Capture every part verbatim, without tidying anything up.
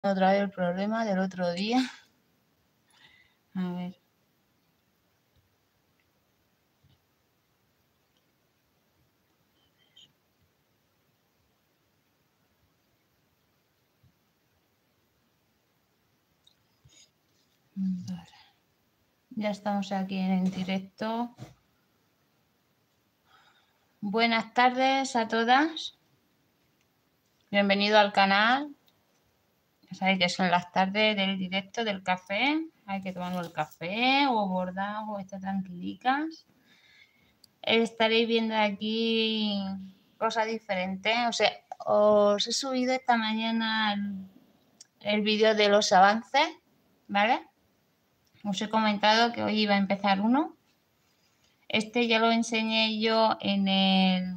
Otra vez el problema del otro día. A ver. Vale. Ya estamos aquí en directo. Buenas tardes a todas. Bienvenido al canal. Ya sabéis que son las tardes del directo del café. Hay que tomarnos el café o bordar o estar tranquilicas. Estaréis viendo aquí cosas diferentes. O sea, os he subido esta mañana el, el vídeo de los avances, ¿vale? Os he comentado que hoy iba a empezar uno. Este ya lo enseñé yo en el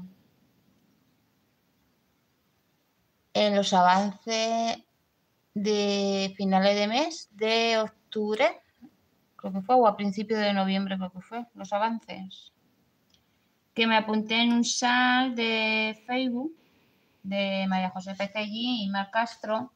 en los avances de finales de mes de octubre, creo que fue, o a principios de noviembre creo que fue, los avances. Que me apunté en un chat de Facebook de María José Pecellí y Mar Castro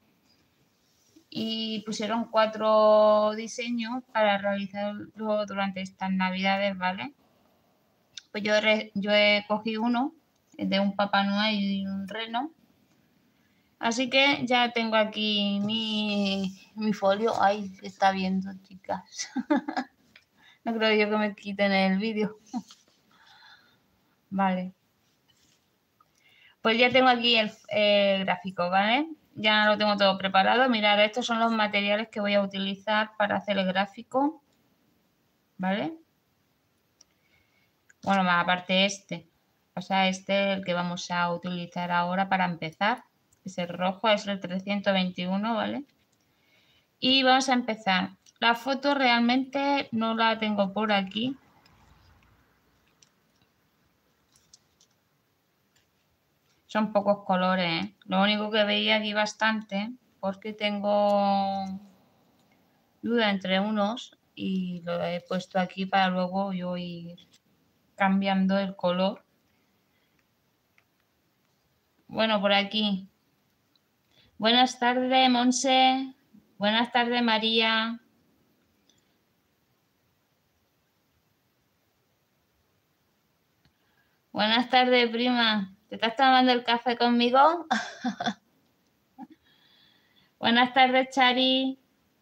y pusieron cuatro diseños para realizarlo durante estas navidades, ¿vale? Pues yo, re, yo he cogido uno de un Papá Noel y un reno. Así que ya tengo aquí mi, mi folio. Ahí se está viendo, chicas. No creo yo que me quiten el vídeo. Vale. Pues ya tengo aquí el, el gráfico, ¿vale? Ya lo tengo todo preparado. Mirad, estos son los materiales que voy a utilizar para hacer el gráfico. ¿Vale? Bueno, más aparte este. O sea, este es el que vamos a utilizar ahora para empezar. Es el rojo, es el trescientos veintiuno, ¿vale? Y vamos a empezar. La foto realmente no la tengo por aquí. Son pocos colores, ¿eh? Lo único que veía aquí bastante, porque tengo duda entre unos y lo he puesto aquí para luego yo ir cambiando el color. Bueno, por aquí. Buenas tardes, Monse. Buenas tardes, María. Buenas tardes, prima. ¿Te estás tomando el café conmigo? Buenas tardes, Chari.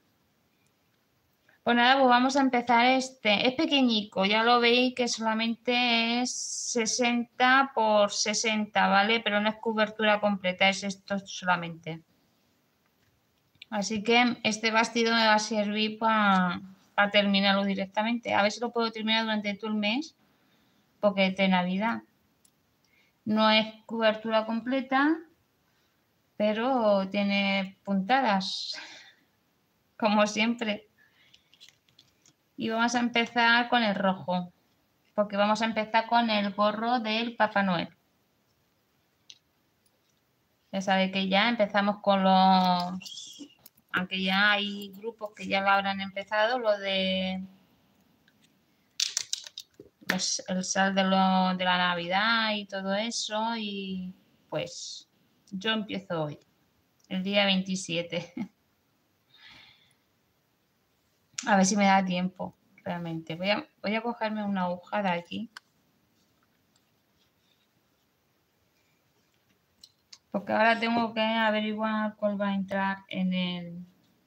Pues nada, pues vamos a empezar este. Es pequeñico, ya lo veis que solamente es sesenta por sesenta, ¿vale? Pero no es cobertura completa, es esto solamente. Así que este vestido me va a servir para pa terminarlo directamente. A ver si lo puedo terminar durante todo el mes, porque es de Navidad. No es cobertura completa, pero tiene puntadas, como siempre. Y vamos a empezar con el rojo, porque vamos a empezar con el gorro del Papá Noel. Ya sabéis que ya empezamos con los... Aunque ya hay grupos que ya lo habrán empezado, lo de... Los, el sal de, lo, de la Navidad y todo eso. Y pues yo empiezo hoy, el día veintisiete. A ver si me da tiempo, realmente. Voy a, voy a cogerme una aguja de aquí. Porque ahora tengo que averiguar cuál va a entrar en el...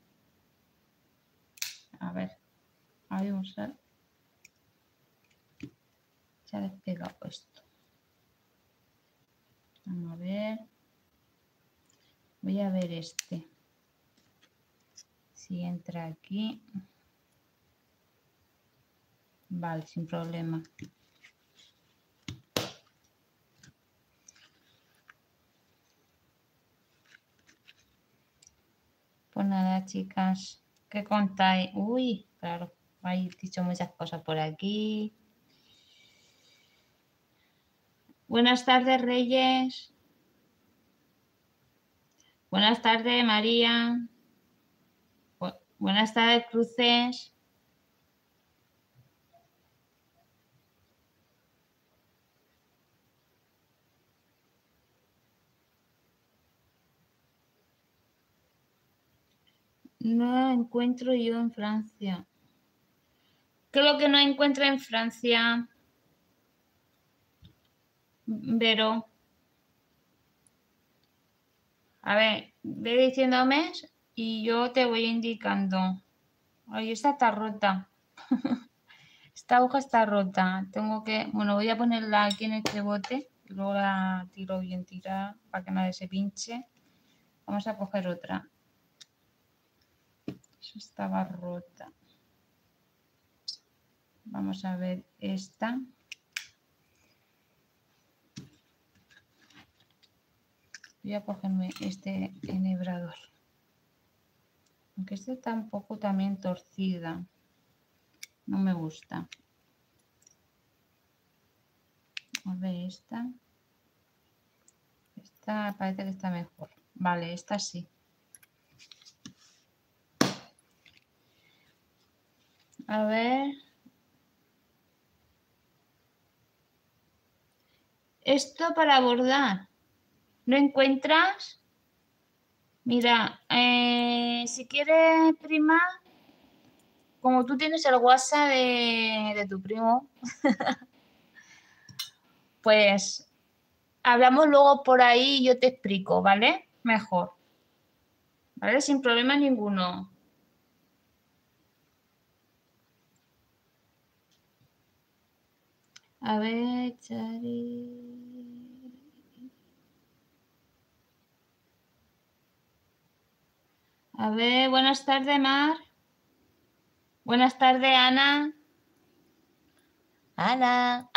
A ver, ahí vamos a ver. Se ha despegado esto. Vamos a ver. Voy a ver este. Si entra aquí. Vale, sin problema. Pues nada, chicas. ¿Qué contáis? Uy, claro. Hay dicho muchas cosas por aquí. Buenas tardes, Reyes. Buenas tardes, María. Bu buenas tardes, Cruces. No la encuentro yo en Francia. ¿Qué es lo que no encuentro en Francia? Vero. A ver, ve diciéndome y yo te voy indicando. Ay, esta está rota. Esta hoja está rota. Tengo que... Bueno, voy a ponerla aquí en este bote. Y luego la tiro bien tirada para que nadie se pinche. Vamos a coger otra. Eso estaba rota. Vamos a ver esta. Voy a cogerme este enhebrador. Aunque este está un poco también torcida. No me gusta. A ver esta. Esta parece que está mejor. Vale, esta sí. A ver. Esto para bordar. ¿No encuentras? Mira, eh, si quieres, prima, como tú tienes el WhatsApp de, de tu primo, pues hablamos luego por ahí y yo te explico, ¿vale? Mejor. ¿Vale? Sin problema ninguno. A ver, Chari. A ver, buenas tardes, Mar. Buenas tardes, Ana. Ana.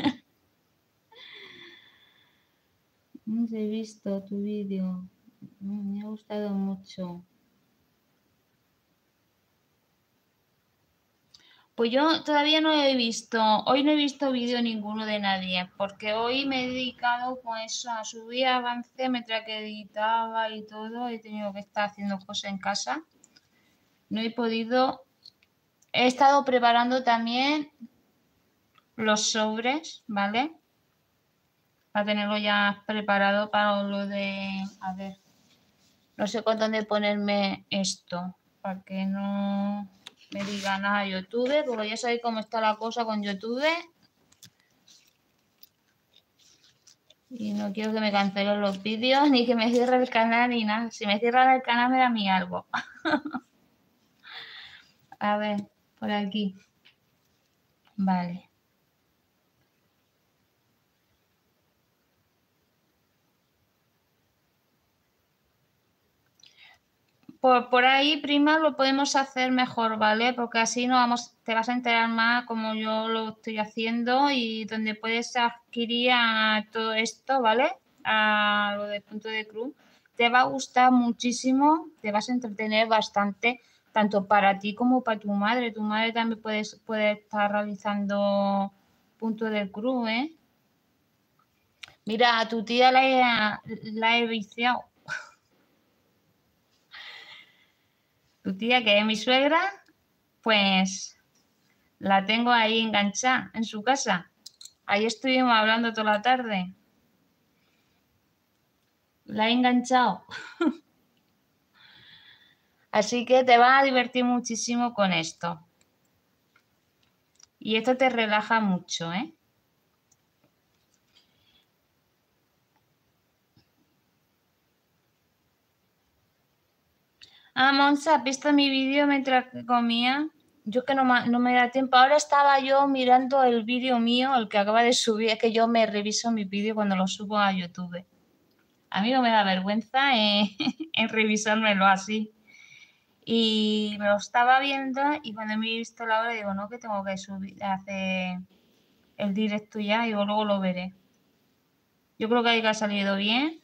No he visto tu vídeo. Me ha gustado mucho. Pues yo todavía no he visto, hoy no he visto vídeo ninguno de nadie, porque hoy me he dedicado pues a subir avance mientras que editaba y todo, he tenido que estar haciendo cosas en casa. No he podido, he estado preparando también los sobres, ¿vale? Para tenerlo ya preparado para lo de, a ver, no sé con dónde ponerme esto, para que no me diga nada YouTube, porque ya sabéis cómo está la cosa con YouTube. Y no quiero que me cancelen los vídeos, ni que me cierre el canal, ni nada. Si me cierran el canal me da a mí algo. A ver, por aquí. Vale. Por, por ahí, prima, lo podemos hacer mejor, ¿vale? Porque así no vamos, te vas a enterar más como yo lo estoy haciendo y donde puedes adquirir a todo esto, ¿vale? A lo de Punto de Cruz. Te va a gustar muchísimo, te vas a entretener bastante, tanto para ti como para tu madre. Tu madre también puede, puede estar realizando Punto de Cruz, ¿eh? Mira, a tu tía la he, la he viciado. Tu tía, que es mi suegra, pues la tengo ahí enganchada en su casa. Ahí estuvimos hablando toda la tarde. La he enganchado. Así que te vas a divertir muchísimo con esto. Y esto te relaja mucho, ¿eh? Ah, Monza, ¿has visto mi vídeo mientras comía? Yo que no, no me da tiempo. Ahora estaba yo mirando el vídeo mío, el que acaba de subir. Es que yo me reviso mi vídeo cuando lo subo a YouTube. A mí no me da vergüenza eh, en revisármelo así. Y me lo estaba viendo y cuando me he visto la hora digo, no, que tengo que subir, hacer el directo ya y luego lo veré. Yo creo que ahí ha salido bien.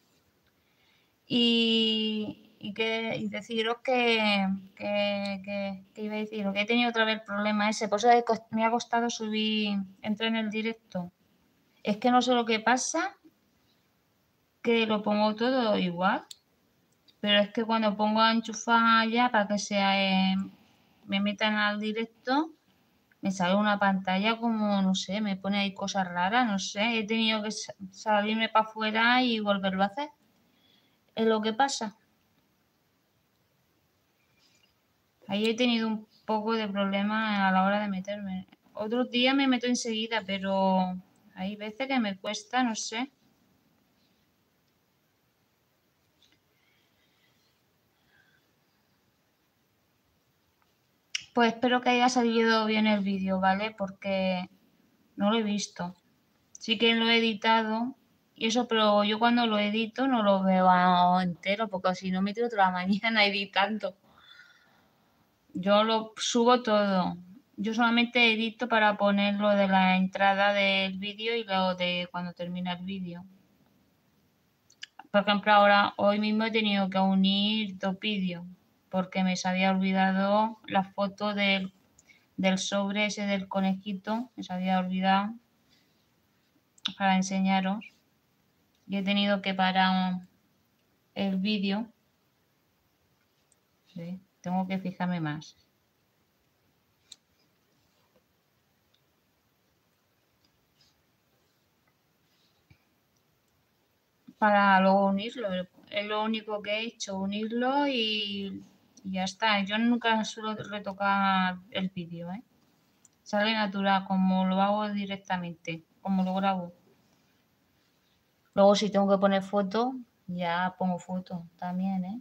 Y, y, que, y deciros que, que, que, que iba a decir, que he tenido otra vez el problema ese, por eso me ha costado subir, entrar en el directo. Es que no sé lo que pasa, que lo pongo todo igual, pero es que cuando pongo a enchufar ya para que sea, eh, me metan al directo, me sale una pantalla como, no sé, me pone ahí cosas raras, no sé, he tenido que salirme para afuera y volverlo a hacer. Es lo que pasa. Ahí he tenido un poco de problema a la hora de meterme. Otros días me meto enseguida, pero hay veces que me cuesta, no sé. Pues espero que haya salido bien el vídeo, ¿vale? Porque no lo he visto. Sí que lo he editado y eso, pero yo cuando lo edito no lo veo entero, porque si no me tiro toda la mañana editando. Yo lo subo todo. Yo solamente edito para poner lo de la entrada del vídeo y lo de cuando termina el vídeo. Por ejemplo, ahora, hoy mismo he tenido que unir dos vídeos porque me se había olvidado la foto del, del sobre ese del conejito, me se había olvidado para enseñaros. Y he tenido que parar el vídeo. Sí, tengo que fijarme más. Para luego unirlo. Es lo único que he hecho, unirlo y, y ya está. Yo nunca suelo retocar el vídeo, ¿eh? Sale natural, como lo hago directamente, como lo grabo. Luego si tengo que poner foto, ya pongo foto también, ¿eh?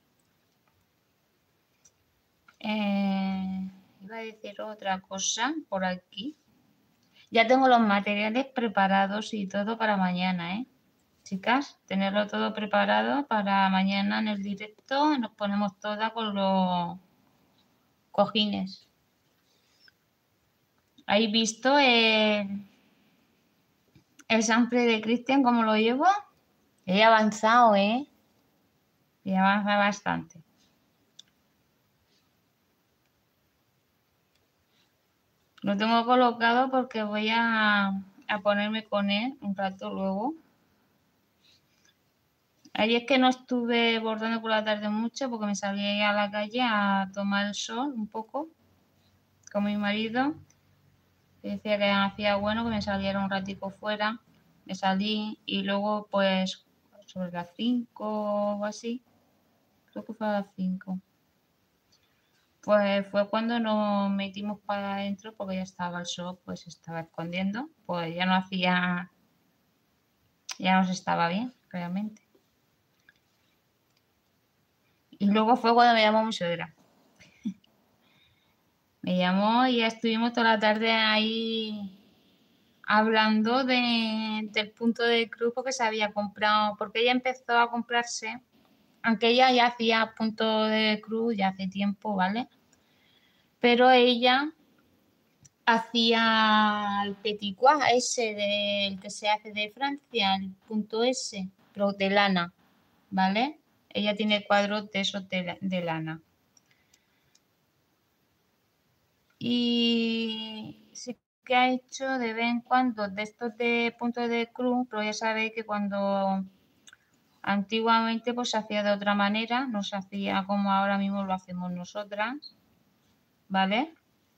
Eh, iba a decir otra cosa por aquí. Ya tengo los materiales preparados y todo para mañana, ¿eh? Chicas, tenerlo todo preparado para mañana en el directo. Nos ponemos todas con los cojines. ¿Habéis visto el, el sample de Cristian cómo lo llevo? He avanzado, ¿eh? He avanzado bastante. Lo tengo colocado porque voy a, a ponerme con él un rato luego. Ayer es que no estuve bordando por la tarde mucho porque me salí a la calle a tomar el sol un poco con mi marido. Decía que hacía bueno que me saliera un ratico fuera. Me salí y luego pues sobre las cinco o así, creo que fue a las cinco. Pues fue cuando nos metimos para adentro porque ya estaba el sol, pues se estaba escondiendo, pues ya no hacía, ya nos estaba bien, realmente. Y luego fue cuando me llamó mi suegra. Me llamó y ya estuvimos toda la tarde ahí hablando de, del punto de cruz porque se había comprado, porque ella empezó a comprarse, aunque ella ya hacía punto de cruz ya hace tiempo, ¿vale? Pero ella hacía el petit croix ese del que se hace de Francia, el punto S, pero de lana, ¿vale? Ella tiene cuadros de esos de, de lana. Y sí que ha hecho de vez en cuando de estos de punto de cruz, pero ya sabéis que cuando antiguamente pues se hacía de otra manera, no se hacía como ahora mismo lo hacemos nosotras, ¿vale?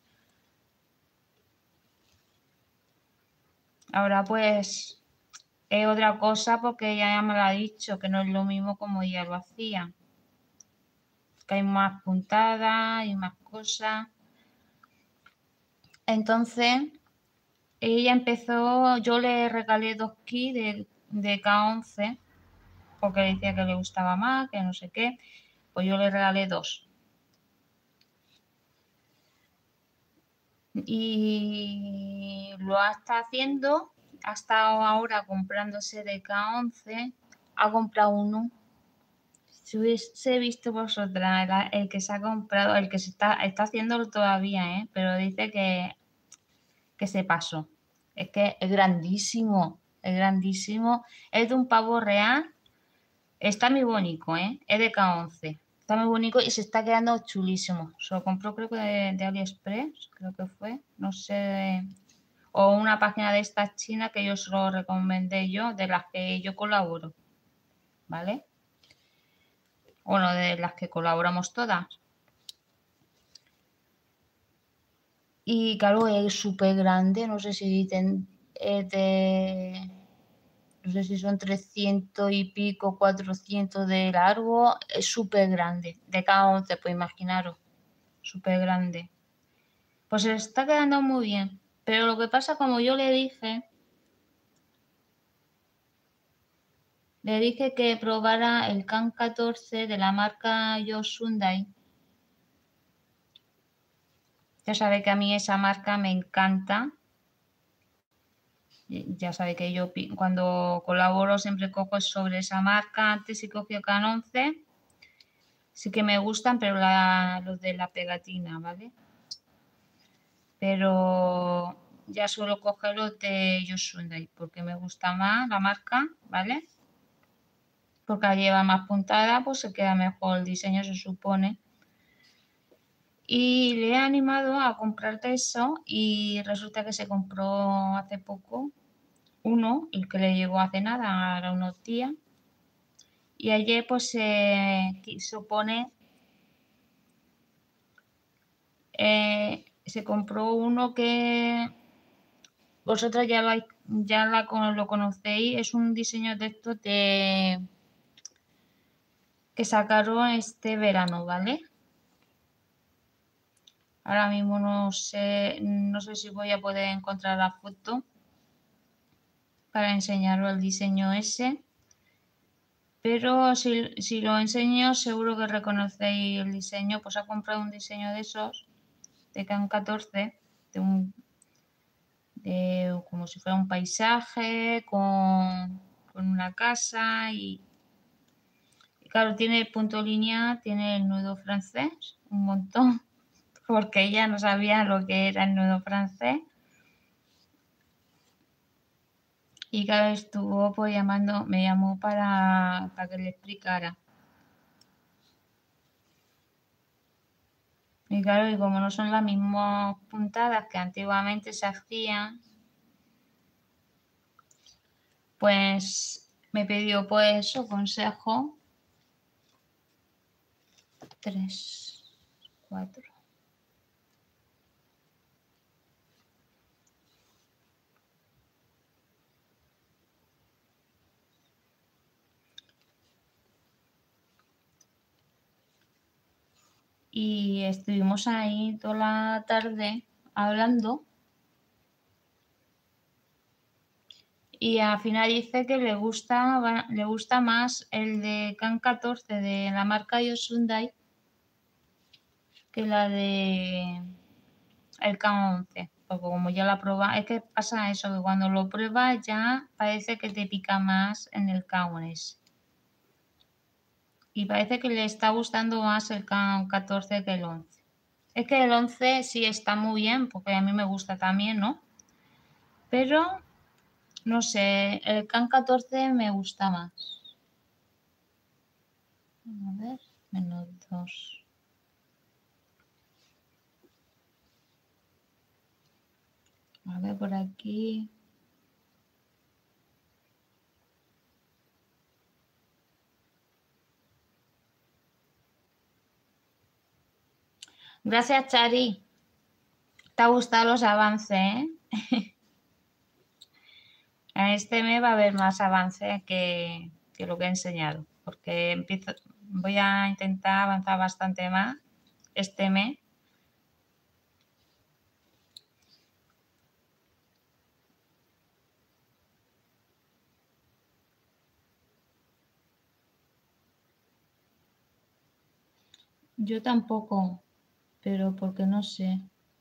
Ahora pues es otra cosa porque ella ya me lo ha dicho, que no es lo mismo como ella lo hacía. Que hay más puntadas y más cosas. Entonces, ella empezó, yo le regalé dos kits de, de K once, porque decía que le gustaba más, que no sé qué. Pues yo le regalé dos. Y lo ha estado haciendo, ha estado ahora comprándose de K once, ha comprado uno. Si hubiese visto vosotras el, el que se ha comprado, el que se está, está haciéndolo todavía, ¿eh? Pero dice que, que se pasó. Es que es grandísimo, es grandísimo. Es de un pavo real. Está muy bonito, ¿eh? Es de K once. Está muy bonito y se está quedando chulísimo. Se lo compró creo que de, de AliExpress, creo que fue. No sé. O una página de estas chinas que yo se lo recomendé yo, de las que yo colaboro. ¿Vale? Bueno, de las que colaboramos todas. Y claro, es súper grande, no sé si ten, es de, no sé si son trescientos y pico, cuatrocientos de largo, es súper grande, de K once, pues imaginaros, súper grande. Pues se está quedando muy bien. Pero lo que pasa, como yo le dije, le dije que probara el Can catorce de la marca Hyundai. Ya sabe que a mí esa marca me encanta. Ya sabe que yo cuando colaboro siempre cojo sobre esa marca. Antes sí cogí Can once. Sí que me gustan, pero la, los de la pegatina, ¿vale? Pero ya suelo coger los de Hyundai porque me gusta más la marca, ¿vale? Porque la lleva más puntada, pues se queda mejor el diseño, se supone. Y le he animado a comprarte eso y resulta que se compró hace poco uno, el que le llegó hace nada, ahora unos días. Y ayer pues se supone eh, se compró uno que vosotros ya lo, ya la, lo conocéis, es un diseño de estos de que sacaron este verano, ¿vale? Ahora mismo no sé, no sé si voy a poder encontrar la foto para enseñaros el diseño ese. Pero si, si lo enseño, seguro que reconocéis el diseño. Pues ha comprado un diseño de esos, de Can catorce, de un, de, como si fuera un paisaje, con, con una casa y, y claro, tiene el punto línea, tiene el nudo francés, un montón, porque ella no sabía lo que era el nudo francés. Y claro, estuvo pues llamando, me llamó para, para que le explicara. Y claro, y como no son las mismas puntadas que antiguamente se hacían, pues me pidió pues eso, consejo. Tres, cuatro. Y estuvimos ahí toda la tarde hablando. Y al final dice que le gusta, le gusta más el de Can catorce de la marca Hyundai que la de el Can once. Porque como ya la prueba, es que pasa eso, que cuando lo pruebas ya parece que te pica más en el Can once. Y parece que le está gustando más el Can catorce que el once. Es que el once sí está muy bien, porque a mí me gusta también, ¿no? Pero, no sé, el Can catorce me gusta más. A ver, menos dos. A ver, por aquí. Gracias, Chari. Te ha gustado los avances, ¿eh? En este mes va a haber más avances que, que lo que he enseñado. Porque empiezo, voy a intentar avanzar bastante más este mes. Yo tampoco, pero porque no sé.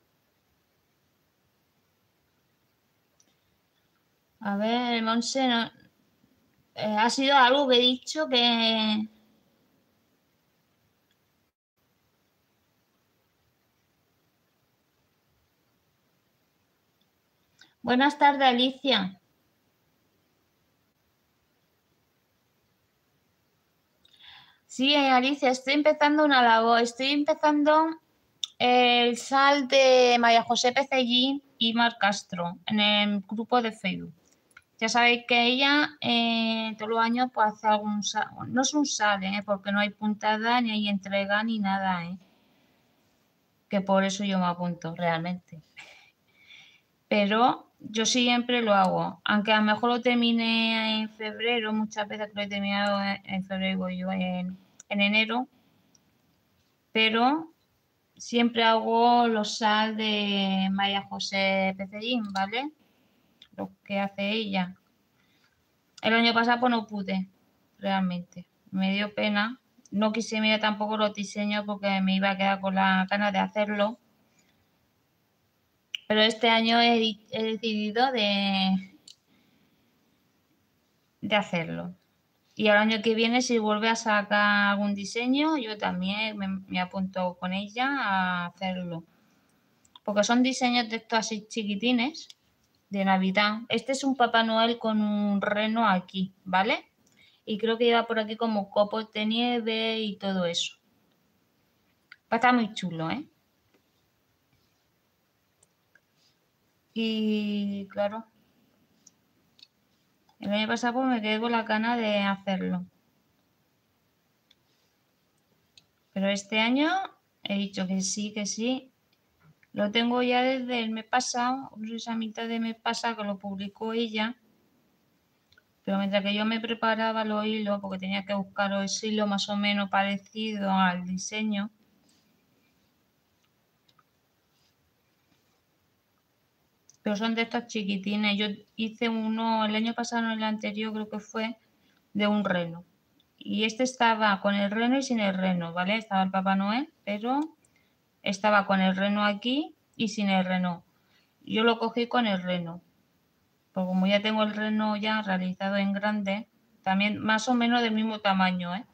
A ver, Monse, no, eh, ha sido algo que he dicho que... Buenas tardes, Alicia. Sí, Alicia, estoy empezando una labor. Estoy empezando el S A L de María José Pecellín y Mar Castro en el grupo de Facebook. Ya sabéis que ella eh, todos los años pues, hace algún S A L. No es un S A L, ¿eh? Porque no hay puntada, ni hay entrega, ni nada. ¿eh? Que por eso yo me apunto realmente. Pero yo siempre lo hago. Aunque a lo mejor lo termine en febrero, muchas veces lo he terminado en febrero, yo en, en enero. Pero siempre hago los sal de María José Pecerín, ¿vale? Lo que hace ella. El año pasado pues no pude, realmente. Me dio pena. No quise mirar tampoco los diseños porque me iba a quedar con la ganas de hacerlo. Pero este año he, he decidido de, de hacerlo. Y el año que viene, si vuelve a sacar algún diseño, yo también me, me apunto con ella a hacerlo. Porque son diseños de estos así chiquitines de Navidad. Este es un Papá Noel con un reno aquí, ¿vale? Y creo que lleva por aquí como copos de nieve y todo eso. Va a estar muy chulo, ¿eh? Y claro, el año pasado pues me quedé con la gana de hacerlo. Pero este año he dicho que sí, que sí. Lo tengo ya desde el mes pasado, no sé si a mitad de mes pasado que lo publicó ella. Pero mientras que yo me preparaba los hilos, porque tenía que buscar los hilos más o menos parecidos al diseño. Pero son de estos chiquitines. Yo hice uno el año pasado, no el anterior, creo que fue, de un reno. Y este estaba con el reno y sin el reno, ¿vale? Estaba el Papá Noel, pero estaba con el reno aquí y sin el reno. Yo lo cogí con el reno. Pues como ya tengo el reno ya realizado en grande, también más o menos del mismo tamaño, ¿eh?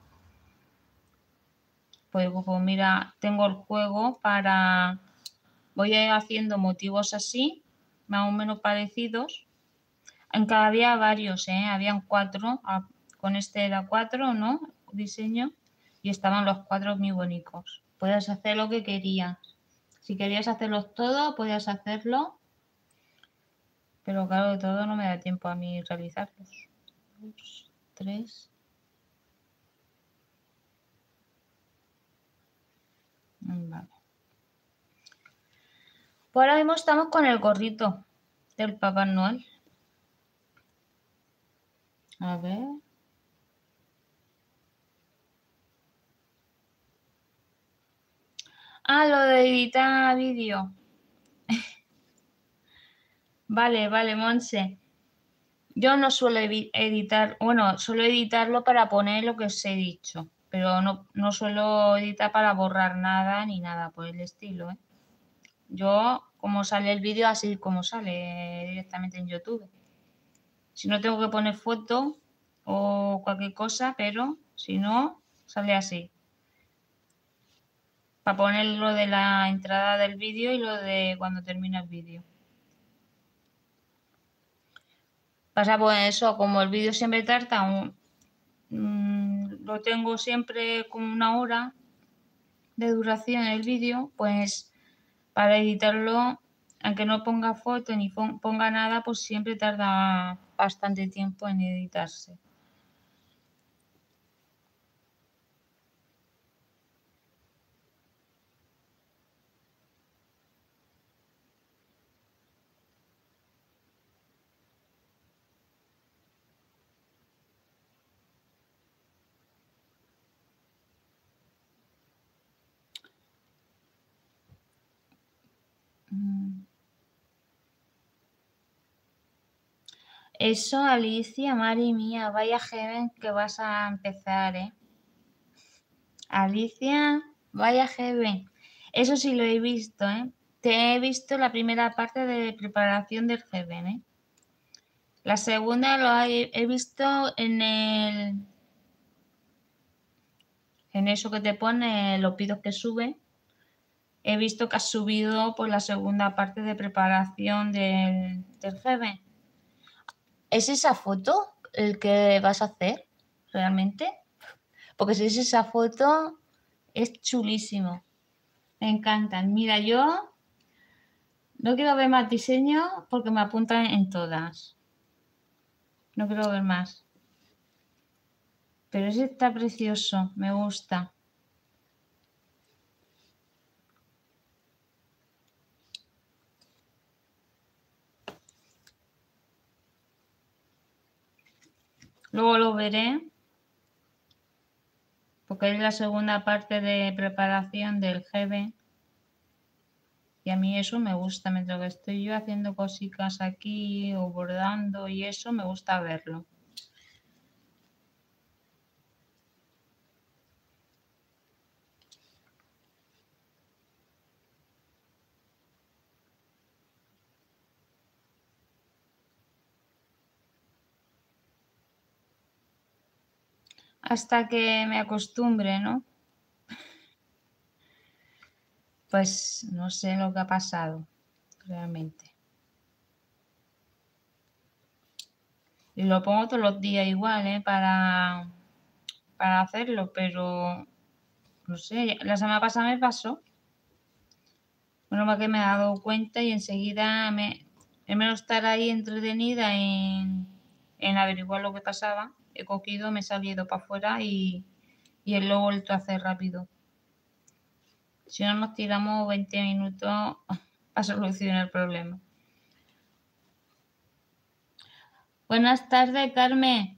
Pues, pues mira, tengo el juego para... Voy a ir haciendo motivos así, más o menos parecidos. En cada había varios, ¿eh? Habían cuatro. Con este era cuatro, ¿no? Diseño. Y estaban los cuatro muy bonitos. Puedes hacer lo que querías. Si querías hacerlos todos, podías hacerlo. Pero claro, de todo no me da tiempo a mí realizarlos. Dos, tres. Vale. Pues ahora mismo estamos con el gorrito del Papá Noel. A ver. Ah, lo de editar vídeo. Vale, vale, Monse. Yo no suelo editar, bueno, suelo editarlo para poner lo que os he dicho, pero no, no suelo editar para borrar nada ni nada por el estilo, ¿eh? Yo, como sale el vídeo, así como sale directamente en YouTube. Si no, tengo que poner foto o cualquier cosa, pero si no, sale así. Para poner lo de la entrada del vídeo y lo de cuando termina el vídeo. Pasa por eso, como el vídeo siempre tarda, un, mmm, lo tengo siempre como una hora de duración el vídeo, pues para editarlo, aunque no ponga foto ni ponga nada, pues siempre tarda bastante tiempo en editarse. Eso, Alicia, madre mía, vaya Heaven que vas a empezar, ¿eh? Alicia, vaya Heaven. Eso sí lo he visto, ¿eh? Te he visto la primera parte de preparación del Heaven, ¿eh? La segunda lo he, he visto en el... En eso que te pone los pidos que sube. He visto que has subido pues la segunda parte de preparación del, del Heaven. ¿Es esa foto el que vas a hacer realmente? Porque si es esa foto, es chulísimo. Me encantan. Mira, yo no quiero ver más diseños porque me apuntan en todas. No quiero ver más. Pero ese está precioso, me gusta. Luego lo veré. porque es la segunda parte de preparación del G B. Y a mí eso me gusta, mientras que estoy yo haciendo cositas aquí o bordando y eso, me gusta verlo. Hasta que me acostumbre, ¿no? Pues no sé lo que ha pasado, realmente. Y lo pongo todos los días igual, ¿eh? Para, para hacerlo, pero no sé, la semana pasada me pasó. Bueno, más que me he dado cuenta y enseguida me, en menos estar ahí entretenida en, en averiguar lo que pasaba, he cogido, me he salido para afuera y, y lo he vuelto a hacer rápido. Si no, nos tiramos veinte minutos a solucionar el problema. Buenas tardes, Carmen.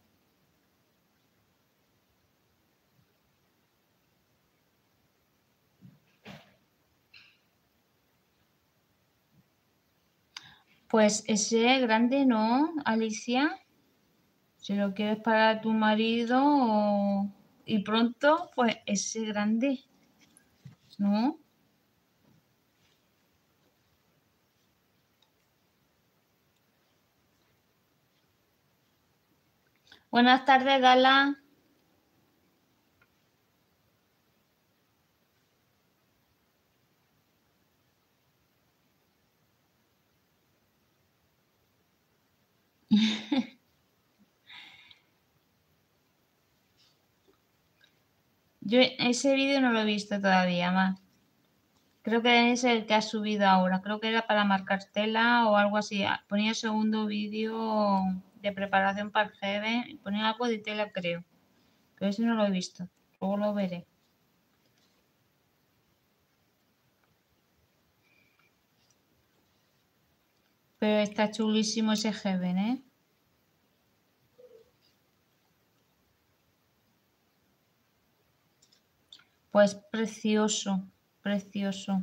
Pues ese grande no, Alicia. Si lo quieres para tu marido o... y pronto, pues ese grande, ¿no? Buenas tardes, Gala. Yo ese vídeo no lo he visto todavía más. Creo que es el que has subido ahora. Creo que era para marcar tela o algo así. Ponía el segundo vídeo de preparación para el G B. Ponía algo de tela, creo. Pero ese no lo he visto. Luego lo veré. Pero está chulísimo ese G B, ¿eh? Pues precioso, precioso.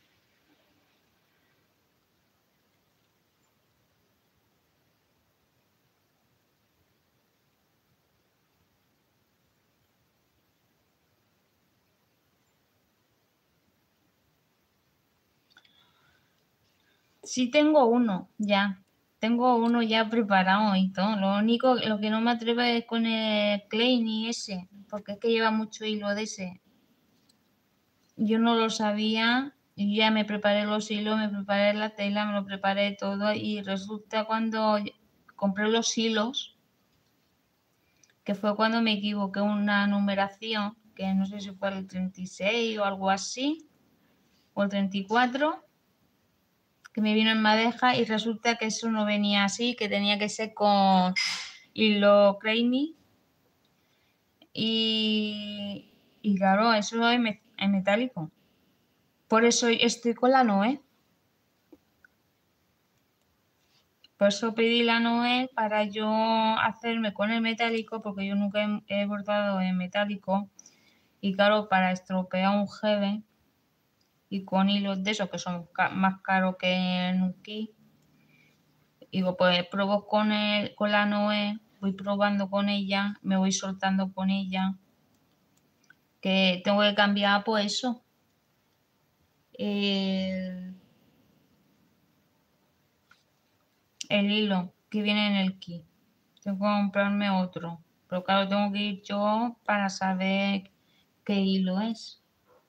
Sí tengo uno, ya. Tengo uno ya preparado y todo. Lo único, lo que no me atrevo es con el Klein y ese, porque es que lleva mucho hilo de ese. Yo no lo sabía y ya me preparé los hilos, me preparé la tela, me lo preparé todo y resulta cuando compré los hilos, que fue cuando me equivoqué una numeración, que no sé si fue el treinta y seis o algo así, o el treinta y cuatro, que me vino en madeja y resulta que eso no venía así, que tenía que ser con hilo creamy y, y claro, eso es, me, es metálico. Por eso estoy con la Noé. Por eso pedí la Noé para yo hacerme con el metálico, porque yo nunca he, he bordado en metálico. Y claro, para estropear un G B y con hilos de esos que son ca más caros que en un kit, digo, pues pruebo con, el, con la Noé, voy probando con ella, me voy soltando con ella, que tengo que cambiar pues eso. El, el hilo que viene en el kit. Tengo que comprarme otro. Pero claro, tengo que ir yo para saber qué hilo es.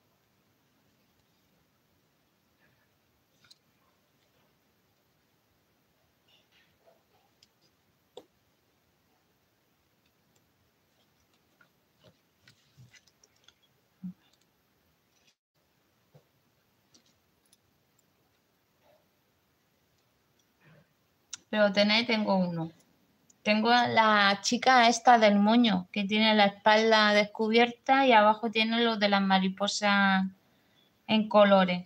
Pero tener, tengo uno. Tengo la chica esta del moño, que tiene la espalda descubierta y abajo tiene los de las mariposas en colores.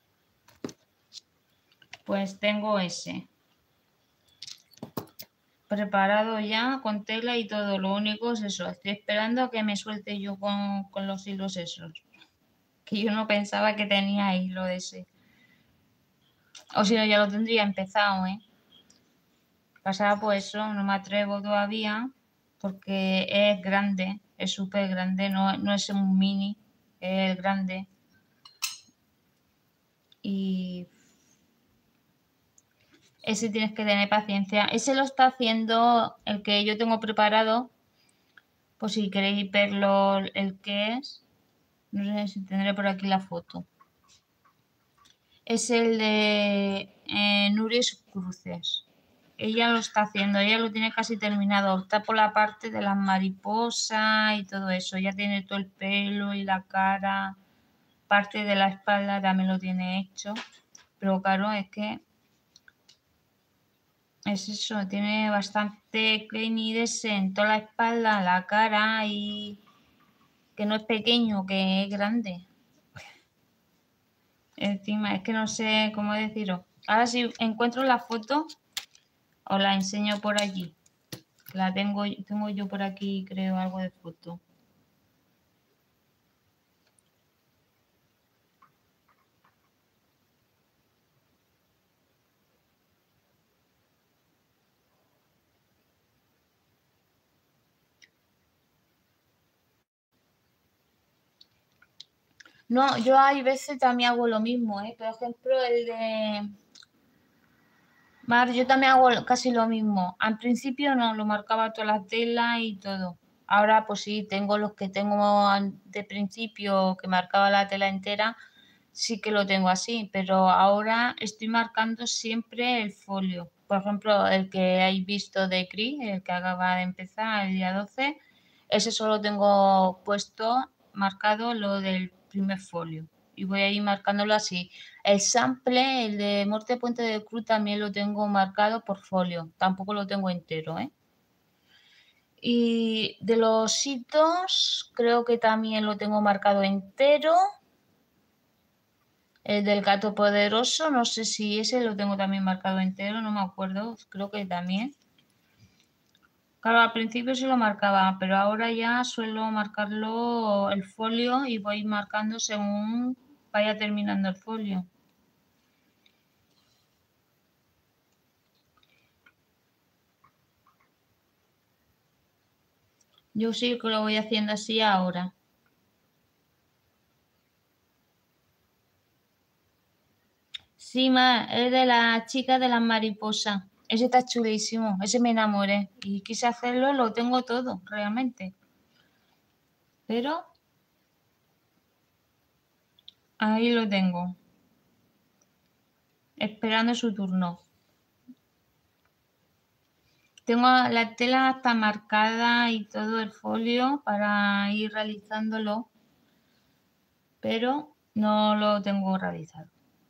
Pues tengo ese. preparado ya con tela y todo. Lo único es eso, estoy esperando a que me suelte yo con, con los hilos esos. Que yo no pensaba que tenía hilo ese. O si no, ya lo tendría empezado, ¿eh? Pasaba por eso, no me atrevo todavía porque es grande, es súper grande, no, no es un mini, es grande. Y ese tienes que tener paciencia. Ese lo está haciendo el que yo tengo preparado, por si queréis verlo el que es. No sé si tendré por aquí la foto. Es el de eh, Nuria y sus cruces. Ella lo está haciendo, ella lo tiene casi terminado. Está por la parte de las mariposas y todo eso. Ya tiene todo el pelo y la cara. Parte de la espalda también lo tiene hecho. Pero claro, es que es eso, tiene bastante cleanidez en toda la espalda, la cara y que no es pequeño, que es grande. Encima, es que no sé cómo deciros. Ahora si encuentro la foto, os la enseño por allí. La tengo, tengo yo por aquí, creo, algo de foto. No, yo hay veces también hago lo mismo, ¿eh? Por ejemplo, el de mar, yo también hago casi lo mismo. Al principio no, lo marcaba toda la tela y todo. Ahora pues sí, tengo los que tengo de principio que marcaba la tela entera, sí que lo tengo así, pero ahora estoy marcando siempre el folio. Por ejemplo, el que habéis visto de Cri, el que acaba de empezar el día doce, ese solo tengo puesto, marcado lo del primer folio. Y voy a ir marcándolo así. El sample, el de Muerte Puente de Cruz, también lo tengo marcado por folio. Tampoco lo tengo entero, ¿eh? Y de los hitos, creo que también lo tengo marcado entero. El del gato poderoso, no sé si ese lo tengo también marcado entero, no me acuerdo, creo que también. Claro, al principio sí lo marcaba, pero ahora ya suelo marcarlo el folio y voy marcando según vaya terminando el folio. Yo sí que lo voy haciendo así ahora. Sí, ma, es de la chica de las mariposas. Ese está chulísimo, ese me enamoré. Y quise hacerlo, lo tengo todo, realmente. Pero ahí lo tengo. Esperando su turno. Tengo la tela hasta marcada y todo el folio para ir realizándolo, pero no lo tengo realizado.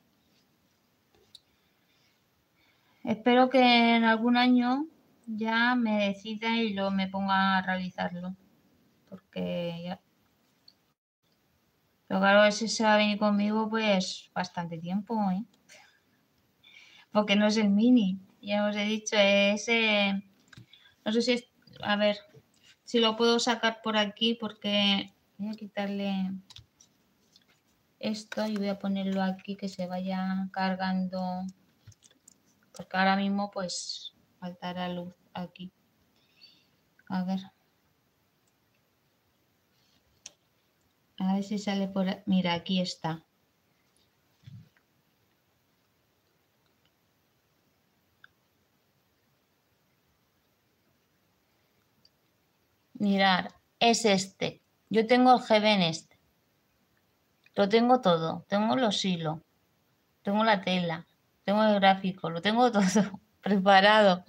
Espero que en algún año ya me decida y lo me ponga a realizarlo, porque ya. Pero claro, ese se va a venir conmigo pues bastante tiempo, ¿eh? Porque no es el mini, ya os he dicho, ese, no sé si es, a ver, si lo puedo sacar por aquí porque voy a quitarle esto y voy a ponerlo aquí que se vaya cargando porque ahora mismo pues faltará luz aquí. A ver. A ver si sale por... Mira, aquí está. Mirar, es este. Yo tengo el G B en este. Lo tengo todo. Tengo los hilos. Tengo la tela. Tengo el gráfico. Lo tengo todo preparado.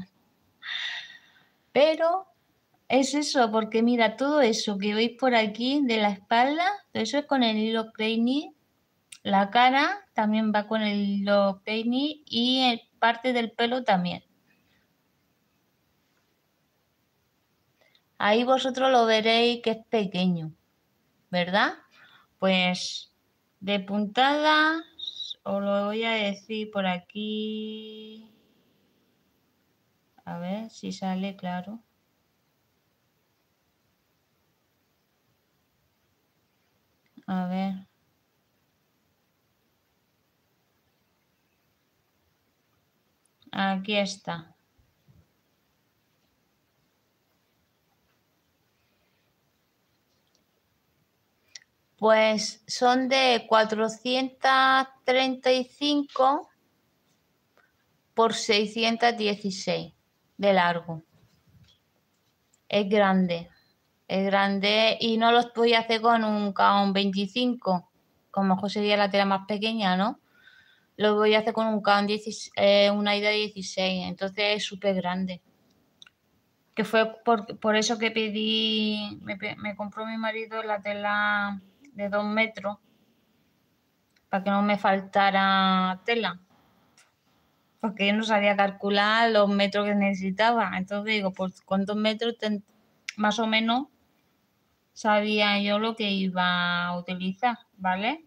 Pero es eso, porque mira, todo eso que veis por aquí de la espalda, todo eso es con el hilo Crazy. La cara también va con el hilo Crazy y parte del pelo también. Ahí vosotros lo veréis que es pequeño, ¿verdad? Pues de puntadas os lo voy a decir por aquí. A ver si sale claro. A ver. Aquí está. Pues son de cuatrocientos treinta y cinco por seiscientos dieciséis de largo. Es grande. Es grande y no los voy a hacer con un Canon veinticinco. Como mejor sería la tela más pequeña, ¿no? Lo voy a hacer con un Canon dieciséis, eh, una AIDA dieciséis. Entonces es súper grande. Que fue por, por eso que pedí, me, me compró mi marido la tela de dos metros. Para que no me faltara tela. Porque yo no sabía calcular los metros que necesitaba. Entonces digo, pues con dos metros ten, más o menos sabía yo lo que iba a utilizar, ¿vale?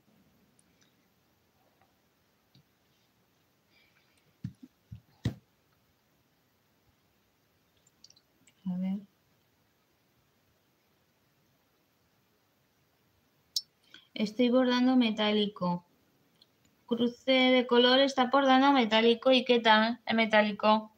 A ver. Estoy bordando metálico. Cruce de color está bordando metálico. ¿Y qué tal el metálico?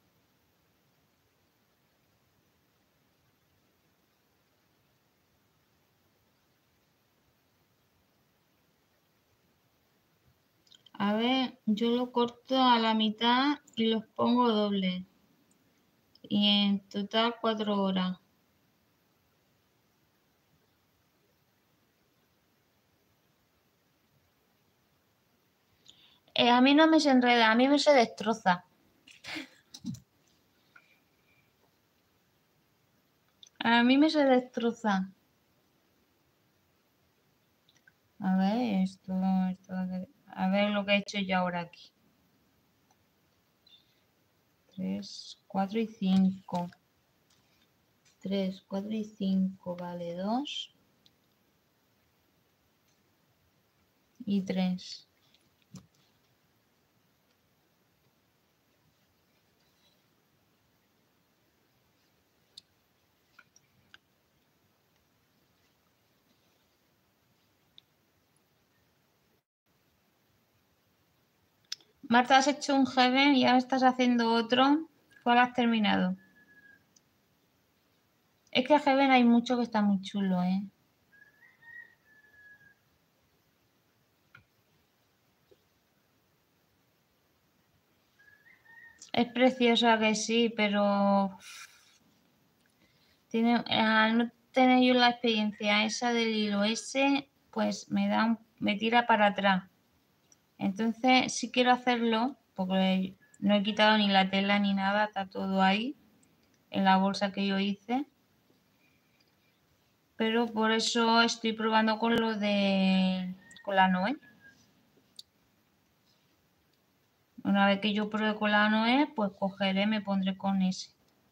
A ver, yo lo corto a la mitad y los pongo doble. Y en total cuatro horas. Eh, a mí no me se enreda, a mí me se destroza. A mí me se destroza. A ver, esto, esto, a ver lo que he hecho yo ahora aquí. tres, cuatro y cinco. tres, cuatro y cinco, vale, dos y tres. Marta, has hecho un Heaven y ahora estás haciendo otro. ¿Cuál has terminado? Es que a Heaven hay mucho que está muy chulo, ¿eh? Es preciosa que sí, pero tiene, al no tener yo la experiencia esa del hilo ese, pues me da un, me tira para atrás. Entonces sí quiero hacerlo porque no he quitado ni la tela ni nada, está todo ahí en la bolsa que yo hice. Pero por eso estoy probando con lo de con la Noé. Una vez que yo pruebe con la Noé, pues cogeré, me pondré con ese.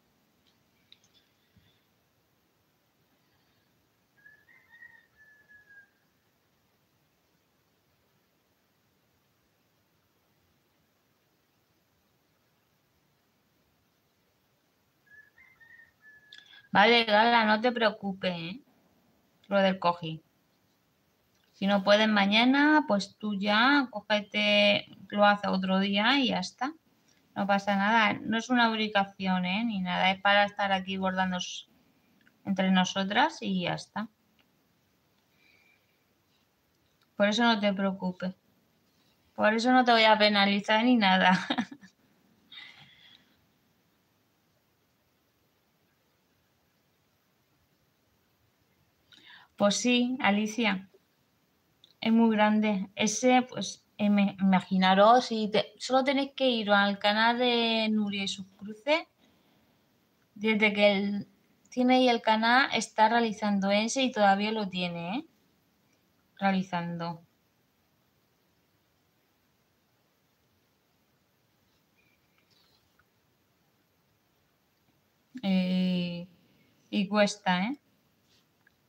Vale, Gala, no te preocupes, ¿eh? Lo del cojín. Si no puedes mañana, pues tú ya cógete, lo haces otro día y ya está. No pasa nada. No es una obligación, ¿eh? Ni nada. Es para estar aquí bordando entre nosotras y ya está. Por eso no te preocupes. Por eso no te voy a penalizar ni nada. Pues sí, Alicia. Es muy grande. Ese, pues, em- imaginaros, si te- solo tenéis que ir al canal de Nuria y sus cruces. Desde que él tiene ahí el canal, está realizando ese y todavía lo tiene, ¿eh? Realizando. Eh, y cuesta, ¿eh?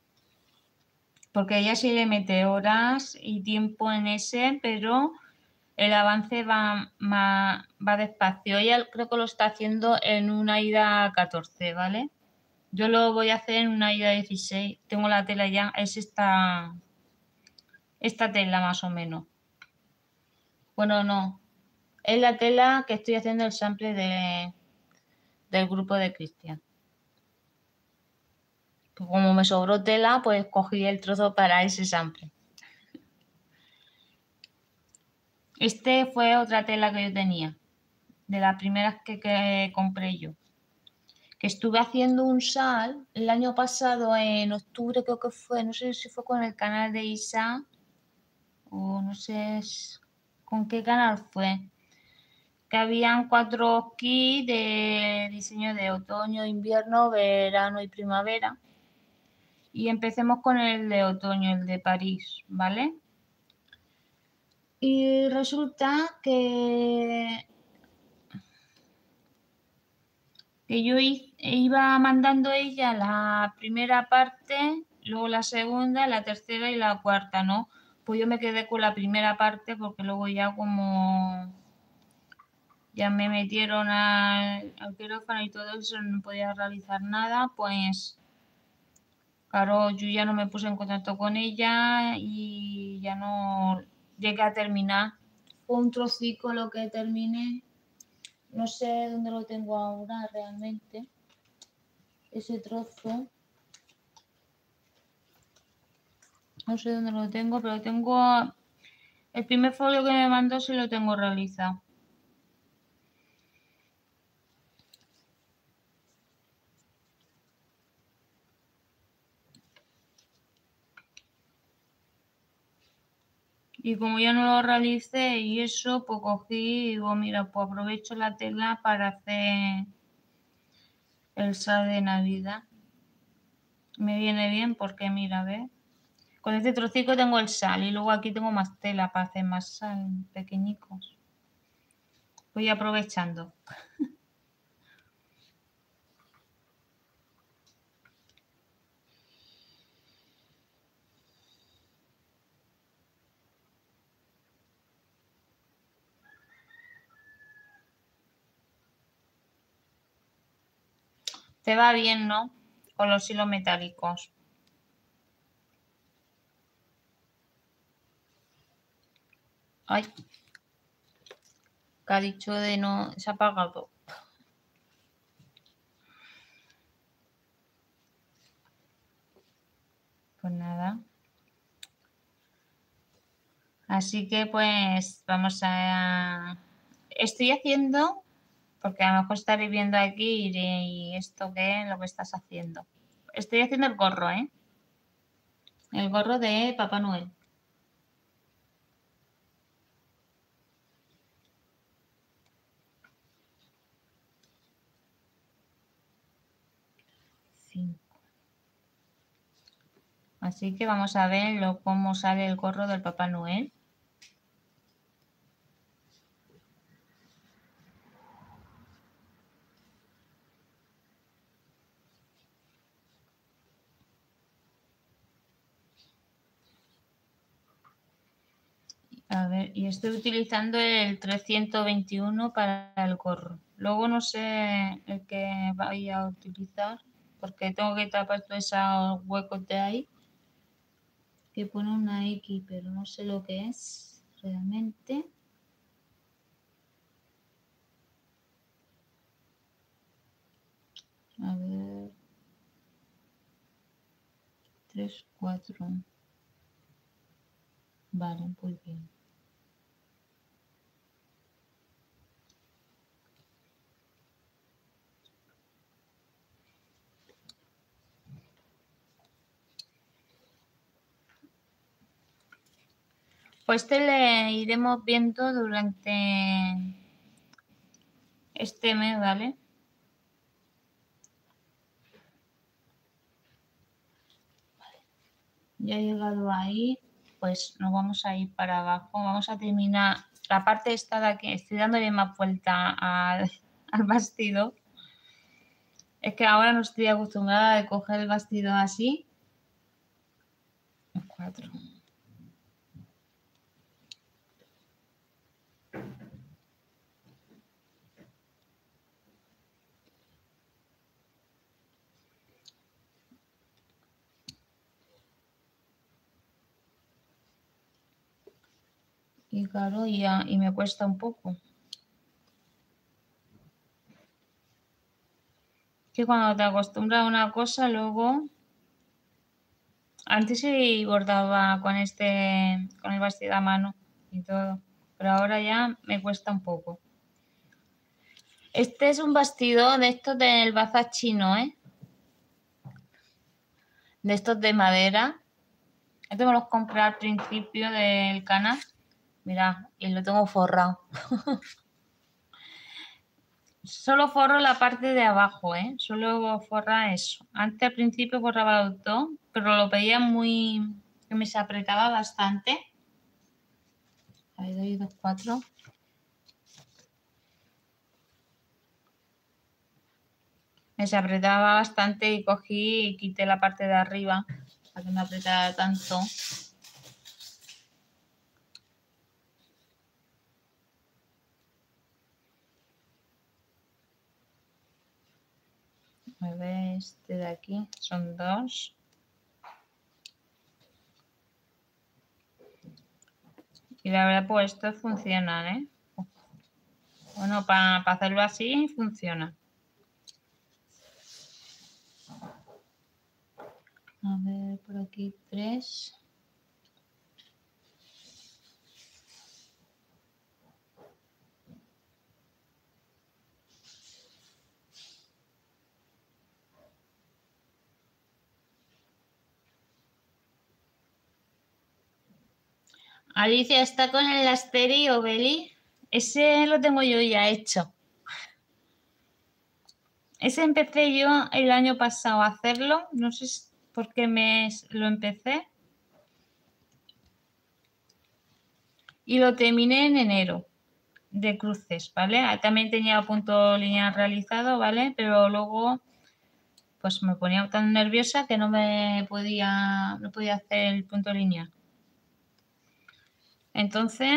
Porque ella sí le mete horas y tiempo en ese, pero el avance va, va, va despacio. Ella creo que lo está haciendo en una ida catorce, ¿vale? Yo lo voy a hacer en una ida dieciséis. Tengo la tela ya, es esta, esta tela más o menos. Bueno, no. Es la tela que estoy haciendo el sample de, del grupo de Cristian. Pues como me sobró tela, pues cogí el trozo para ese sample. Este fue otra tela que yo tenía, de las primeras que, que compré yo. Que estuve haciendo un sal el año pasado, en octubre creo que fue, no sé si fue con el canal de Isa o no sé con qué canal fue. Que habían cuatro kits de diseño de otoño, invierno, verano y primavera. Y empecemos con el de otoño, el de París, ¿vale? Y resulta que, que yo iba mandando ella la primera parte, luego la segunda, la tercera y la cuarta, ¿no? Pues yo me quedé con la primera parte porque luego ya como ya me metieron al, al quirófano y todo eso, no podía realizar nada, pues claro, yo ya no me puse en contacto con ella y ya no llegué a terminar. Fue un trocico lo que terminé. No sé dónde lo tengo ahora realmente. Ese trozo. No sé dónde lo tengo, pero tengo... El primer folio que me mandó sí lo tengo realizado. Y como ya no lo realicé y eso, pues cogí y digo, mira, pues aprovecho la tela para hacer el sal de Navidad. Me viene bien porque, mira, ¿ves? Con este trocico tengo el sal y luego aquí tengo más tela para hacer más sal, pequeñicos. Voy aprovechando. Te va bien, ¿no? Con los hilos metálicos. Ay, que ha dicho de no... Se ha apagado. Pues nada. Así que pues vamos a... Estoy haciendo, porque a lo mejor estaré viendo aquí y esto qué es lo que estás haciendo. Estoy haciendo el gorro, ¿eh? El gorro de Papá Noel. Cinco. Así que vamos a ver lo, cómo sale el gorro del Papá Noel. A ver, y estoy utilizando el trescientos veintiuno para el gorro. Luego no sé el que vaya a utilizar, porque tengo que tapar todos esos huecos de ahí. Que pone una X, pero no sé lo que es realmente. A ver. tres, cuatro. Vale, muy bien. Pues este le iremos viendo durante este mes, ¿vale? Ya he llegado ahí, pues nos vamos a ir para abajo. Vamos a terminar la parte esta de aquí. Estoy dándole más vuelta al, al bastido. Es que ahora no estoy acostumbrada a coger el bastido así. Cuatro. Y claro, y, ya, y me cuesta un poco. Que cuando te acostumbras a una cosa, luego... Antes sí bordaba con este, con el vestido a mano y todo, pero ahora ya me cuesta un poco. Este es un vestido de estos del bazar chino, ¿eh? De estos de madera. Este me los compré al principio del canal. Mirad, y lo tengo forrado. Solo forro la parte de abajo, ¿eh? Solo forra eso. Antes al principio forraba los dos, pero lo pedía muy... que me se apretaba bastante. Ahí doy dos, cuatro. Me se apretaba bastante y cogí y quité la parte de arriba para que no apretara tanto. A ver, este de aquí son dos. Y la verdad, pues estos funcionan, ¿eh? Bueno, para pa hacerlo así funciona. A ver, por aquí tres. Alicia está con el Asteri o Beli. Ese lo tengo yo ya hecho. Ese empecé yo el año pasado a hacerlo. No sé por qué mes lo empecé. Y lo terminé en enero de cruces, ¿vale? También tenía punto lineal realizado, ¿vale? Pero luego pues me ponía tan nerviosa que no me podía, no podía hacer el punto lineal. Entonces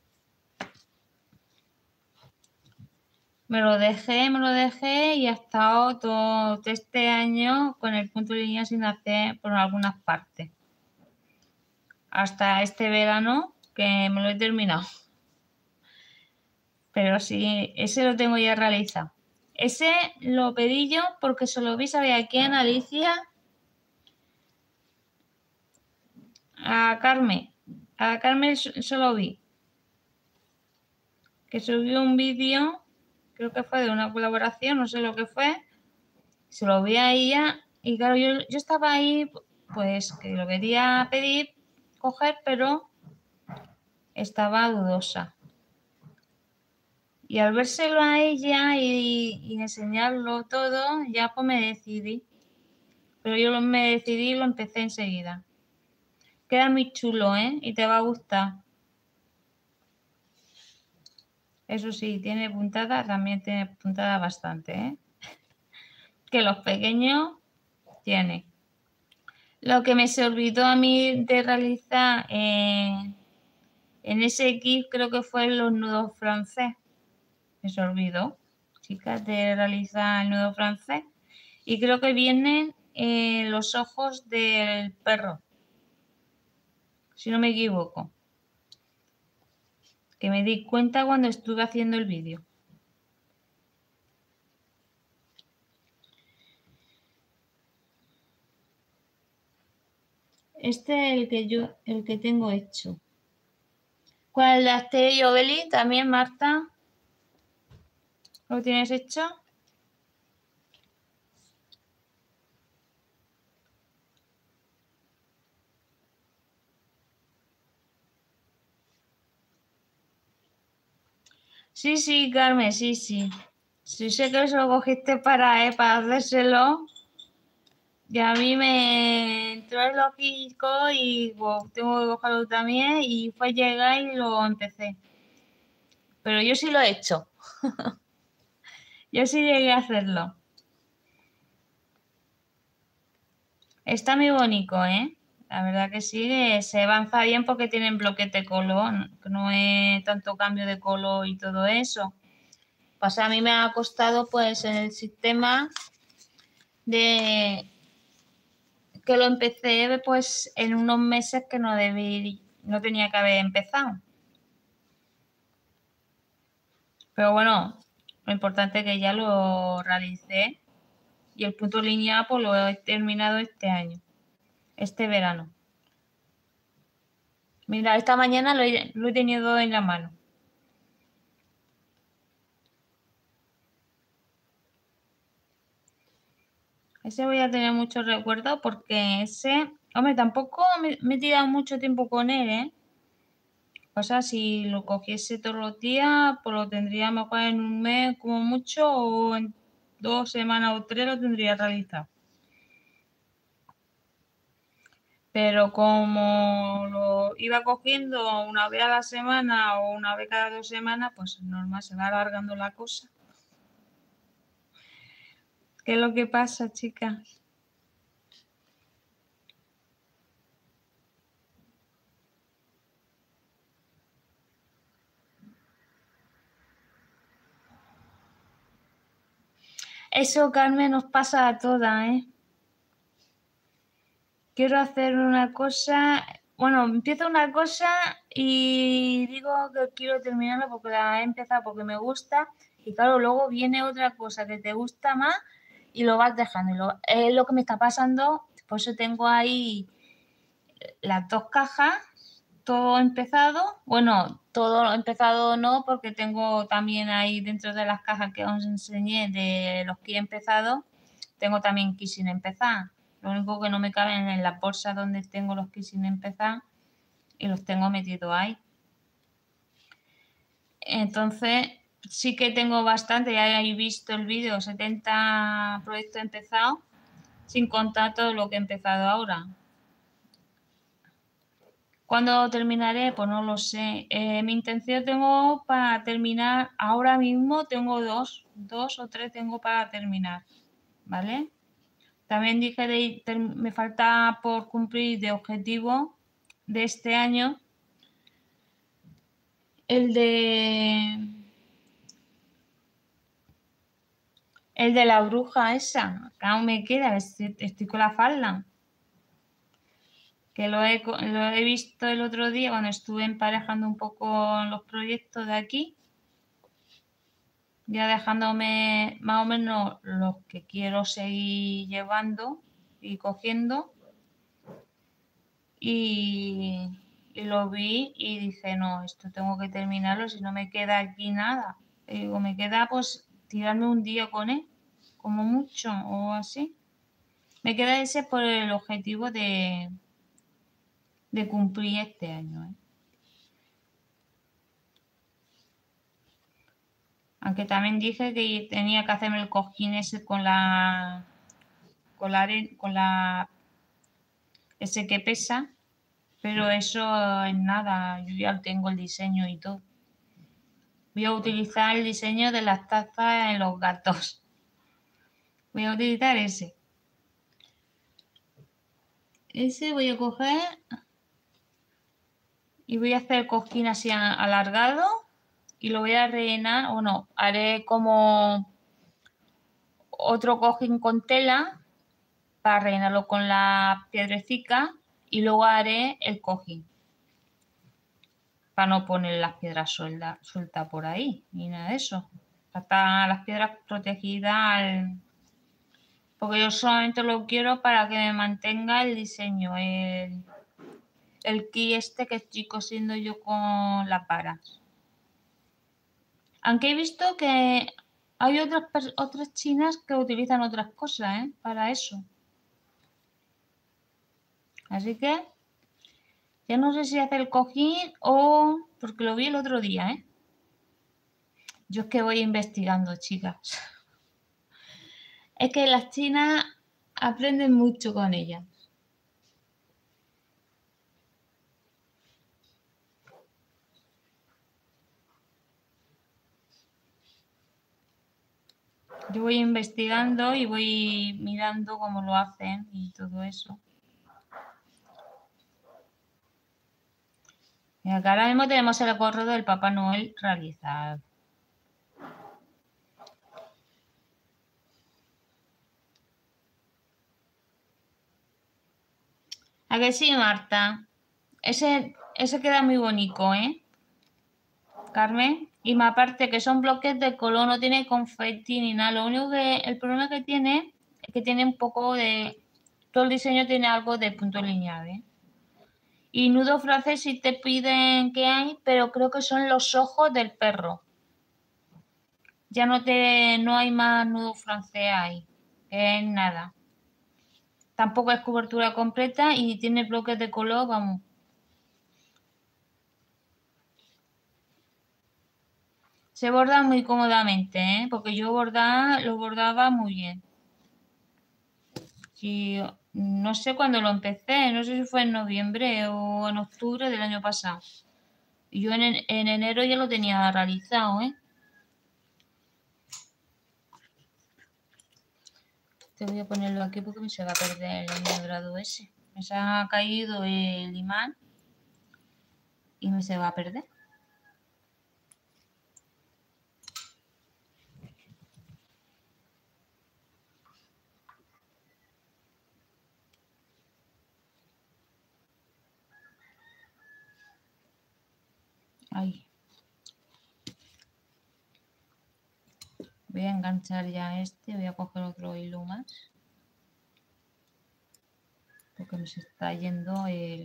me lo dejé, me lo dejé y he estado todo este año con el punto lineal sin hacer por algunas partes. Hasta este verano que me lo he terminado. Pero sí, ese lo tengo ya realizado. Ese lo pedí yo porque se lo vi, ¿sabía a quién? Alicia. A Carmen. A Carmen se lo vi. Que subió un vídeo, creo que fue de una colaboración, no sé lo que fue. Se lo vi a ella y claro, yo, yo estaba ahí, pues que lo quería pedir, coger, pero estaba dudosa. Y al vérselo a ella y, y enseñarlo todo, ya pues me decidí. Pero yo me decidí y lo empecé enseguida. Queda muy chulo, ¿eh? Y te va a gustar. Eso sí, tiene puntada, también tiene puntada bastante, ¿eh? Que los pequeños tiene. Lo que me se olvidó a mí de realizar eh, en ese kit creo que fue los nudos francés. Me se olvidó, chicas, de realizar el nudo francés. Y creo que vienen eh, los ojos del perro, si no me equivoco. Que me di cuenta cuando estuve haciendo el vídeo. Este es el que yo, el que tengo hecho. ¿Cuál de Asterix y Obelix? También, Marta. ¿Lo tienes hecho? Sí, sí, Carmen, sí, sí. Sí sé que eso lo cogiste para, eh, para hacérselo. Y a mí me entró el logico y bueno, tengo que cogerlo también y fue llegar y lo empecé. Pero yo sí lo he hecho. Yo sí llegué a hacerlo. Está muy bonito, ¿eh? La verdad que sí, que se avanza bien porque tienen bloques de color, que no es tanto cambio de color y todo eso. Pues a mí me ha costado pues en el sistema de que lo empecé pues en unos meses que no debí, no tenía que haber empezado. Pero bueno, lo importante es que ya lo realicé y el punto lineal pues lo he terminado este año, este verano. Mira, esta mañana lo he, lo he tenido en la mano. Ese voy a tener mucho recuerdo porque ese, hombre, tampoco me, me he tirado mucho tiempo con él, ¿eh? O sea, si lo cogiese todos los días, pues lo tendría mejor en un mes como mucho o en dos semanas o tres lo tendría realizado. Pero como lo iba cogiendo una vez a la semana o una vez cada dos semanas, pues normal, se va alargando la cosa. ¿Qué es lo que pasa, chicas? Eso, Carmen, nos pasa a todas, ¿eh? Quiero hacer una cosa, bueno, empiezo una cosa y digo que quiero terminarla porque la he empezado porque me gusta y claro, luego viene otra cosa que te gusta más y lo vas dejando. Y lo, es lo que me está pasando, por eso tengo ahí las dos cajas, todo empezado. Bueno, todo empezado no, porque tengo también ahí dentro de las cajas que os enseñé de los que he empezado, tengo también kits sin empezar. Lo único que no me caben en la bolsa donde tengo los kits sin empezar y los tengo metidos ahí. Entonces, sí que tengo bastante, ya habéis visto el vídeo, setenta proyectos empezados, sin contar todo lo que he empezado ahora. ¿Cuándo terminaré? Pues no lo sé. Eh, mi intención tengo para terminar, ahora mismo tengo dos, dos o tres tengo para terminar, ¿vale? También dije de, ter, me falta por cumplir de objetivo de este año el de el de la bruja esa, que aún me queda, estoy, estoy con la falda. Que lo he, lo he visto el otro día cuando estuve emparejando un poco los proyectos de aquí, ya dejándome más o menos los que quiero seguir llevando y cogiendo y, y lo vi y dije, no, esto tengo que terminarlo, si no me queda aquí nada. Y digo, me queda pues tirarme un día con él, como mucho o así. Me queda ese por el objetivo de, de cumplir este año, ¿eh? Aunque también dije que tenía que hacerme el cojín ese con la con la, con la ese que pesa, pero eso es nada, yo ya tengo el diseño y todo. Voy a utilizar el diseño de las tazas en los gatos. Voy a utilizar ese. Ese voy a coger y voy a hacer el cojín así alargado y lo voy a rellenar, o no, haré como otro cojín con tela para rellenarlo con la piedrecica y luego haré el cojín para no poner las piedras sueltas suelta por ahí ni nada de eso. Están las piedras protegidas al... porque yo solamente lo quiero para que me mantenga el diseño, el, el kit este que estoy cosiendo yo con las varas. Aunque he visto que hay otras, otras chinas que utilizan otras cosas, ¿eh? Para eso. Así que ya no sé si hacer el cojín o... porque lo vi el otro día, ¿eh? Yo es que voy investigando, chicas. Es que las chinas aprenden mucho con ellas. Yo voy investigando y voy mirando cómo lo hacen y todo eso. Y acá ahora mismo tenemos el gorro del Papá Noel realizado. ¿A que sí, Marta? Ese, ese queda muy bonito, ¿eh? Carmen. Y más aparte que son bloques de color, no tiene confeti ni nada. Lo único que el problema que tiene es que tiene un poco de... Todo el diseño tiene algo de punto lineal, ¿eh? Y nudo francés sí te piden que hay, pero creo que son los ojos del perro. Ya no te no hay más nudo francés ahí. Es nada. Tampoco es cobertura completa y tiene bloques de color, vamos. Se borda muy cómodamente, ¿eh? Porque yo bordaba, lo bordaba muy bien. Sí, no sé cuándo lo empecé, no sé si fue en noviembre o en octubre del año pasado. Y yo en, en enero ya lo tenía realizado, ¿eh? Te voy a ponerlo aquí porque me se va a perder el enhebrado ese. Me se ha caído el imán y me se va a perder. Ahí. Voy a enganchar ya este, voy a coger otro hilo más. Porque me se está yendo el...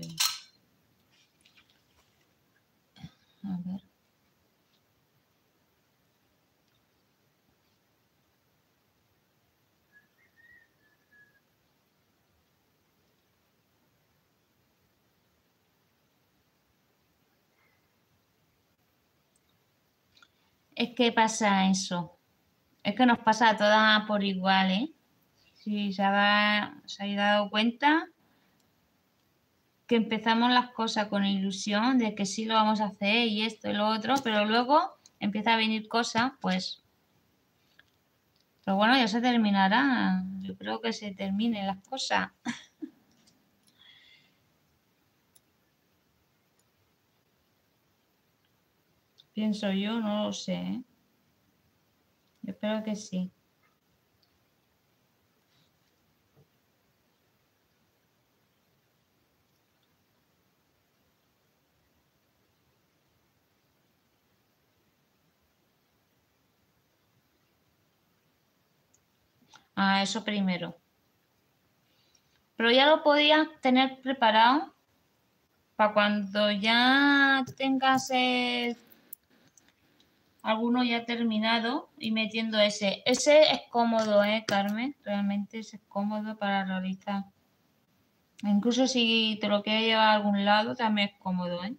A ver. Es que pasa eso. Es que nos pasa a todas por igual, ¿eh? Si se ha, se ha dado cuenta que empezamos las cosas con ilusión de que sí lo vamos a hacer y esto y lo otro, pero luego empieza a venir cosas, pues... Pero bueno, ya se terminará. Yo creo que se terminen las cosas. Pienso yo, no lo sé, ¿eh? Yo espero que sí. Ah, eso primero. Pero ya lo podías tener preparado para cuando ya tengas el, alguno ya terminado y metiendo ese. Ese es cómodo, ¿eh, Carmen? Realmente ese es cómodo para realizar. Incluso si te lo quieres llevar a algún lado, también es cómodo, ¿eh?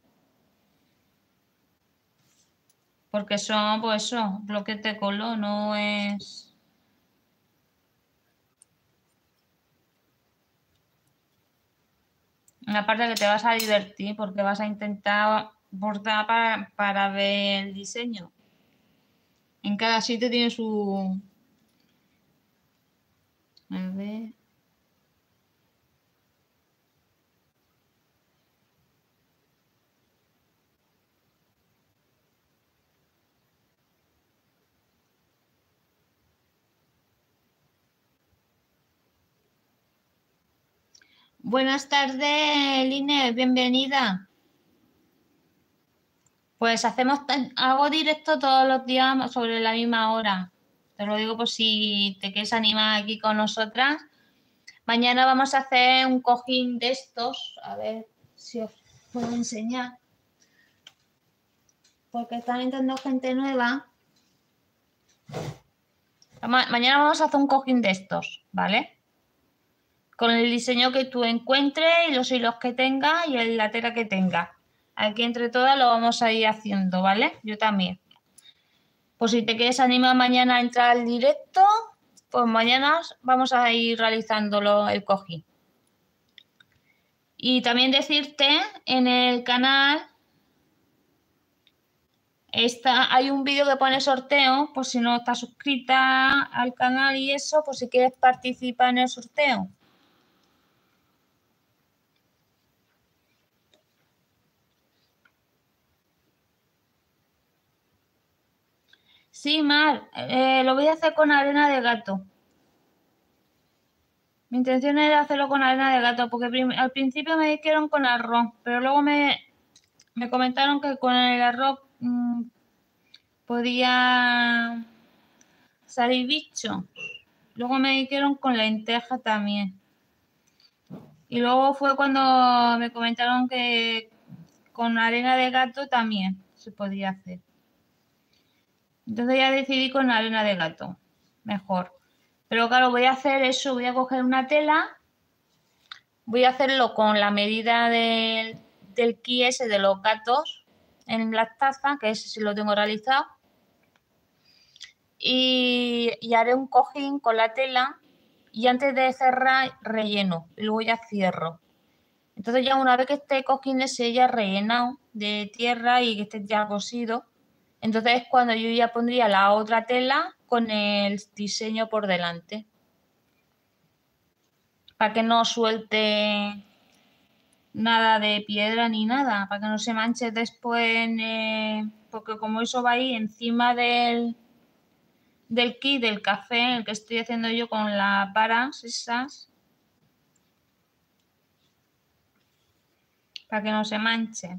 Porque son, pues eso, bloques de color, no es... Aparte que te vas a divertir porque vas a intentar bordar para, para ver el diseño. En cada sitio tiene su... A ver... Buenas tardes, Line, bienvenida. Pues hacemos, hago directo todos los días sobre la misma hora. Te lo digo por si te quieres animar aquí con nosotras. Mañana vamos a hacer un cojín de estos. A ver si os puedo enseñar. Porque están entrando gente nueva. Ma- Mañana vamos a hacer un cojín de estos, ¿vale? Con el diseño que tú encuentres y los hilos que tengas y la tela que tengas. Aquí entre todas lo vamos a ir haciendo, ¿vale? Yo también. Pues si te quieres animar mañana a entrar al directo, pues mañana vamos a ir realizándolo el cojín. Y también decirte en el canal está, hay un vídeo que pone sorteo, por si no estás suscrita al canal y eso, por si quieres participar en el sorteo. Sí, Mar, eh, lo voy a hacer con arena de gato. Mi intención era hacerlo con arena de gato, porque al principio me dijeron con arroz, pero luego me, me comentaron que con el arroz mmm, podía salir bicho. Luego me dijeron con lenteja también. Y luego fue cuando me comentaron que con arena de gato también se podía hacer. Entonces ya decidí con arena de gato, mejor. Pero claro, voy a hacer eso, voy a coger una tela, voy a hacerlo con la medida del, del ki ese de los gatos en la taza, que ese sí lo tengo realizado. Y, y haré un cojín con la tela y antes de cerrar relleno y luego ya cierro. Entonces ya una vez que este cojín ese ya rellenado de tierra y que esté ya cosido, entonces es cuando yo ya pondría la otra tela con el diseño por delante. Para que no suelte nada de piedra ni nada, para que no se manche después, eh, porque como eso va ahí encima del, del kit del café, el que estoy haciendo yo con las varas esas, para que no se manche.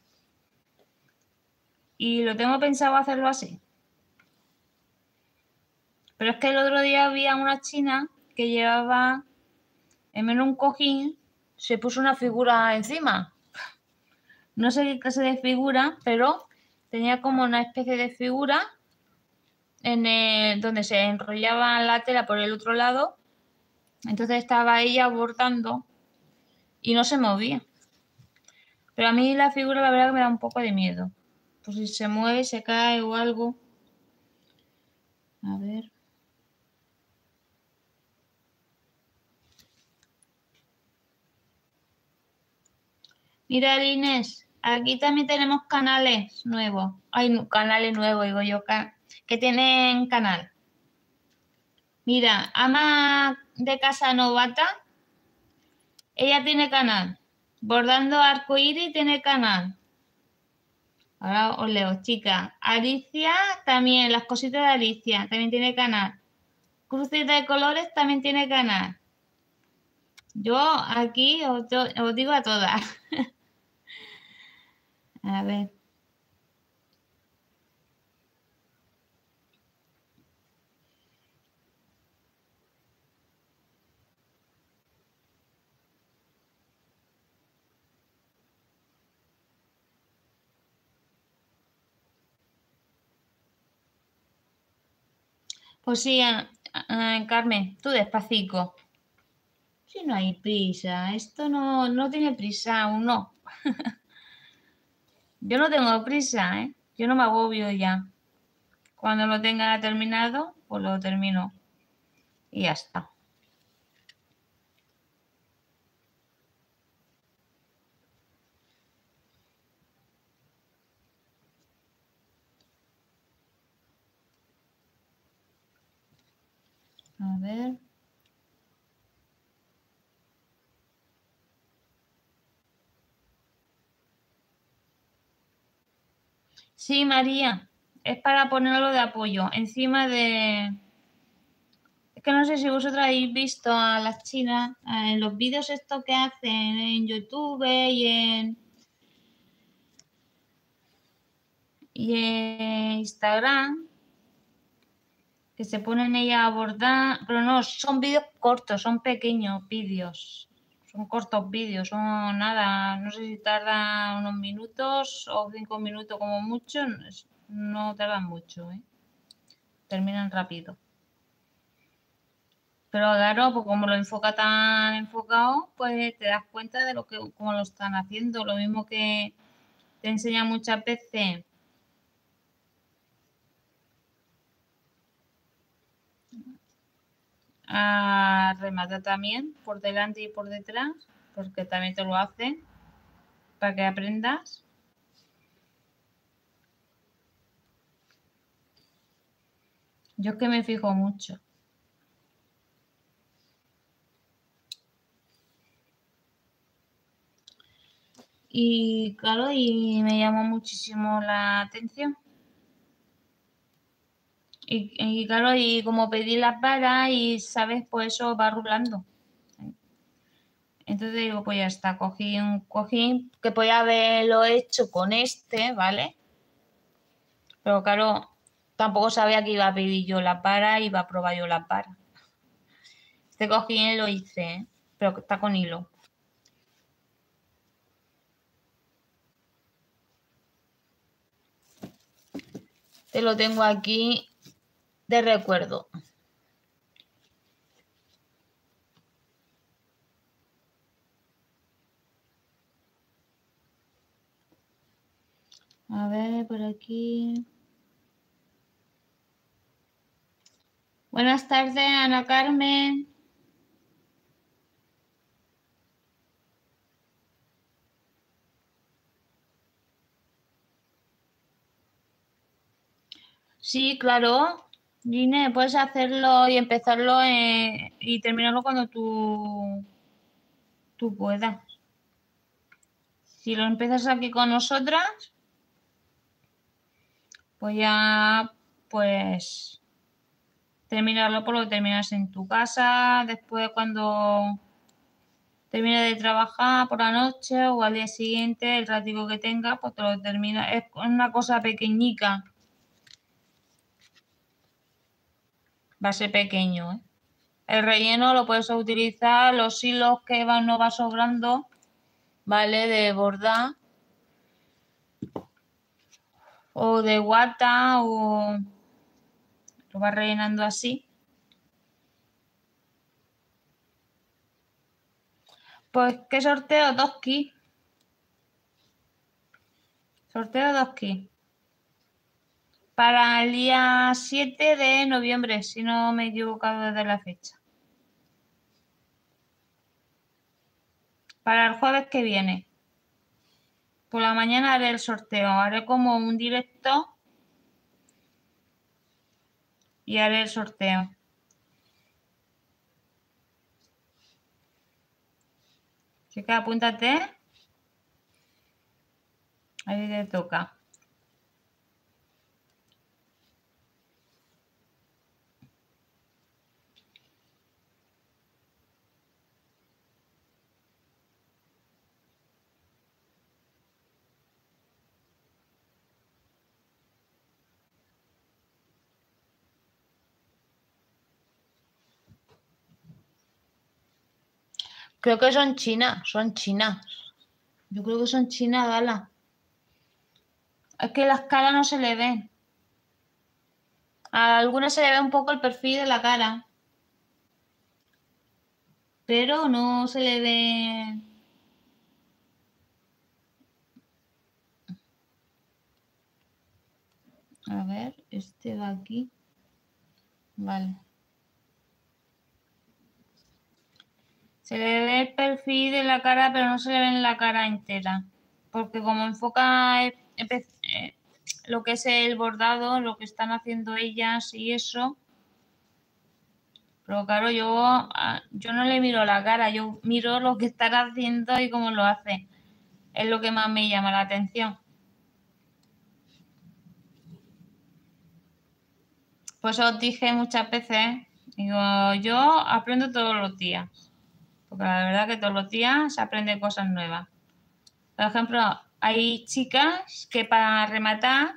Y lo tengo pensado hacerlo así. Pero es que el otro día había una china que llevaba en menos un cojín, se puso una figura encima. No sé qué clase de figura, pero tenía como una especie de figura en el, donde se enrollaba la tela por el otro lado. Entonces estaba ella bordando y no se movía. Pero a mí la figura la verdad que me da un poco de miedo. Pues si se mueve, se cae o algo. A ver. Mira, Inés, aquí también tenemos canales nuevos. Hay canales nuevos, digo yo, que tienen canal. Mira, ama de casa novata, ella tiene canal. Bordando arcoíris tiene canal. Ahora os leo, chicas. Alicia también, las cositas de Alicia también tiene canal. Crucita de colores también tiene canal. Yo aquí os, os digo a todas. A ver. Pues sí, eh, Carmen, tú despacito. Si no hay prisa, esto no, no tiene prisa aún no. Yo no tengo prisa, ¿eh? Yo no me agobio ya. Cuando lo tenga terminado, pues lo termino. Y ya está. A ver. Sí, María. Es para ponerlo de apoyo. Encima de... Es que no sé si vosotros habéis visto a las chinas en los vídeos estos que hacen en YouTube y en... y en Instagram, que se ponen ellas a bordar, pero no, son vídeos cortos, son pequeños vídeos, son cortos vídeos, son nada, no sé si tardan unos minutos o cinco minutos como mucho, no tardan mucho, ¿eh? Terminan rápido. Pero claro, pues como lo enfoca tan enfocado, pues te das cuenta de lo que, cómo lo están haciendo, lo mismo que te enseña muchas veces a rematar también por delante y por detrás, porque también te lo hacen para que aprendas. Yo es que me fijo mucho. Y claro, y me llamó muchísimo la atención. Y, y claro, y como pedí las varas y sabes, pues eso va rulando. Entonces digo, pues ya está, cogí un cojín que podía haberlo hecho con este, ¿vale? Pero claro, tampoco sabía que iba a pedir yo la para y iba a probar yo la para. Este cojín lo hice, ¿eh? Pero está con hilo. Te lo tengo aquí de recuerdo. A ver, por aquí. Buenas tardes, Ana Carmen. Sí, claro. Gine, puedes hacerlo y empezarlo en- y terminarlo cuando tú, tú puedas. Si lo empiezas aquí con nosotras, pues ya, pues, terminarlo por lo que terminas en tu casa, después cuando termines de trabajar por la noche o al día siguiente, el ratico que tengas, pues te lo terminas. Es una cosa pequeñica. Va a ser pequeño, ¿eh? El relleno lo puedes utilizar, los hilos que van, no va sobrando, ¿vale? De bordar o de guata o lo vas rellenando así. Pues, ¿qué sorteo? Dos kits. Sorteo dos kits. Para el día siete de noviembre, si no me he equivocado desde la fecha. Para el jueves que viene. Por la mañana haré el sorteo. Haré como un directo y haré el sorteo. Así que apúntate. Ahí te toca. Creo que son chinas, son chinas. Yo creo que son chinas, Gala. Es que las caras no se le ven. A algunas se le ve un poco el perfil de la cara. Pero no se le ve. A ver, este va aquí. Vale. Se le ve el perfil de la cara, pero no se le ve en la cara entera. Porque como enfoca eh, eh, lo que es el bordado, lo que están haciendo ellas y eso. Pero claro, yo, yo no le miro la cara, yo miro lo que están haciendo y cómo lo hacen. Es lo que más me llama la atención. Pues os dije muchas veces, digo, yo aprendo todos los días. Porque la verdad que todos los días se aprenden cosas nuevas. Por ejemplo, hay chicas que para rematar,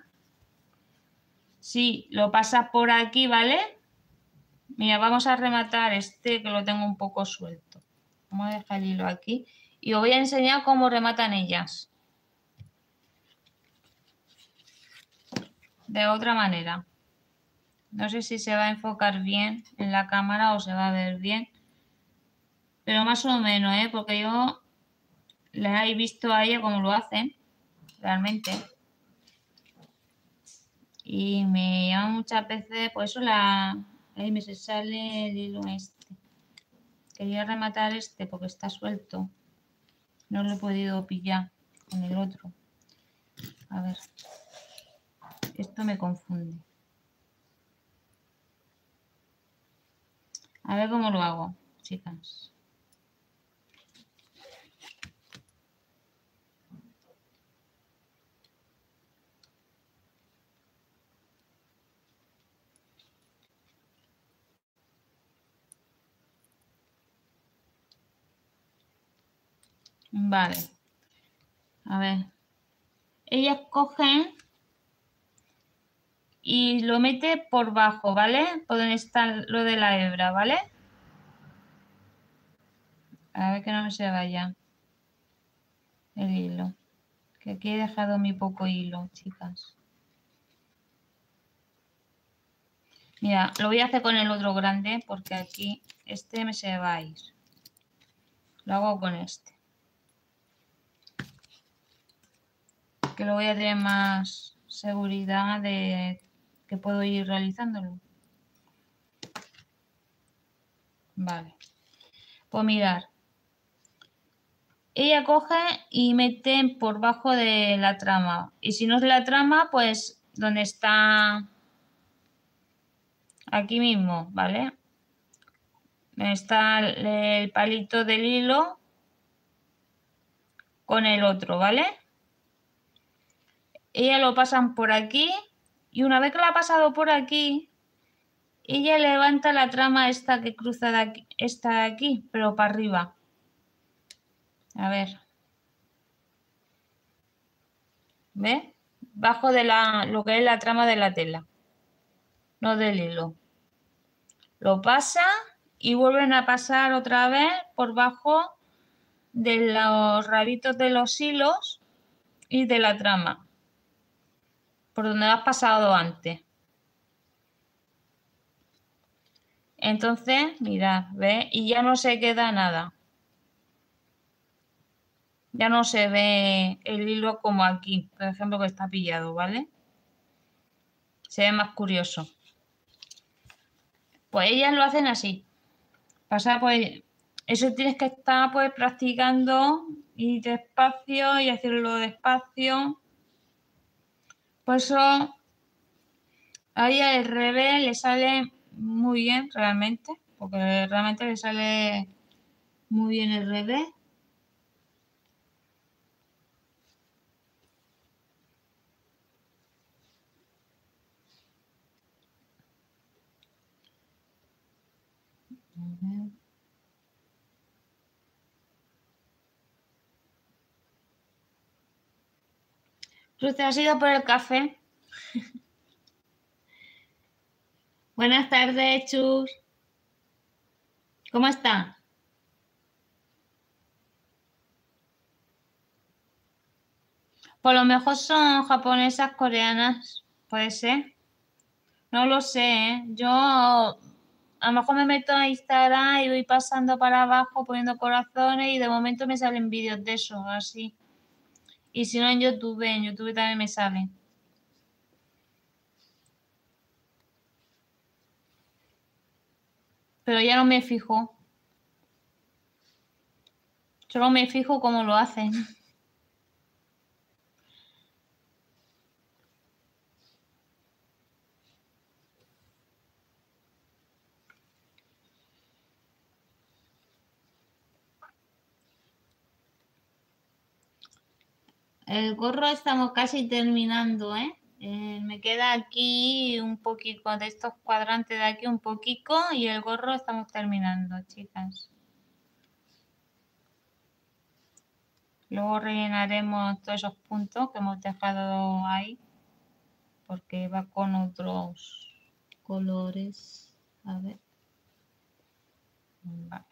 si lo pasas por aquí, ¿vale? Mira, vamos a rematar este que lo tengo un poco suelto. Vamos a dejar el hilo aquí. Y os voy a enseñar cómo rematan ellas. De otra manera. No sé si se va a enfocar bien en la cámara o se va a ver bien. Pero más o menos, ¿eh? Porque yo la he visto a ella cómo lo hacen. Realmente. Y me llama muchas veces, por eso la... Ahí me se sale el hilo este. Quería rematar este porque está suelto. No lo he podido pillar con el otro. A ver. Esto me confunde. A ver cómo lo hago, chicas. Vale. A ver. Ellas cogen y lo mete por bajo, ¿vale? Por donde está lo de la hebra, ¿vale? A ver que no se vaya el hilo. Que aquí he dejado mi poco hilo, chicas. Mira, lo voy a hacer con el otro grande porque aquí este me se va a ir. Lo hago con este. Que lo voy a tener más seguridad de que puedo ir realizándolo. Vale. Pues mirar. Ella coge y mete por bajo de la trama. Y si no es la trama, pues donde está aquí mismo, ¿vale? Está el palito del hilo con el otro, ¿vale? Ella lo pasan por aquí y una vez que la ha pasado por aquí, ella levanta la trama esta que cruza de aquí, esta de aquí, pero para arriba. A ver. ¿Ves? Bajo de la, lo que es la trama de la tela, no del hilo. Lo pasa y vuelven a pasar otra vez por bajo de los rabitos de los hilos y de la trama, por donde lo has pasado antes. Entonces, mirad, ¿ves? Y ya no se queda nada. Ya no se ve el hilo como aquí, por ejemplo, que está pillado, ¿vale? Se ve más curioso. Pues ellas lo hacen así. Pasa, pues, eso tienes que estar pues practicando y despacio y hacerlo despacio. Por eso a ella el revés le sale muy bien realmente, porque realmente le sale muy bien el revés. Ruth, ¿has ido por el café? Buenas tardes, Chus. ¿Cómo está? Por lo mejor son japonesas, coreanas. Puede ser. No lo sé, ¿eh? Yo a lo mejor me meto a Instagram y voy pasando para abajo poniendo corazones y de momento me salen vídeos de eso, así. Y si no en YouTube, en YouTube también me salen. Pero ya no me fijo. Solo me fijo cómo lo hacen. El gorro estamos casi terminando, ¿eh? Eh, me queda aquí un poquito de estos cuadrantes de aquí, un poquito, y el gorro estamos terminando, chicas. Luego rellenaremos todos esos puntos que hemos dejado ahí, porque va con otros colores. A ver. Vale.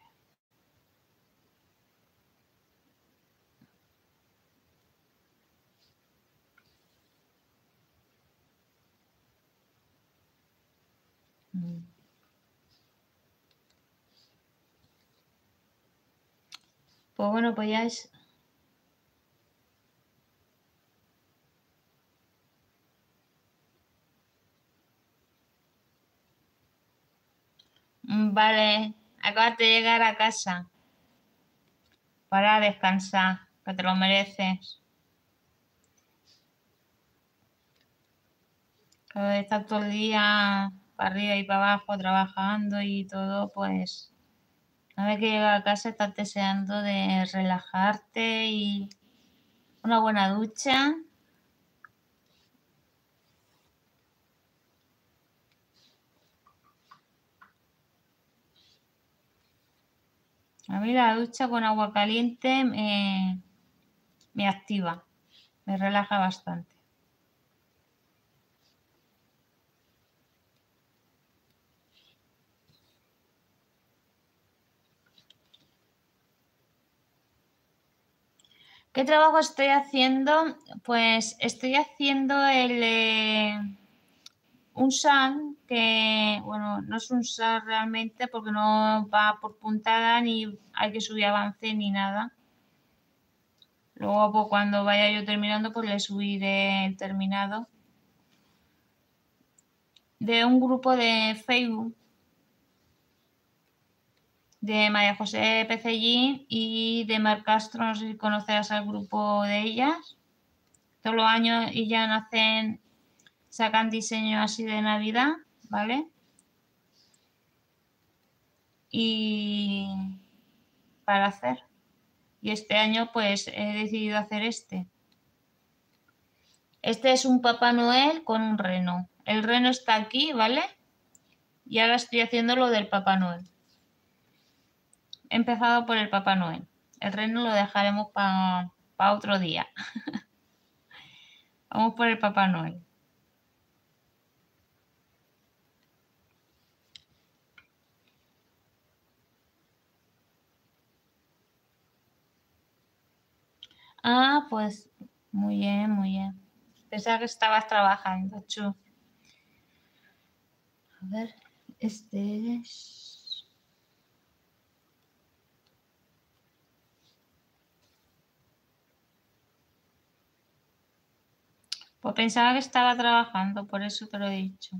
Pues bueno, pues ya es... Vale, acabas de llegar a casa para descansar, que te lo mereces. Que de estar todo el día para arriba y para abajo trabajando y todo, pues una vez que llegas a casa estás deseando de relajarte y una buena ducha. A mí la ducha con agua caliente me, me activa, me relaja bastante. ¿Qué trabajo estoy haciendo? Pues estoy haciendo el eh, un S A N que, bueno, no es un S A N realmente porque no va por puntada ni hay que subir avance ni nada. Luego, pues, cuando vaya yo terminando, pues le subiré el terminado. De un grupo de Facebook de María José Pecellín y de Mar Castro, no sé si conocerás al grupo de ellas. Todos los años ellas hacen, sacan diseños así de Navidad, ¿vale? Y para hacer. Y este año pues he decidido hacer este. Este es un Papá Noel con un reno. El reno está aquí, ¿vale? Y ahora estoy haciendo lo del Papá Noel. He empezado por el Papá Noel. El reno lo dejaremos para pa otro día. Vamos por el Papá Noel. Ah, pues muy bien, muy bien. Pensaba que estabas trabajando, Chu. A ver, este es... Pues pensaba que estaba trabajando, por eso te lo he dicho.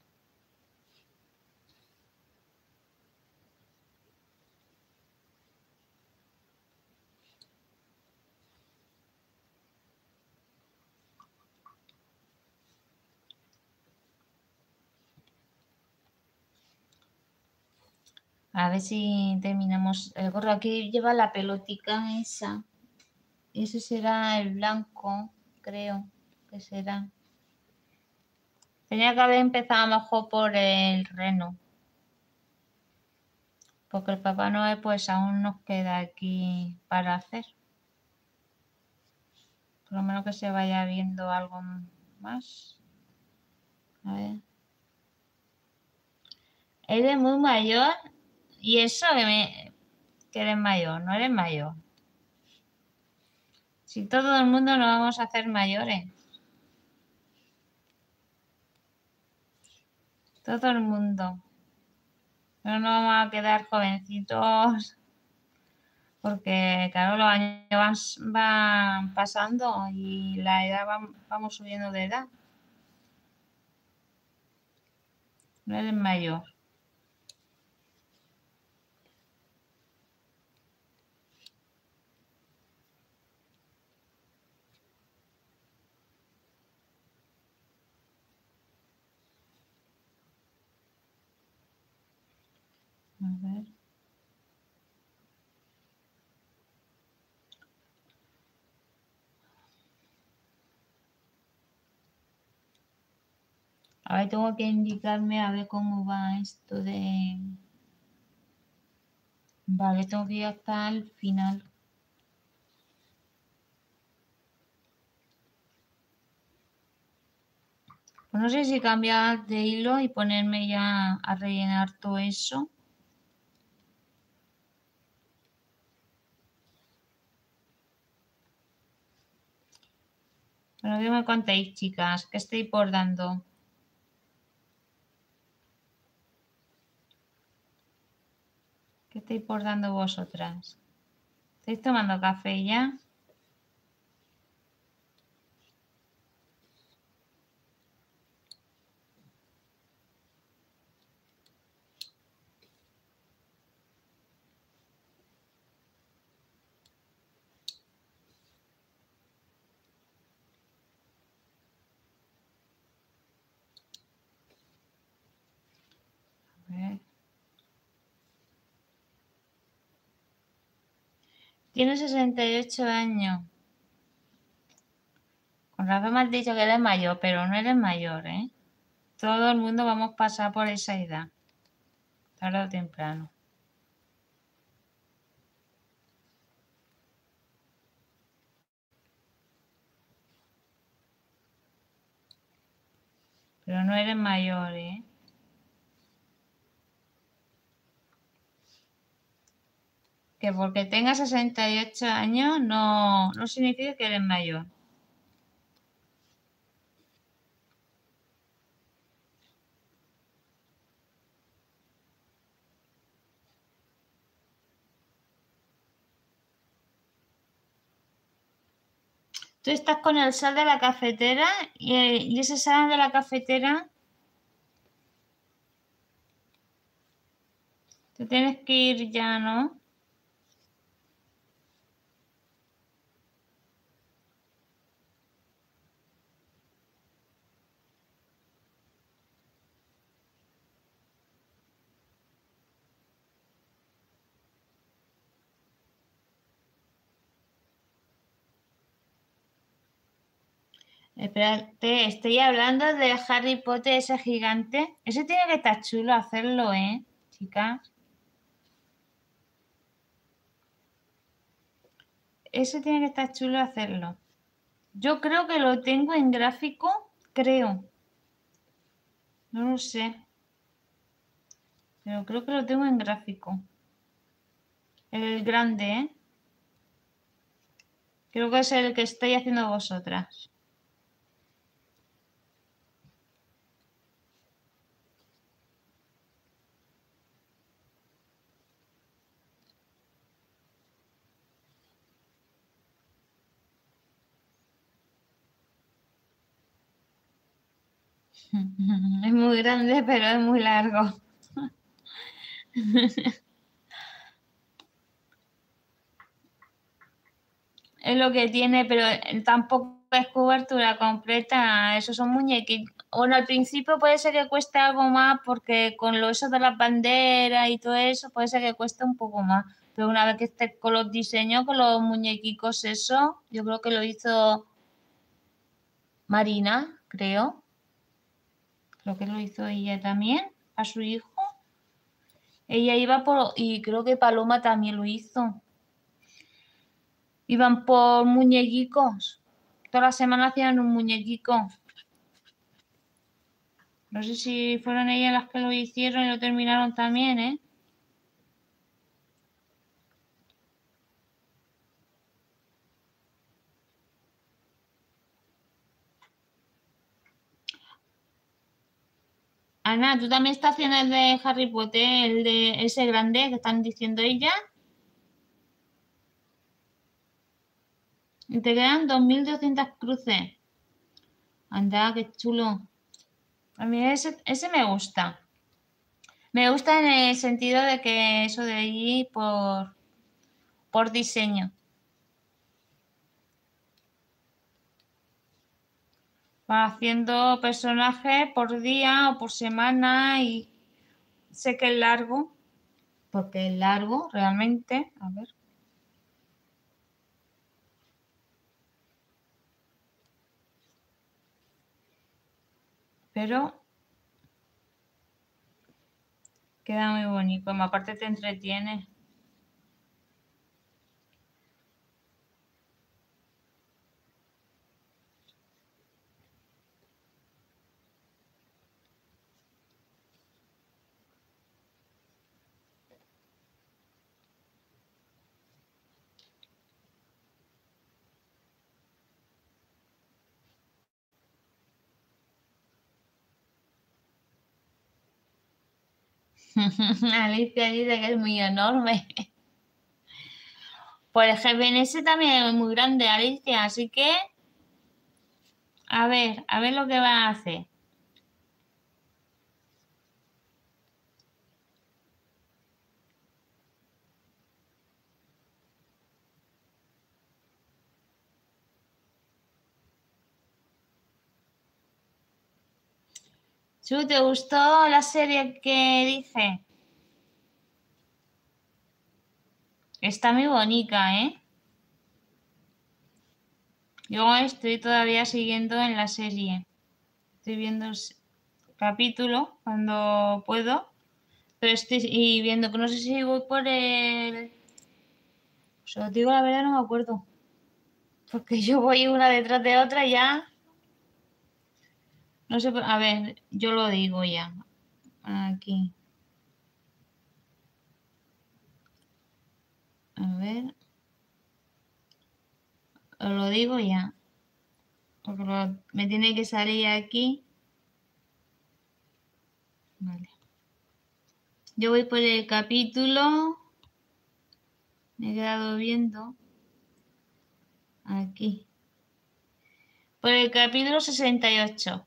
A ver si terminamos el gorro. Aquí lleva la pelotica esa. Ese será el blanco, creo que será. Tenía que haber empezado mejor por el reno. Porque el Papá Noel pues aún nos queda aquí para hacer. Por lo menos que se vaya viendo algo más. A ver. Eres muy mayor. Y eso que, me, que eres mayor, no eres mayor. Si todo el mundo nos vamos a hacer mayores. Todo el mundo. No nos vamos a quedar jovencitos. Porque, claro, los años van, van pasando y la edad va, vamos subiendo de edad. No eres mayor. A ver. A ver, tengo que indicarme a ver cómo va esto de... Vale, tengo que ir hasta el final. Pues no sé si cambiar de hilo y ponerme ya a rellenar todo eso. Bueno, ¿qué me contéis, chicas? ¿Qué estoy bordando? ¿Qué estáis bordando vosotras? ¿Estáis tomando café ya? A ver. Tiene sesenta y ocho años. Con razón me has dicho que eres mayor, pero no eres mayor, ¿eh? Todo el mundo vamos a pasar por esa edad, tarde o temprano. Pero no eres mayor, ¿eh? Que porque tengas sesenta y ocho años no, no significa que eres mayor. Tú estás con el sal de la cafetera y, y ese sal de la cafetera te tienes que ir ya, ¿no? Espérate, estoy hablando de Harry Potter, ese gigante. Ese tiene que estar chulo hacerlo, ¿eh, chicas? Ese tiene que estar chulo hacerlo. Yo creo que lo tengo en gráfico, creo. No lo sé. Pero creo que lo tengo en gráfico. El grande, ¿eh? Creo que es el que estáis haciendo vosotras. Es muy grande, pero es muy largo. Es lo que tiene, pero tampoco es cobertura completa. Esos son muñequitos. Bueno, al principio puede ser que cueste algo más porque con lo eso de las banderas y todo eso puede ser que cueste un poco más. Pero una vez que estés con los diseños, con los muñequicos, eso, yo creo que lo hizo Marina, creo. Creo que lo hizo ella también, a su hijo. Ella iba por, y creo que Paloma también lo hizo. Iban por muñequicos. Toda la semana hacían un muñequico. No sé si fueron ellas las que lo hicieron y lo terminaron también, ¿eh? Ana, ¿tú también estás haciendo el de Harry Potter, el de ese grande que están diciendo ellas? Y te quedan dos mil doscientas cruces. Anda, qué chulo. A mí ese, ese me gusta. Me gusta en el sentido de que eso de allí por, por diseño. Va haciendo personajes por día o por semana y sé que es largo, porque es largo realmente. A ver. Pero queda muy bonito, aparte te entretiene. Alicia dice que es muy enorme. Pues el G B N S también es muy grande, Alicia, así que a ver, a ver lo que van a hacer. Chu, ¿te gustó la serie que dije? Está muy bonita, ¿eh? Yo estoy todavía siguiendo en la serie. Estoy viendo el capítulo cuando puedo. Pero estoy y viendo que no sé si voy por el... Os lo digo la verdad, no me acuerdo. Porque yo voy una detrás de otra ya. No sé, a ver, yo lo digo ya. Aquí. A ver. Os lo digo ya. Porque lo, me tiene que salir aquí. Vale. Yo voy por el capítulo. Me he quedado viendo. Aquí. Por el capítulo sesenta y ocho.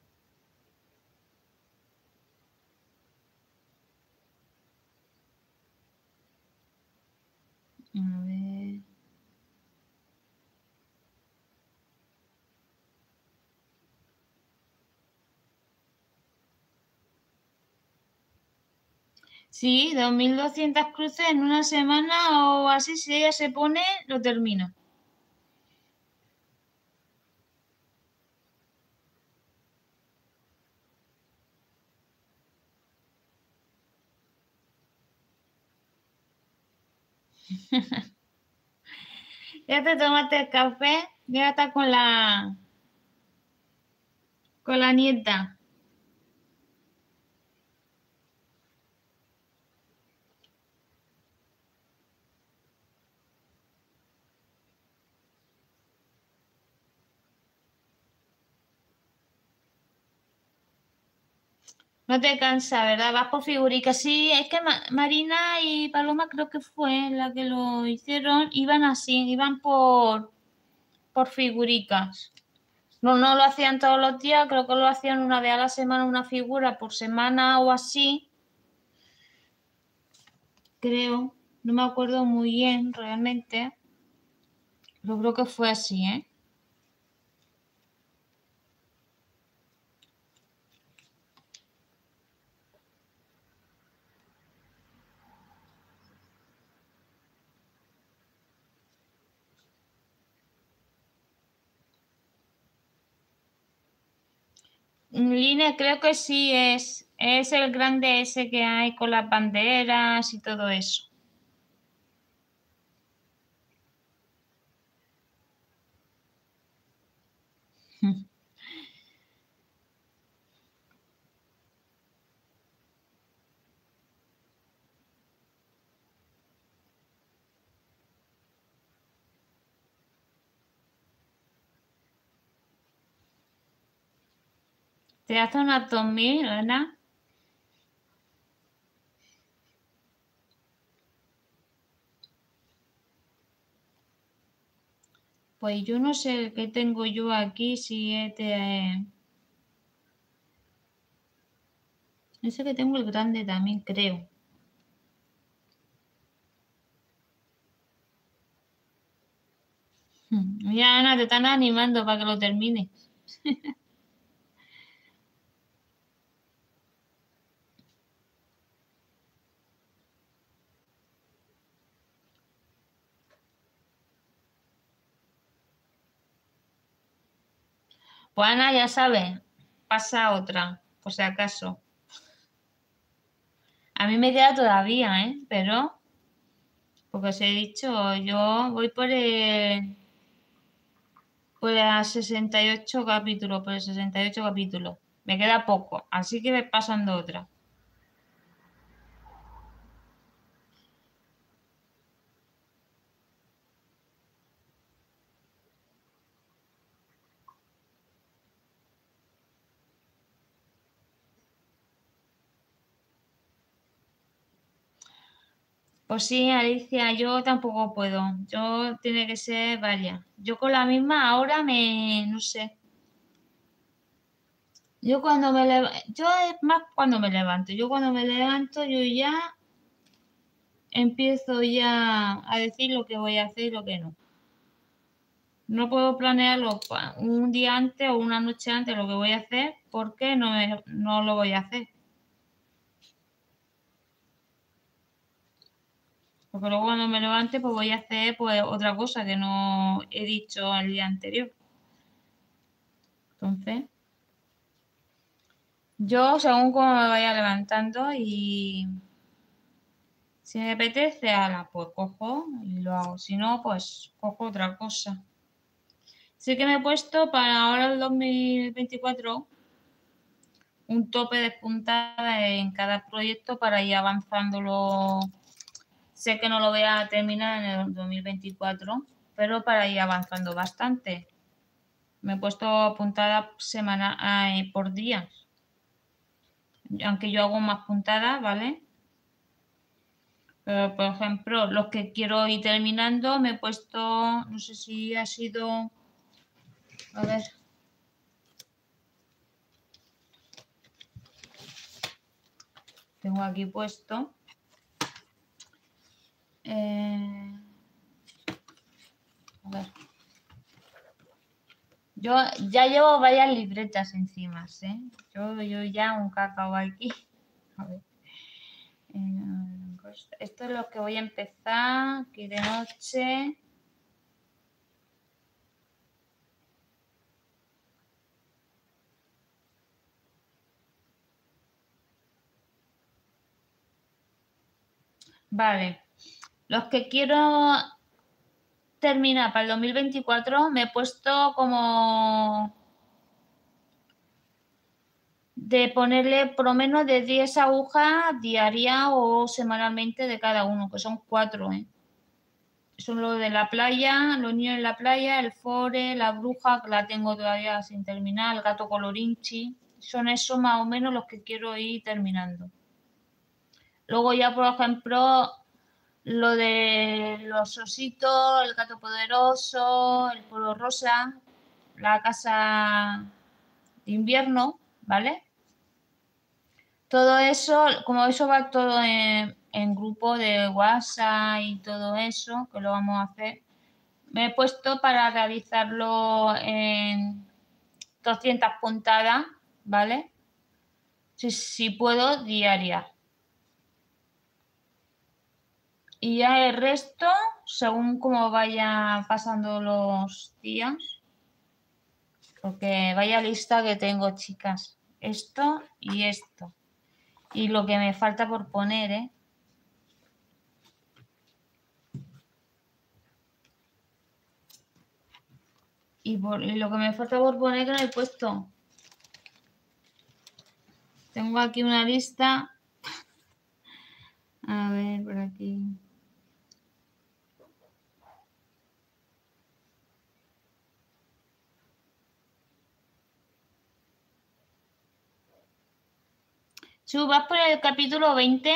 A ver. Sí, dos mil doscientas cruces en una semana o así, si ella se pone, lo termino. Ya te tomaste el café, ya está con la con la nieta. No te cansa, ¿verdad? Vas por figuritas. Sí, es que Ma- Marina y Paloma creo que fue la que lo hicieron. Iban así, iban por, por figuricas. No, no lo hacían todos los días, creo que lo hacían una vez a la semana, una figura por semana o así. Creo, no me acuerdo muy bien realmente. Pero creo que fue así, ¿eh? Línea creo que sí es. Es el grande ese que hay con las banderas y todo eso. Te hace unas dos mil, ¿verdad? Pues yo no sé qué tengo yo aquí, si es de... Ese que tengo el grande también, creo. Mira, Ana, te están animando para que lo termine. Pues Ana, ya sabes, pasa otra, por si acaso. A mí me queda todavía, ¿eh? Pero, porque os he dicho, yo voy por el... Por el sesenta y ocho capítulos, por el sesenta y ocho capítulos. Me queda poco, así que me pasando otra. Pues sí, Alicia, yo tampoco puedo. Yo tiene que ser varias. Yo con la misma ahora me, no sé. Yo cuando me levanto, yo es más cuando me levanto. Yo cuando me levanto, yo ya empiezo ya a decir lo que voy a hacer y lo que no. No puedo planearlo pa- un día antes o una noche antes lo que voy a hacer porque no, me- no lo voy a hacer. Porque luego cuando me levante, pues voy a hacer pues otra cosa que no he dicho el día anterior. Entonces, yo según como me vaya levantando y si me apetece, ala, pues cojo y lo hago. Si no, pues cojo otra cosa. Sí que me he puesto para ahora el dos mil veinticuatro un tope de puntada en cada proyecto para ir avanzándolo sé que no lo voy a terminar en el dos mil veinticuatro, pero para ir avanzando bastante. Me he puesto puntada semana, eh, por días. Aunque yo hago más puntadas, ¿vale? Pero, por ejemplo, los que quiero ir terminando, me he puesto, no sé si ha sido, a ver, tengo aquí puesto, eh, a ver, yo ya llevo varias libretas encima, ¿eh? Yo, yo ya un cacao aquí, a ver. Eh, esto es lo que voy a empezar aquí de noche. Vale, los que quiero terminar para el dos mil veinticuatro me he puesto como de ponerle por lo menos de diez agujas diarias o semanalmente de cada uno, que son cuatro, ¿eh? Son lo de la playa, los niños en la playa, el fore, la bruja, que la tengo todavía sin terminar, el gato colorinchi. Son esos más o menos los que quiero ir terminando. Luego ya, por ejemplo, lo de los ositos, el gato poderoso, el pueblo rosa, la casa de invierno, ¿vale? Todo eso, como eso va todo en, en grupo de WhatsApp y todo eso, que lo vamos a hacer, me he puesto para realizarlo en doscientas puntadas, ¿vale? Si, si puedo, diarias. Y ya el resto, según como vaya pasando los días, porque vaya lista que tengo, chicas. Esto y esto. Y lo que me falta por poner, ¿eh? Y, por, y lo que me falta por poner que no he puesto. Tengo aquí una lista. A ver, por aquí. Chu, ¿vas por el capítulo veinte?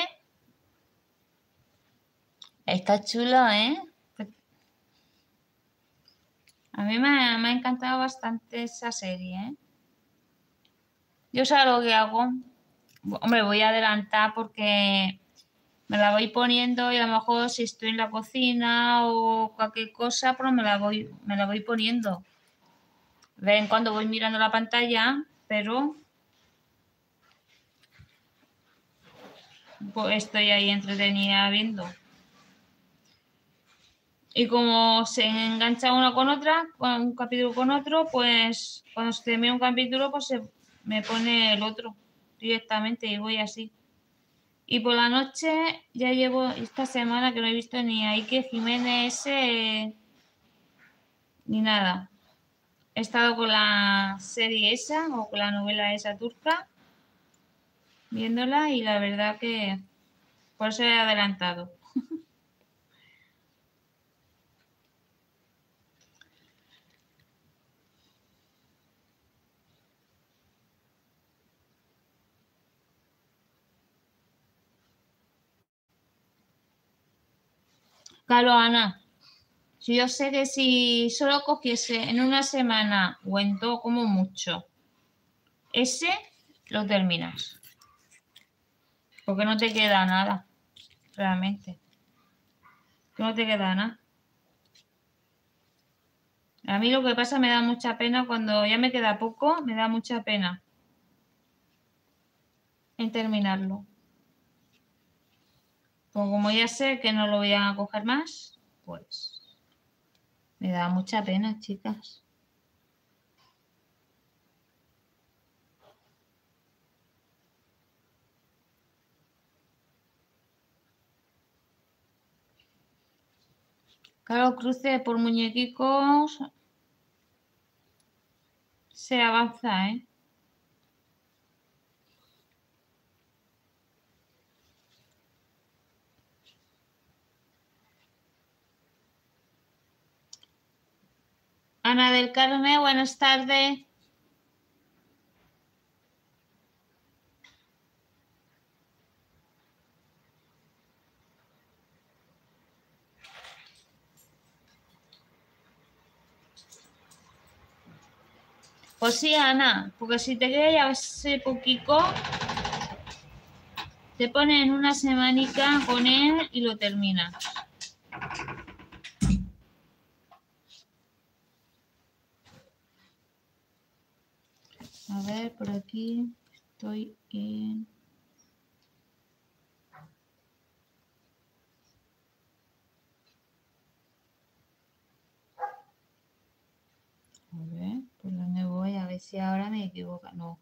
Está chulo, ¿eh? A mí me ha, me ha encantado bastante esa serie, ¿eh? Yo sé lo que hago. Hombre, voy a adelantar porque me la voy poniendo y a lo mejor si estoy en la cocina o cualquier cosa, pues me la voy, me la voy poniendo. De vez en cuando voy mirando la pantalla, pero pues estoy ahí entretenida viendo. Y como se engancha una con otra, con un capítulo con otro, pues cuando se termina un capítulo, pues se me pone el otro directamente y voy así. Y por la noche ya llevo esta semana que no he visto ni a Iker Jiménez ese, ni nada. He estado con la serie esa o con la novela esa turca viéndola y la verdad que por eso he adelantado. Claro, Ana, si yo sé que si solo cogiese en una semana o en dos como mucho, ese lo terminas. Porque no te queda nada, realmente. No te queda nada. A mí lo que pasa me da mucha pena cuando ya me queda poco, me da mucha pena en terminarlo. Pues como ya sé que no lo voy a coger más, pues me da mucha pena, chicas. Claro, cruce por muñequicos se avanza, ¿eh? Ana del Carmen, buenas tardes. Pues sí, Ana, porque si te queda ya ese poquito, te pones en una semanica con él y lo terminas. A ver, por aquí estoy en... A ver, ¿por dónde voy? A ver si ahora me equivoco. No.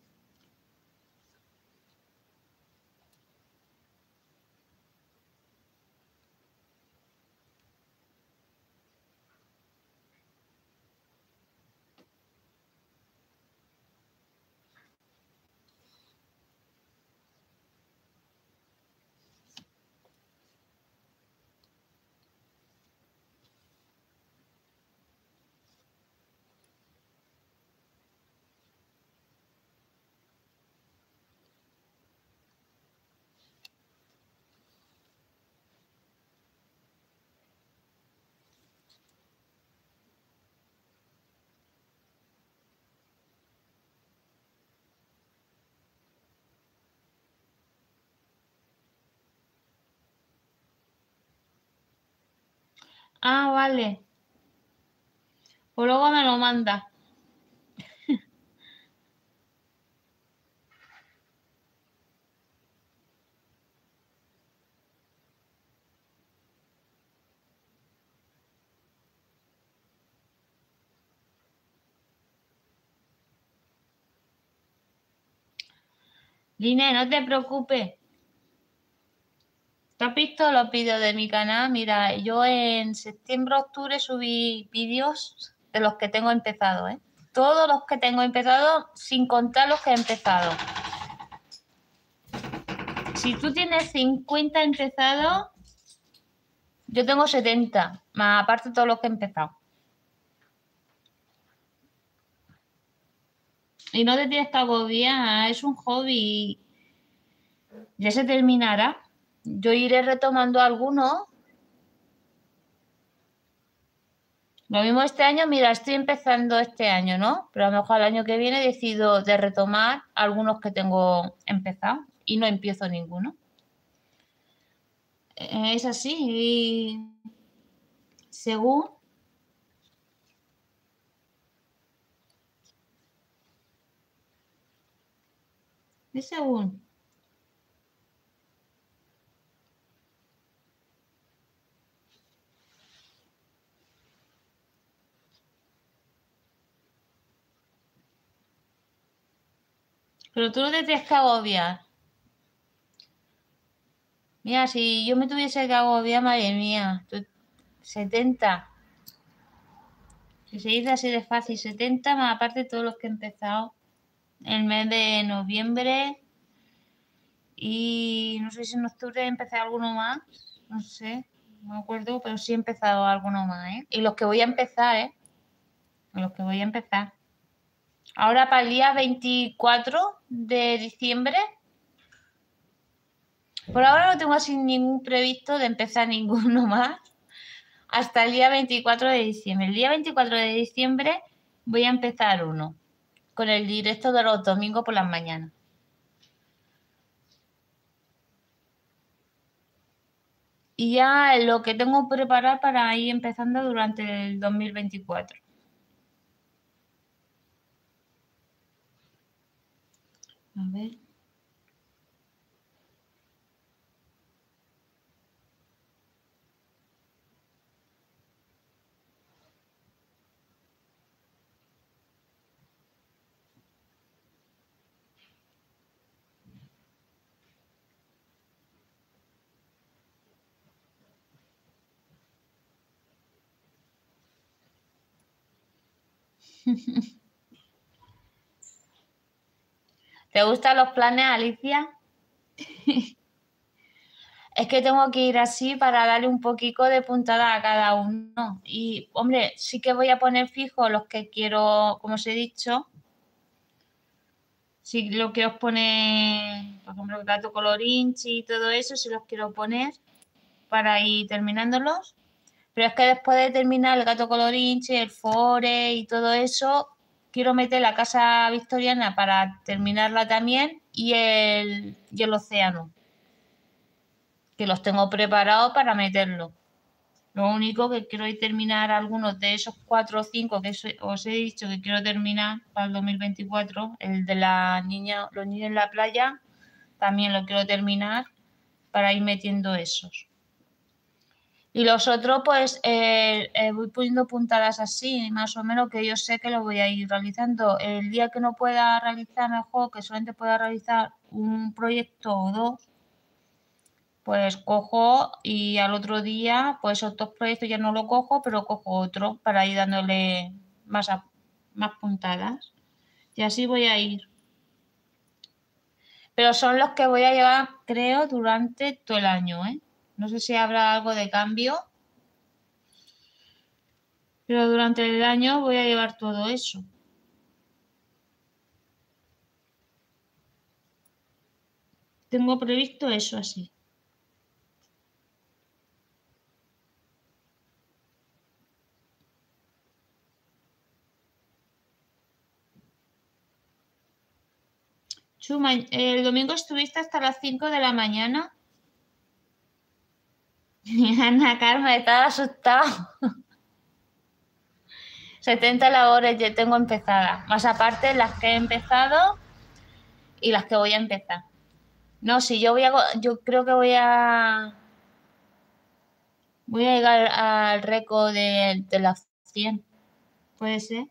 Ah, vale. Pues luego me lo manda. Line, no te preocupes. ¿Tú has visto los vídeos de mi canal? Mira, yo en septiembre, octubre subí vídeos de los que tengo empezado, ¿eh? Todos los que tengo empezado, sin contar los que he empezado. Si tú tienes cincuenta empezados, yo tengo setenta, más aparte de todos los que he empezado. Y no te tienes que agobiar, es un hobby. Ya se terminará. Yo iré retomando algunos. Lo mismo este año, mira, estoy empezando este año, ¿no? Pero a lo mejor el año que viene decido de retomar algunos que tengo empezado y no empiezo ninguno. Es así. Y según... Es según... Pero tú no te tienes que agobiar. Mira, si yo me tuviese que agobiar, madre mía, setenta. Si se dice así de fácil, setenta más aparte de todos los que he empezado el mes de noviembre y no sé si en octubre empecé alguno más, no sé, no me acuerdo, pero sí he empezado alguno más, ¿eh? Y los que voy a empezar, ¿eh? Los que voy a empezar. Ahora para el día veinticuatro de diciembre, por ahora no tengo así ningún previsto de empezar ninguno más hasta el día veinticuatro de diciembre. El día veinticuatro de diciembre voy a empezar uno con el directo de los domingos por las mañanas. Y ya lo que tengo que preparar para ir empezando durante el dos mil veinticuatro. A ver. ¿Te gustan los planes, Alicia? es que tengo que ir así para darle un poquito de puntada a cada uno. Y, hombre, sí que voy a poner fijo los que quiero, como os he dicho. Si lo quiero poner, por ejemplo, el gato colorinchi y todo eso, si los quiero poner para ir terminándolos. Pero es que después de terminar el gato colorinchi, el fore y todo eso, quiero meter la casa victoriana para terminarla también y el, y el océano, que los tengo preparados para meterlo. Lo único que quiero terminar algunos de esos cuatro o cinco que os he dicho que quiero terminar para el dos mil veinticuatro, el de la niña, los niños en la playa, también lo quiero terminar para ir metiendo esos. Y los otros, pues eh, eh, voy poniendo puntadas así, más o menos, que yo sé que lo voy a ir realizando. El día que no pueda realizar mejor, que solamente pueda realizar un proyecto o dos, pues cojo y al otro día, pues esos dos proyectos ya no lo cojo, pero cojo otro para ir dándole más, a, más puntadas. Y así voy a ir. Pero son los que voy a llevar, creo, durante todo el año, ¿eh? No sé si habrá algo de cambio. Pero durante el año voy a llevar todo eso. Tengo previsto eso así. Chuma, el domingo estuviste hasta las cinco de la mañana. Ana Carmen, estaba asustada. setenta labores ya tengo empezadas, más aparte las que he empezado y las que voy a empezar. No, si yo voy a, yo creo que voy a, voy a llegar al récord de, de las cien. ¿Puede ser?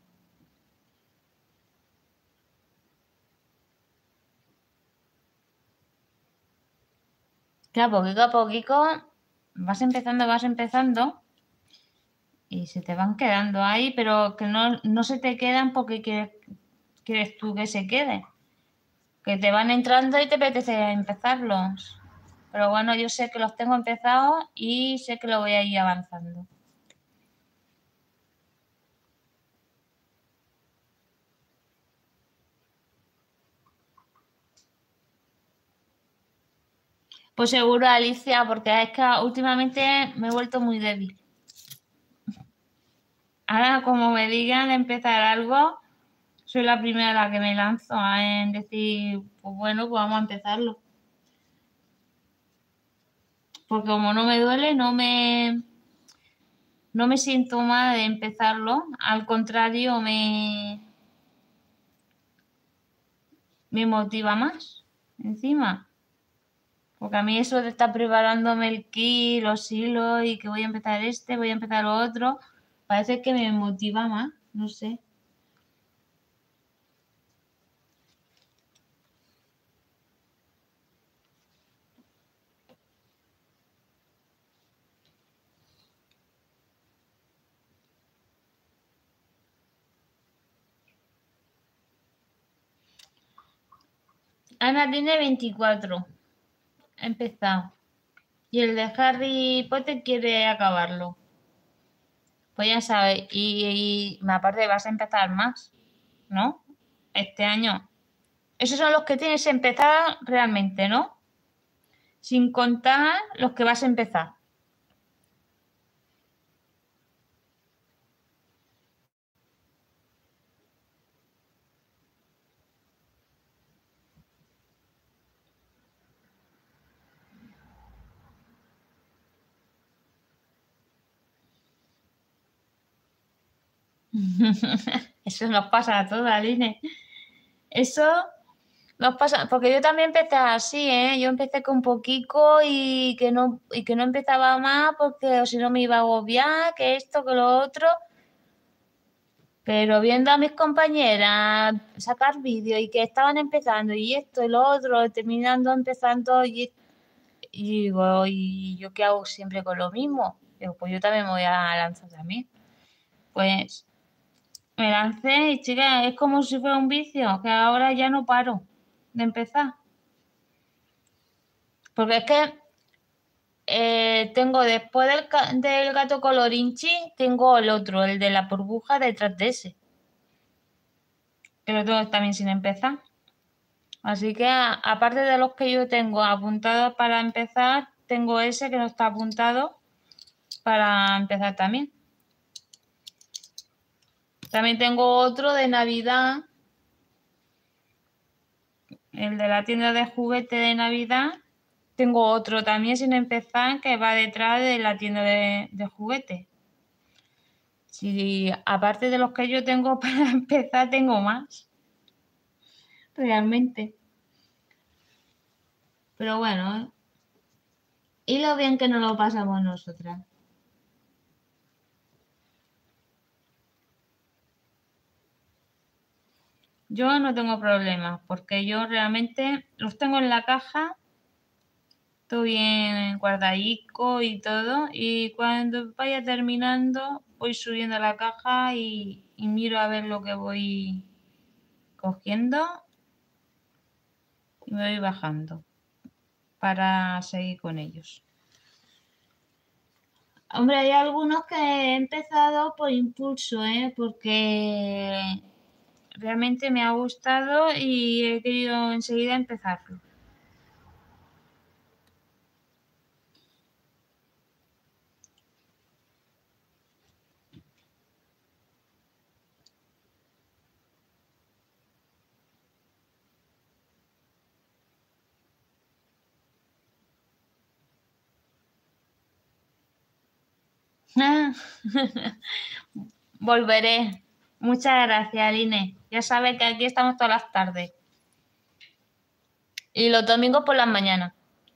Claro, poquito a poquito vas empezando, vas empezando y se te van quedando ahí, pero que no, no se te quedan porque quieres, quieres tú que se quede. Que te van entrando y te apetece empezarlos. Pero bueno, yo sé que los tengo empezados y sé que lo voy a ir avanzando. Pues seguro, Alicia, porque es que últimamente me he vuelto muy débil. Ahora, como me digan de empezar algo, soy la primera a la que me lanzo en decir, pues bueno, pues vamos a empezarlo. Porque como no me duele, no me, no me siento mal de empezarlo. Al contrario, me, me motiva más encima. Porque a mí eso de estar preparándome el kit, los hilos y que voy a empezar este, voy a empezar lo otro, parece que me motiva más, no sé. Ana tiene veinticuatro. Ha empezado. Y el de Harry Potter quiere acabarlo. Pues ya sabes. Y, y aparte vas a empezar más, ¿no? Este año. Esos son los que tienes que empezar realmente, ¿no? Sin contar los que vas a empezar. Eso nos pasa a todas, Aline. Eso nos pasa, porque yo también empecé así, ¿eh? Yo empecé con poquito y que no, y que no empezaba más porque si no me iba a agobiar, que esto, que lo otro. Pero viendo a mis compañeras sacar vídeos y que estaban empezando y esto y lo otro, terminando, empezando y, y digo, ¿y yo qué hago siempre con lo mismo? Digo, pues yo también me voy a lanzar también. Pues me lancé y chica, es como si fuera un vicio, que ahora ya no paro de empezar. Porque es que eh, tengo después del, del gato colorinchi, tengo el otro, el de la burbuja detrás de ese. Que lo tengo también sin empezar. Así que aparte de los que yo tengo apuntados para empezar, tengo ese que no está apuntado para empezar también. También tengo otro de Navidad, el de la tienda de juguete de Navidad. Tengo otro también sin empezar que va detrás de la tienda de, de juguete. Si aparte de los que yo tengo para empezar, tengo más. Realmente. Pero bueno, ¿eh? Y lo bien que nos lo pasamos nosotras. Yo no tengo problemas porque yo realmente los tengo en la caja, todo bien guardadico y todo, y cuando vaya terminando voy subiendo a la caja y, y miro a ver lo que voy cogiendo y me voy bajando para seguir con ellos. Hombre, hay algunos que he empezado por impulso, ¿eh? Porque realmente me ha gustado y he querido enseguida empezarlo. Volveré. Muchas gracias, Aline. Ya sabes que aquí estamos todas las tardes. Y los domingos por las mañanas.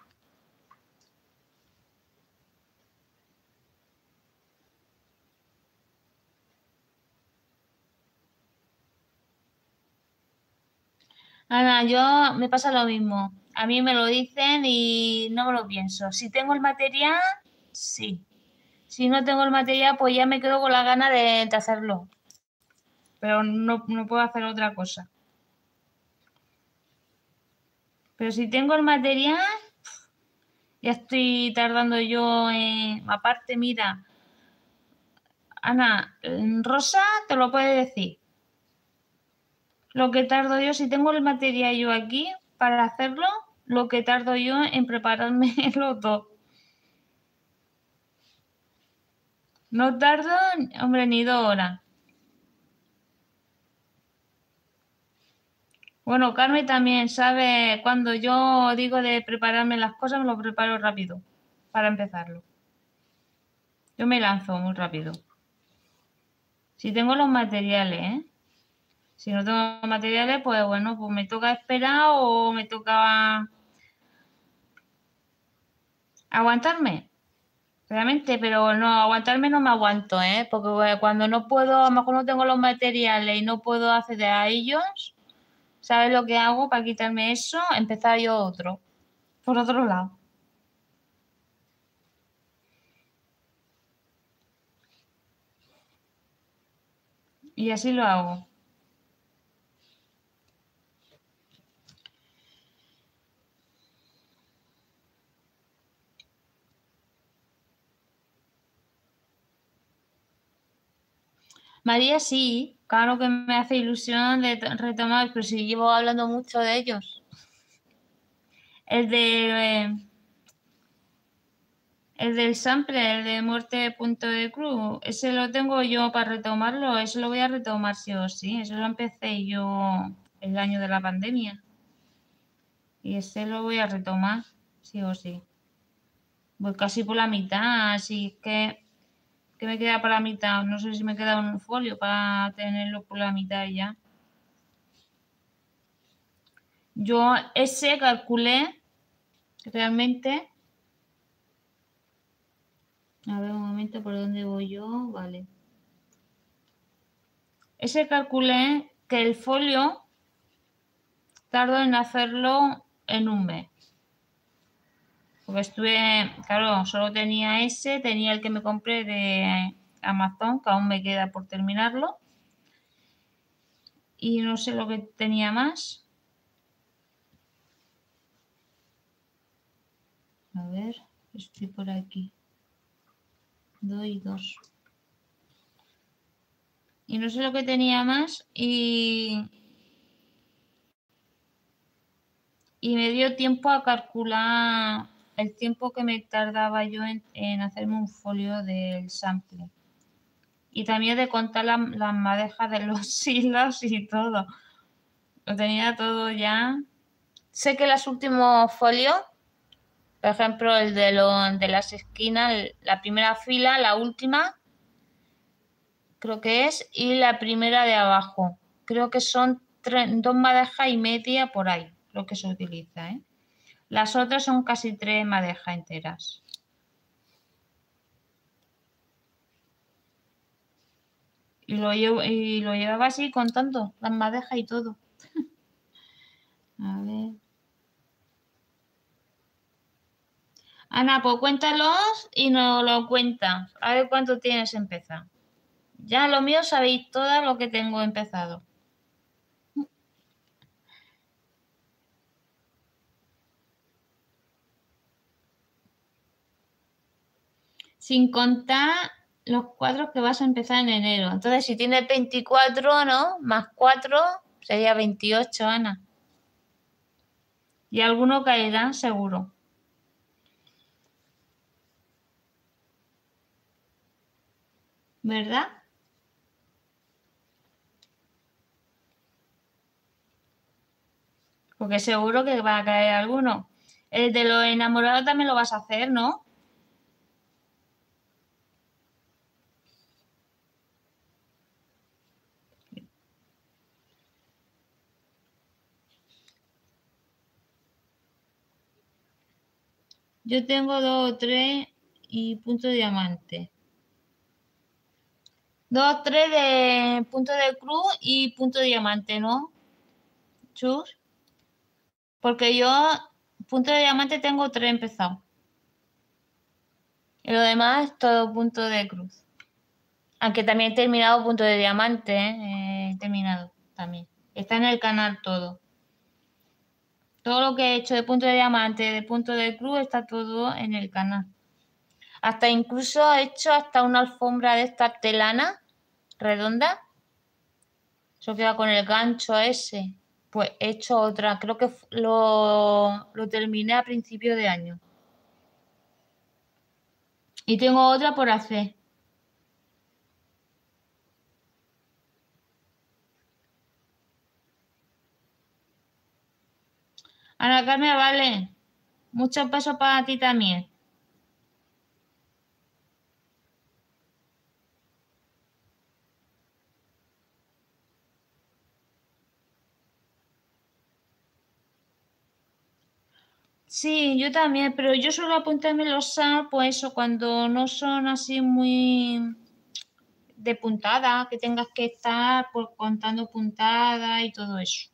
Ana, yo me pasa lo mismo. A mí me lo dicen y no me lo pienso. Si tengo el material, sí. Si no tengo el material, pues ya me quedo con la gana de, de hacerlo. Pero no, no puedo hacer otra cosa. Pero si tengo el material, ya estoy tardando yo en... Aparte, mira, Ana, Rosa te lo puede decir. Lo que tardo yo, si tengo el material yo aquí para hacerlo, lo que tardo yo en prepararme los dos. No tardo, hombre, ni dos horas. Bueno, Carmen también sabe, cuando yo digo de prepararme las cosas, me lo preparo rápido para empezarlo. Yo me lanzo muy rápido. Si tengo los materiales, ¿eh? Si no tengo materiales, pues bueno, pues me toca esperar o me toca aguantarme. Realmente, pero no, aguantarme no me aguanto, ¿eh? Porque cuando no puedo, a lo mejor no tengo los materiales y no puedo acceder a ellos, ¿sabes lo que hago para quitarme eso? Empezar yo otro, por otro lado. Y así lo hago. María sí, claro que me hace ilusión de retomar, pero si llevo hablando mucho de ellos. El de... Eh, el del sample, el de muerte punto de cruz, ese lo tengo yo para retomarlo, ese lo voy a retomar sí o sí, eso lo empecé yo el año de la pandemia. Y ese lo voy a retomar, sí o sí. Voy casi por la mitad, así que... ¿Qué me queda para la mitad? No sé si me queda un folio para tenerlo por la mitad ya. Yo ese calculé realmente... A ver un momento por dónde voy yo. Vale. Ese calculé que el folio tardo en hacerlo en un mes. Porque estuve, claro, solo tenía ese, tenía el que me compré de Amazon, que aún me queda por terminarlo. Y no sé lo que tenía más. A ver. Estoy por aquí. Doy dos. Y no sé lo que tenía más y, y me dio tiempo a calcular el tiempo que me tardaba yo en, en hacerme un folio del sample. Y también de contar la, las madejas de los hilos y todo. Lo tenía todo ya. Sé que los últimos folios, por ejemplo el de, lo, de las esquinas, la primera fila, la última, creo que es, y la primera de abajo. Creo que son tres, dos madejas y media por ahí, lo que se utiliza, ¿eh? Las otras son casi tres madejas enteras. Y lo, llevo, y lo llevaba así contando, las madejas y todo. A ver. Ana, pues cuéntalos y nos lo cuentas. A ver cuánto tienes empezado. Ya lo mío sabéis todo lo que tengo empezado. Sin contar los cuadros que vas a empezar en enero. Entonces, si tienes veinticuatro, ¿no? Más cuatro, sería veintiocho, Ana. Y alguno caerá, seguro. ¿Verdad? Porque seguro que va a caer alguno. El de los enamorados también lo vas a hacer, ¿no? Yo tengo dos o tres y punto de diamante. Dos, tres de punto de cruz y punto de diamante, ¿no? Chus. Porque yo, punto de diamante, tengo tres empezados. Y lo demás, todo punto de cruz. Aunque también he terminado punto de diamante, ¿eh? He terminado también. Está en el canal todo. Todo lo que he hecho de punto de diamante, de punto de cruz, está todo en el canal. Hasta incluso he hecho hasta una alfombra de esta telana redonda. Eso queda con el gancho ese. Pues he hecho otra. Creo que lo, lo terminé a principio de año. Y tengo otra por hacer. Ana Carmen, vale. Muchos besos para ti también. Sí, yo también, pero yo suelo apuntarme los S A R, pues eso, cuando no son así muy de puntada, que tengas que estar pues, contando puntadas y todo eso.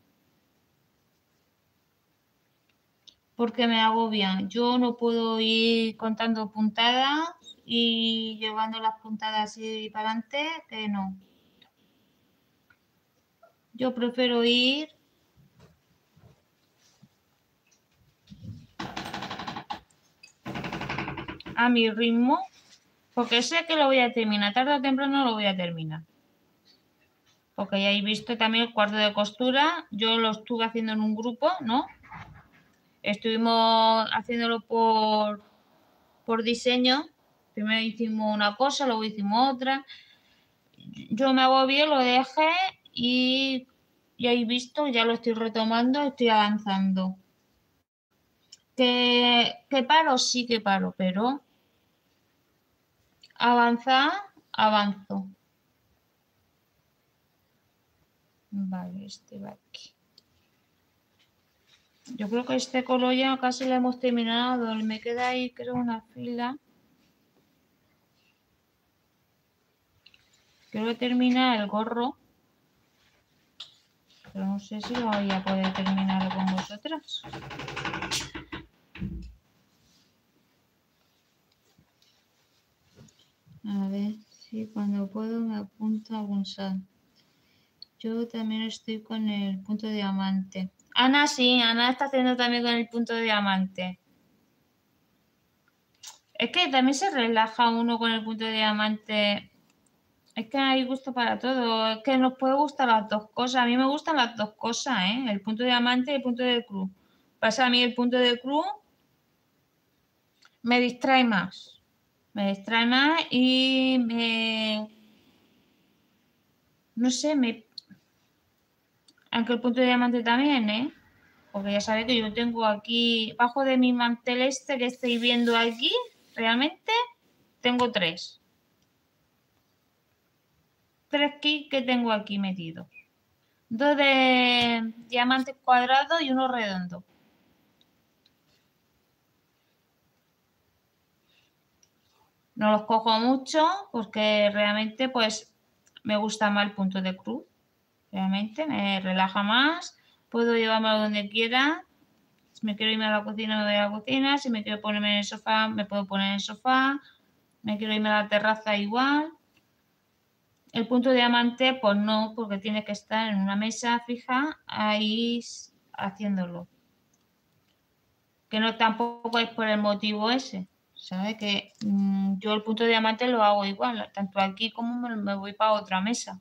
Porque me agobian. Yo no puedo ir contando puntadas y llevando las puntadas así para adelante, que no. Yo prefiero ir a mi ritmo, porque sé que lo voy a terminar, tarde o temprano lo voy a terminar. Porque ya habéis visto también el cuarto de costura, yo lo estuve haciendo en un grupo, ¿no? Estuvimos haciéndolo por, por diseño. Primero hicimos una cosa, luego hicimos otra. Yo me agobié, lo dejé y ya habéis visto, ya lo estoy retomando, estoy avanzando. Que, que paro, sí que paro, pero avanzar, avanzo. Vale, este va aquí. Yo creo que este color ya casi lo hemos terminado. Me queda ahí, creo, una fila. Quiero terminar el gorro. Pero no sé si lo voy a poder terminar con vosotras. A ver si cuando puedo me apunto a algún sal. Yo también estoy con el punto de diamante. Ana sí, Ana está haciendo también con el punto de diamante. Es que también se relaja uno con el punto de diamante. Es que hay gusto para todo. Es que nos puede gustar las dos cosas. A mí me gustan las dos cosas, ¿eh? El punto de diamante y el punto de cruz. Pasa a mí el punto de cruz me distrae más. Me distrae más y me... No sé, me... Aunque el punto de diamante también, ¿eh? Porque ya sabéis que yo tengo aquí, bajo de mi mantel este que estoy viendo aquí, realmente tengo tres. Tres kits que tengo aquí metidos. Dos de diamantes cuadrados y uno redondo. No los cojo mucho porque realmente pues me gusta más el punto de cruz. Realmente me relaja más. Puedo llevarme a donde quiera. Si me quiero irme a la cocina, me voy a la cocina. Si me quiero ponerme en el sofá, me puedo poner en el sofá. Me quiero irme a la terraza igual. El punto de diamante, pues no, porque tiene que estar en una mesa fija ahí haciéndolo. Que no tampoco es por el motivo ese. ¿Sabe? Que mmm, yo el punto de diamante lo hago igual, tanto aquí como me, me voy para otra mesa.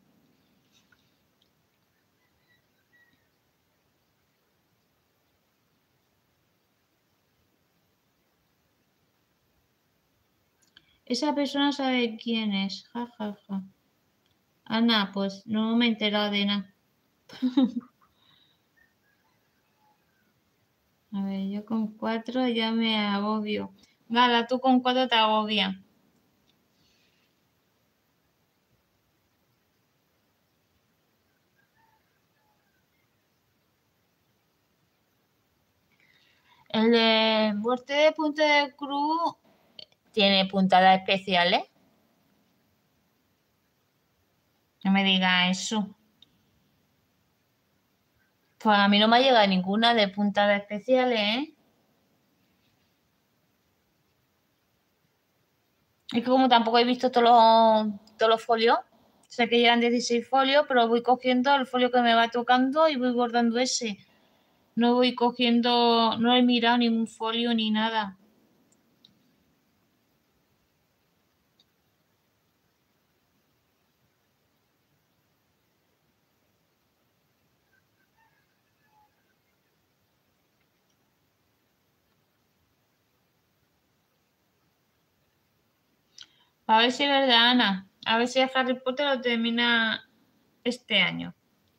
Esa persona sabe quién es, ja, ja, ja. Ana, pues no me he enterado de nada. A ver, yo con cuatro ya me agobio. Gala, tú con cuatro te agobias. El de muerte de punta de cruz tiene puntadas especiales. No me diga eso. Pues a mí no me ha llegado ninguna de puntadas especiales, ¿eh? Es que como tampoco he visto todos los, todos los folios, sé que llegan dieciséis folios, pero voy cogiendo el folio que me va tocando y voy bordando ese. No voy cogiendo, no he mirado ningún folio ni nada. A ver si es verdad, Ana. A ver si Harry Potter lo termina este año.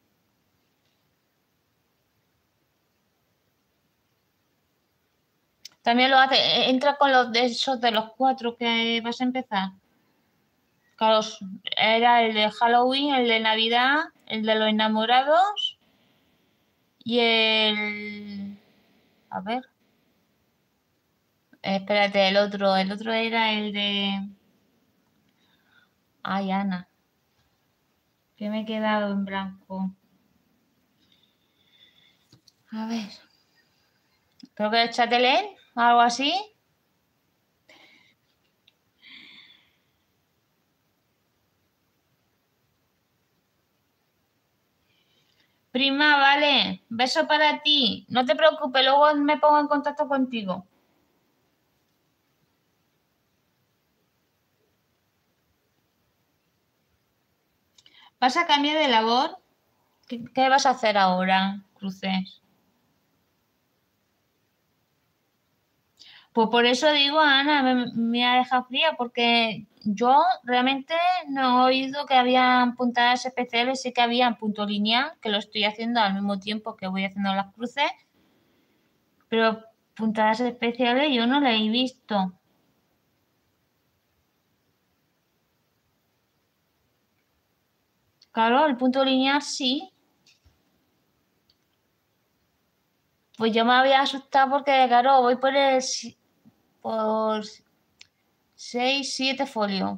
También lo hace, entra con los de esos de los cuatro que vas a empezar. Claro, era el de Halloween, el de Navidad, el de los enamorados y el... A ver. Espérate, el otro, el otro era el de... Ay, Ana, que me he quedado en blanco. A ver. Creo que el Chatelén, algo así. Prima, vale. Beso para ti. No te preocupes, luego me pongo en contacto contigo. ¿Vas a cambiar de labor? ¿Qué, qué vas a hacer ahora, Cruces? Pues por eso digo, Ana, me, me ha dejado fría, porque yo realmente no he oído que habían puntadas especiales, sí que habían punto lineal, que lo estoy haciendo al mismo tiempo que voy haciendo las cruces, pero puntadas especiales yo no las he visto. Claro, el punto lineal sí. Pues yo me había asustado porque, claro, voy por el por seis, siete folios.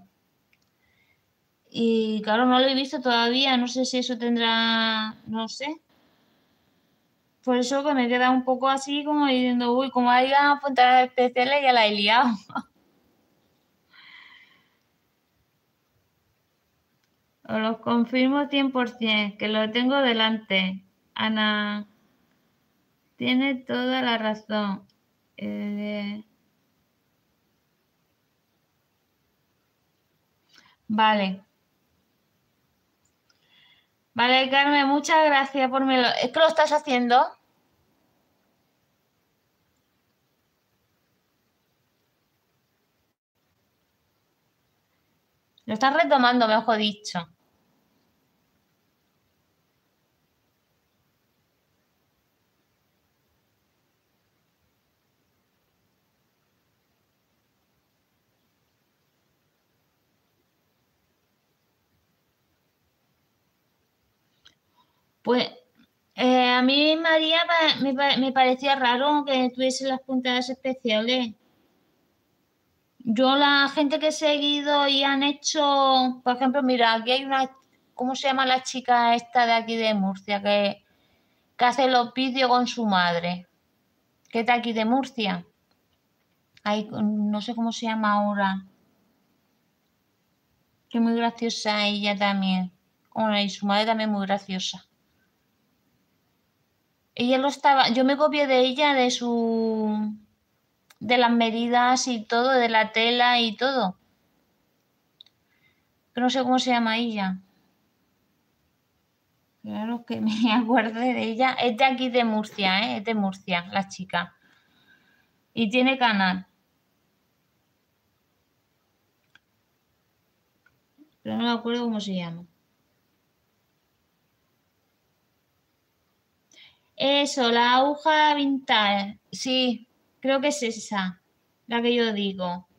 Y claro, no lo he visto todavía, no sé si eso tendrá, no sé. Por eso que me queda un poco así como diciendo, uy, como haya puntadas especiales ya la he liado. Os lo confirmo cien por ciento, que lo tengo delante. Ana tiene toda la razón. Eh, Vale. Vale, Carmen, muchas gracias por me lo... ¿Es que lo estás haciendo? Lo estás retomando, mejor dicho. Pues eh, a mí, María, pa- me, pa- me parecía raro que tuviese las puntadas especiales. Yo, la gente que he seguido y han hecho, por ejemplo, mira, aquí hay una, ¿cómo se llama la chica esta de aquí de Murcia? Que, que hace los vídeos con su madre, que es de aquí de Murcia. Ay, no sé cómo se llama ahora. Que es muy graciosa ella también. Bueno, y su madre también muy graciosa. Ella lo estaba, yo me copié de ella, de su, de las medidas y todo, de la tela y todo. Que no sé cómo se llama ella. Claro que me acuerde de ella. Es de aquí de Murcia, ¿eh? Es de Murcia, la chica. Y tiene canal. Pero no me acuerdo cómo se llama. Eso, la aguja vintage. Sí, creo que es esa. La que yo digo.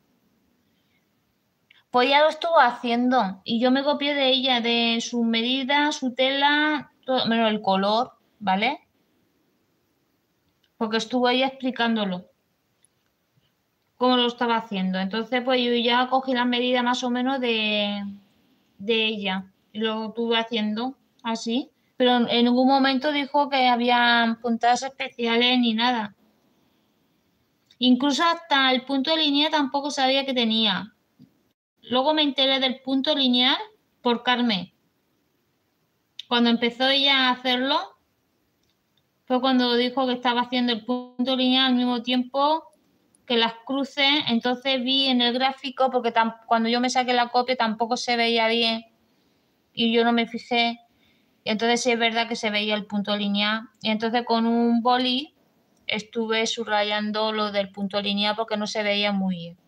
Pues ya lo estuvo haciendo. Y yo me copié de ella, de su medida, su tela, todo, menos el color, ¿vale? Porque estuvo ella explicándolo, cómo lo estaba haciendo. Entonces, pues yo ya cogí la medida más o menos de, de ella. Y lo estuve haciendo así. Pero en ningún momento dijo que había puntadas especiales ni nada. Incluso hasta el punto de línea tampoco sabía que tenía. Luego me enteré del punto lineal por Carmen. Cuando empezó ella a hacerlo, fue cuando dijo que estaba haciendo el punto lineal al mismo tiempo que las cruces. Entonces vi en el gráfico, porque cuando yo me saqué la copia tampoco se veía bien y yo no me fijé. Y entonces sí es verdad que se veía el punto lineal. Y entonces con un boli estuve subrayando lo del punto lineal porque no se veía muy bien.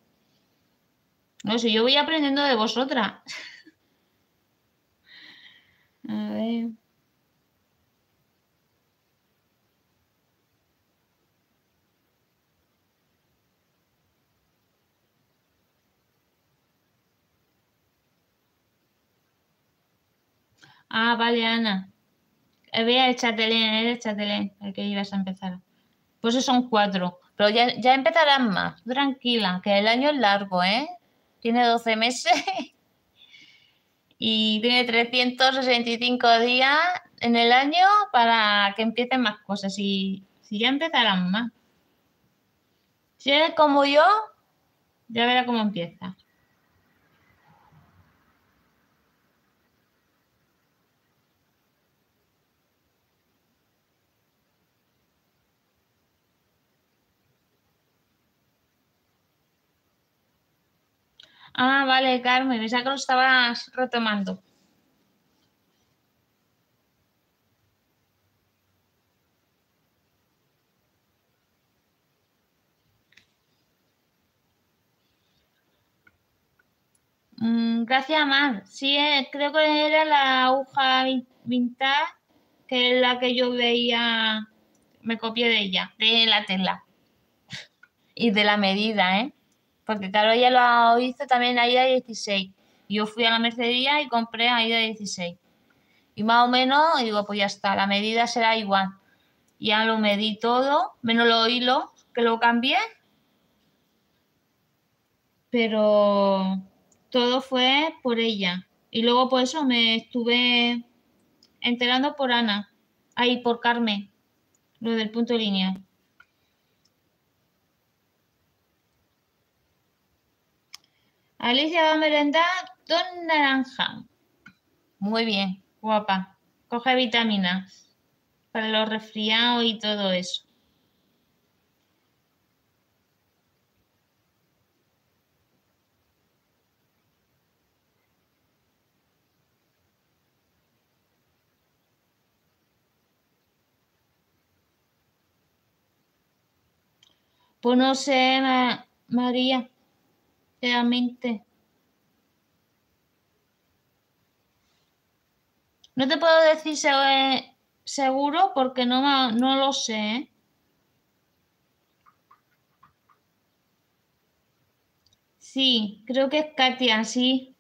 No sé, yo voy aprendiendo de vosotras. A ver. Ah, vale, Ana. Eh, Vea el chatelén, el chatelén, el que ibas a empezar. Pues esos son cuatro. Pero ya, ya empezarán más. Tranquila, que el año es largo, ¿eh? Tiene doce meses y tiene trescientos sesenta y cinco días en el año para que empiecen más cosas. Y si ya empezarán más. Si eres como yo, ya verás cómo empieza. Ah, vale, Carmen, pensaba que lo estabas retomando. Mm, gracias, Mar. Sí, eh, creo que era la aguja vin- vintage, que es la que yo veía, me copié de ella, de la tela y de la medida, ¿eh? Porque claro, ella lo hizo también a ida dieciséis. Yo fui a la mercería y compré a ida dieciséis. Y más o menos, digo, pues ya está, la medida será igual. Ya lo medí todo, menos los hilos, que lo cambié, pero todo fue por ella. Y luego por eso me estuve enterando por Ana, ahí por Carmen, lo del punto lineal. Alicia va a merendar dos naranjas. Muy bien, guapa. Coge vitaminas para los resfriados y todo eso. Pues no sé, Ma- María, realmente. No te puedo decir se- seguro porque no, ma- no lo sé, ¿eh? Sí, creo que es Katia, sí.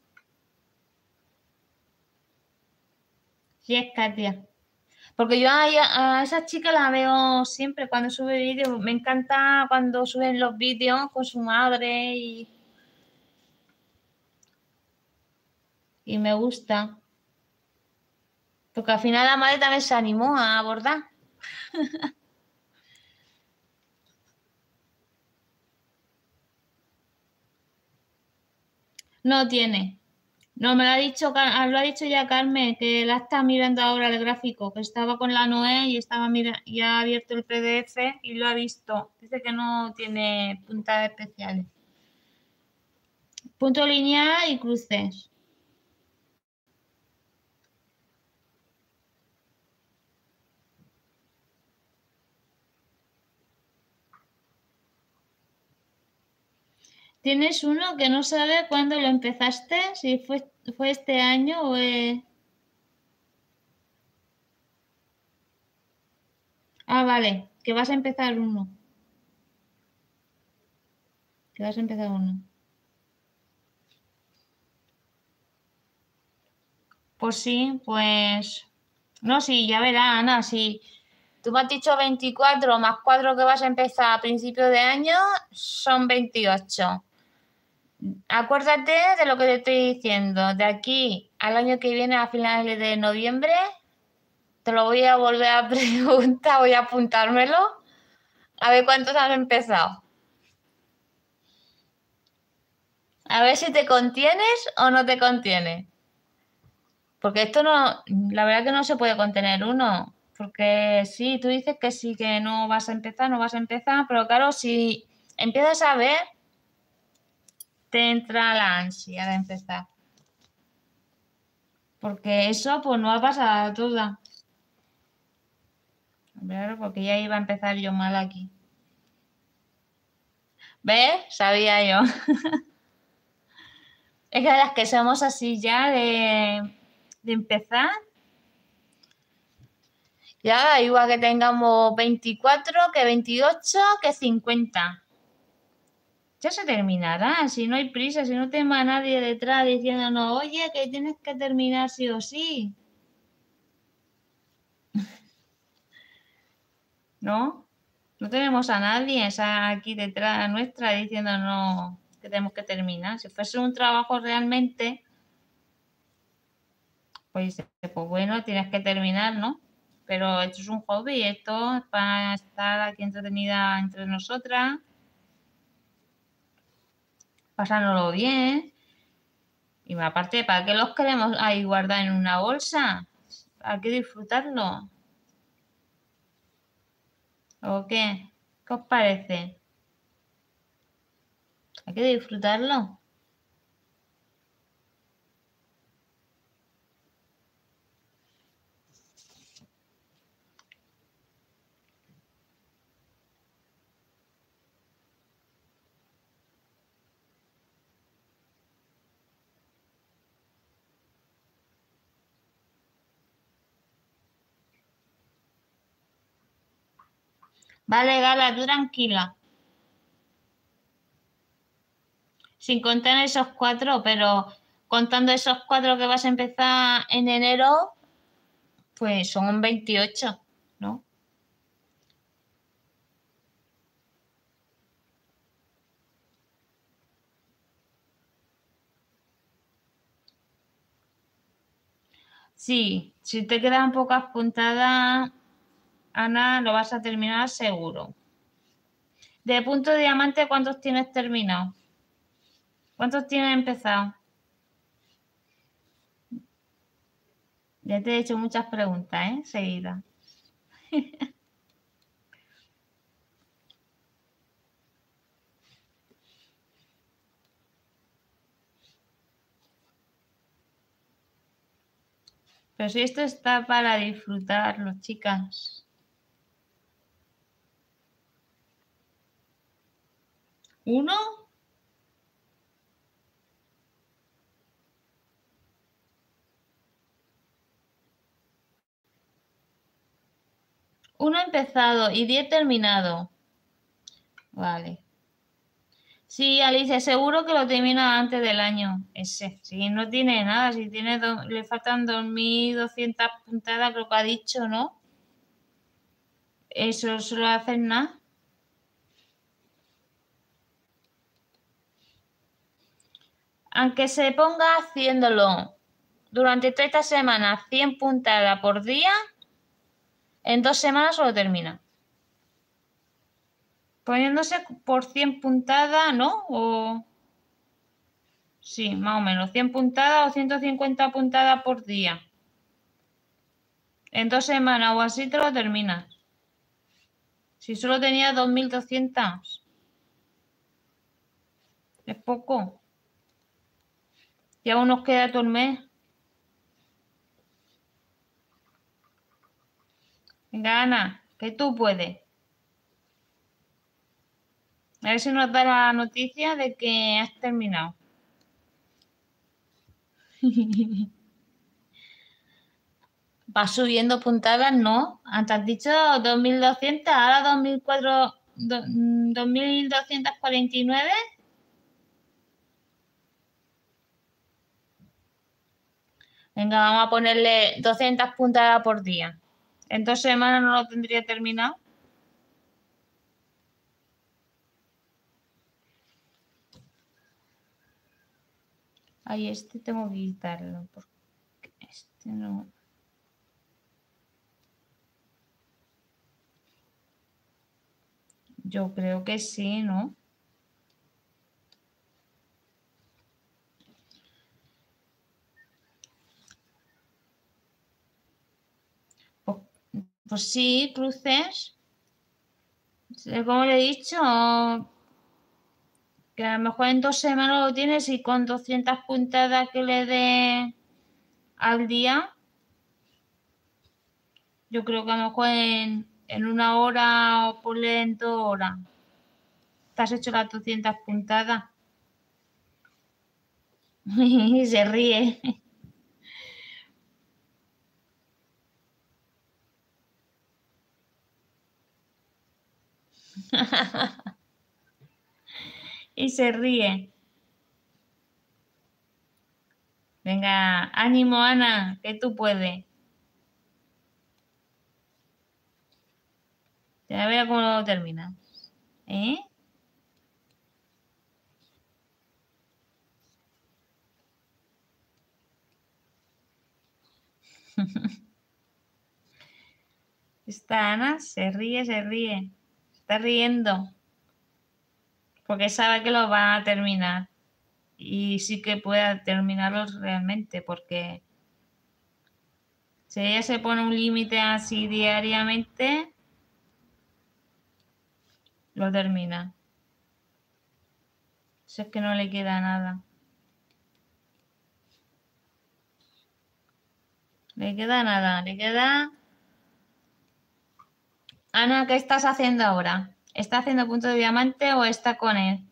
Sí, es Katia. Porque yo a, ella- a esa chica la veo siempre cuando sube vídeos. Me encanta cuando suben los vídeos con su madre y, y me gusta. Porque al final la madre también se animó a abordar. No tiene. No, me lo ha dicho, Car- ah, lo ha dicho ya Carmen, que la está mirando ahora el gráfico, que estaba con la Noé y estaba mira, y ha abierto el P D F y lo ha visto. Dice que no tiene puntas especiales. Punto lineal y cruces. ¿Tienes uno que no sabe cuándo lo empezaste? Si fue, fue este año o es... Ah, vale, que vas a empezar uno. Que vas a empezar uno. Pues sí, pues... No, sí, ya verá, Ana, sí. Tú me has dicho veinticuatro más cuatro que vas a empezar a principio de año, son veintiocho. Acuérdate de lo que te estoy diciendo. De aquí al año que viene, a finales de noviembre, te lo voy a volver a preguntar, voy a apuntármelo, a ver cuántos han empezado. A ver si te contienes o no te contienes. Porque esto no, la verdad que no se puede contener uno. Porque sí, tú dices que sí, que no vas a empezar, no vas a empezar, pero claro, si empiezas a ver, te entra la ansia de empezar. Porque eso pues no va a pasar toda. Claro, porque ya iba a empezar yo mal aquí. ¿Ves? Sabía yo. Es que las que somos así ya de, de empezar, ya da igual que tengamos veinticuatro, que veintiocho, que cincuenta. Ya se terminará, si no hay prisa, si no te va nadie detrás diciéndonos, oye, que tienes que terminar sí o sí. ¿No? No tenemos a nadie aquí detrás nuestra diciéndonos que tenemos que terminar. Si fuese un trabajo realmente, pues, pues bueno, tienes que terminar, ¿no? Pero esto es un hobby, esto es para estar aquí entretenida entre nosotras, pasárnoslo bien. Y aparte, ¿para qué los queremos ahí guardar en una bolsa? Hay que disfrutarlo. ¿O qué? ¿Qué os parece? Hay que disfrutarlo. Vale, Gala, tú tranquila. Sin contar esos cuatro, pero contando esos cuatro que vas a empezar en enero, pues son veintiocho, ¿no? Sí, si te quedan pocas puntadas, Ana, lo vas a terminar seguro. De punto de diamante, ¿cuántos tienes terminados? ¿Cuántos tienes empezado? Ya te he hecho muchas preguntas, ¿eh? Seguida. Pero si esto está para disfrutarlo, chicas. ¿Uno? Uno empezado y diez terminado. Vale. Sí, Alicia, seguro que lo termina antes del año ese. Si no tiene nada, si tiene do, le faltan dos mil doscientas puntadas, creo que ha dicho, ¿no? Eso solo hacen nada. Aunque se ponga haciéndolo durante treinta semanas, cien puntadas por día, en dos semanas lo termina. Poniéndose por cien puntadas, ¿no? O... Sí, más o menos. cien puntadas o ciento cincuenta puntadas por día. En dos semanas o así te lo terminas. Si solo tenía dos mil doscientas. Es poco. Y aún nos queda todo el mes. Venga, Ana, que tú puedes. A ver si nos da la noticia de que has terminado. Va subiendo puntadas, ¿no? Antes has dicho dos mil doscientas, ahora dos mil cuatro, dos mil doscientas cuarenta y nueve. Venga, vamos a ponerle doscientas puntadas por día. En dos semanas no lo tendría terminado. Ay, este tengo que quitarlo porque este no. Yo creo que sí, ¿no? Pues, pues sí, cruces. Como le he dicho, que a lo mejor en dos semanas lo tienes y con doscientas puntadas que le dé al día, yo creo que a lo mejor en, en una hora o por en dos horas te has hecho las doscientas puntadas. Y se ríe. Y se ríe. Venga, ánimo, Ana, que tú puedes. Ya verás cómo lo terminas. ¿Eh? Esta Ana se ríe, se ríe. Está riendo. Porque sabe que lo va a terminar. Y sí que pueda terminarlos realmente. Porque si ella se pone un límite así diariamente, lo termina. Si es que no le queda nada. Le queda nada. Le queda... Ana, ¿qué estás haciendo ahora? ¿Está haciendo punto de diamante o está con él?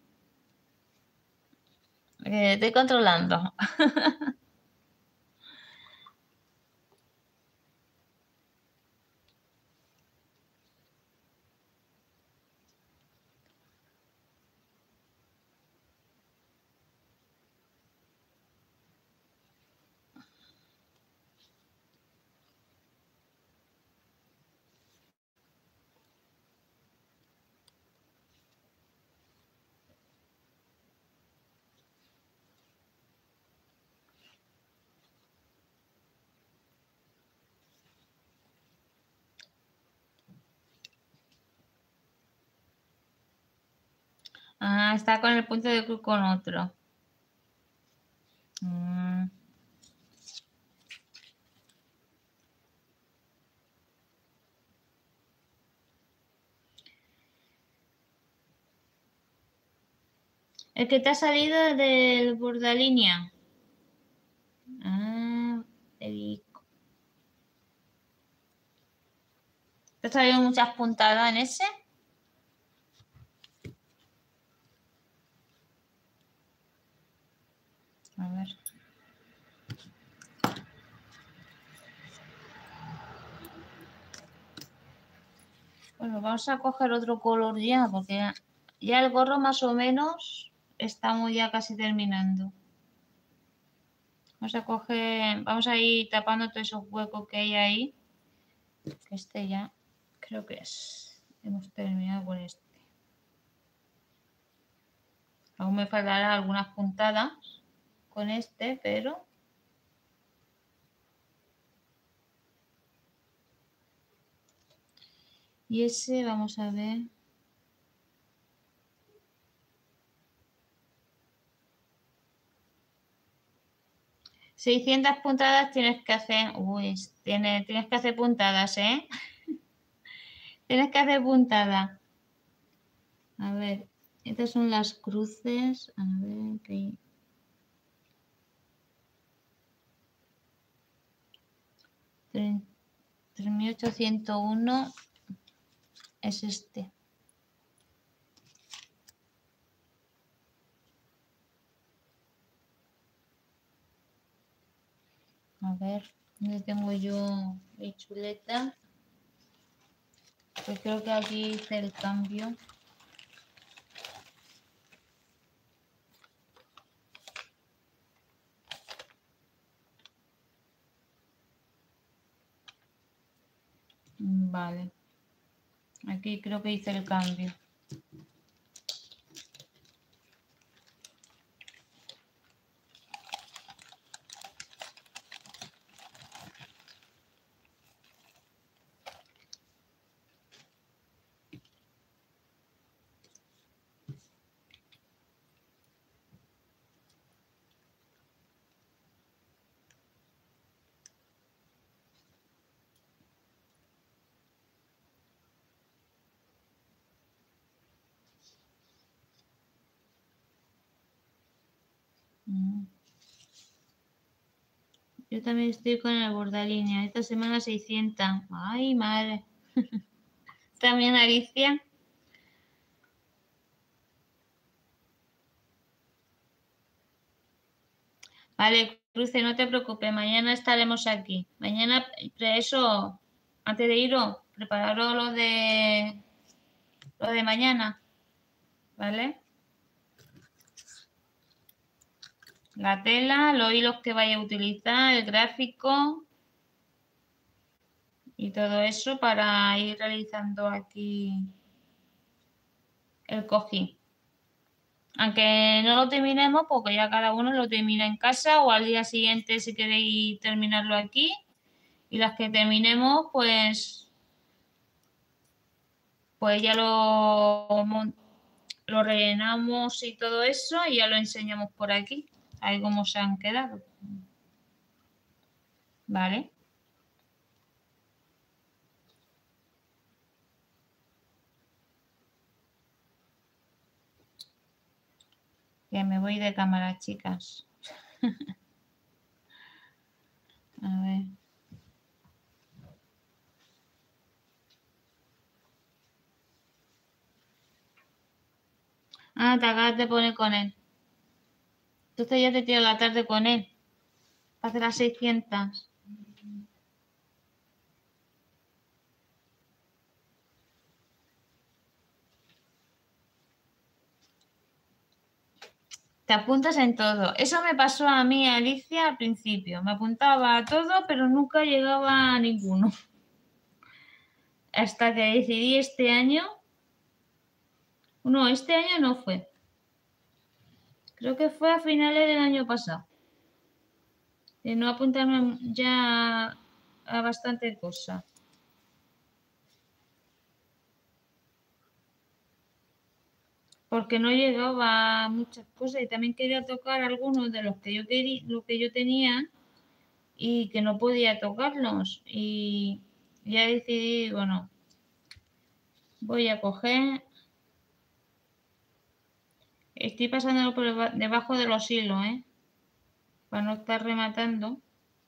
Eh, estoy controlando. Ah, está con el punto de cruz con otro. Mm. El que te ha salido del bordalínea. Ah, Federico. ¿Te ha salido muchas puntadas en ese? Bueno, vamos a coger otro color ya, porque ya el gorro más o menos estamos ya casi terminando. Vamos a coger, vamos a ir tapando todos esos huecos que hay ahí. Que este ya creo que es. Hemos terminado con este. Aún me faltarán algunas puntadas con este, pero y ese vamos a ver. seiscientas puntadas tienes que hacer. Uy, tienes, tienes que hacer puntadas, ¿eh? Tienes que hacer puntadas. A ver, estas son las cruces. A ver, que tres mil ochocientos uno es este. A ver, ¿dónde tengo yo mi chuleta? Pues creo que aquí hice el cambio. Vale. Aquí creo que hice el cambio. Yo también estoy con el bordalínea. Esta semana seiscientos. Ay, madre. También Alicia. Vale, Cruce, no te preocupes. Mañana estaremos aquí. Mañana, eso, antes de iros, prepararos lo de, lo de mañana. ¿Vale? La tela, los hilos que vaya a utilizar, el gráfico y todo eso para ir realizando aquí el cojín. Aunque no lo terminemos, porque ya cada uno lo termina en casa o al día siguiente si queréis terminarlo aquí. Y las que terminemos, pues, pues ya lo, lo rellenamos y todo eso y ya lo enseñamos por aquí. Ahí cómo se han quedado. ¿Vale? Que me voy de cámara, chicas. A ver. Ah, te acabas de poner con él. Entonces ya te tiro la tarde con él. Hace las seiscientas. Te apuntas en todo. Eso me pasó a mí, Alicia, al principio. Me apuntaba a todo, pero nunca llegaba a ninguno. Hasta que decidí este año. No, este año no fue. Creo que fue a finales del año pasado. De no apuntarme ya a bastante cosa. Porque no llegaba a muchas cosas y también quería tocar algunos de los que yo quería, lo que yo tenía y que no podía tocarlos. Y ya decidí, bueno, voy a coger. Estoy pasándolo por debajo de los hilos, ¿eh? Para no estar rematando.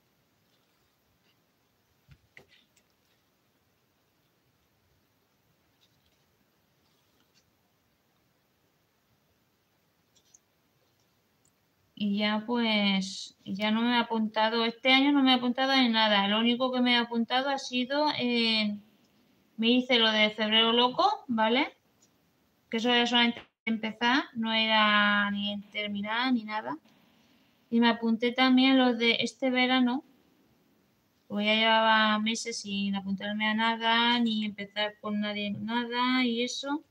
Y ya pues, ya no me he apuntado, este año no me he apuntado en nada. Lo único que me he apuntado ha sido en me hice lo de febrero loco, ¿vale? Que eso era solamente empezar, no era ni terminar ni nada. Y me apunté también lo de este verano, porque ya llevaba meses sin apuntarme a nada, ni empezar con nadie nada y eso.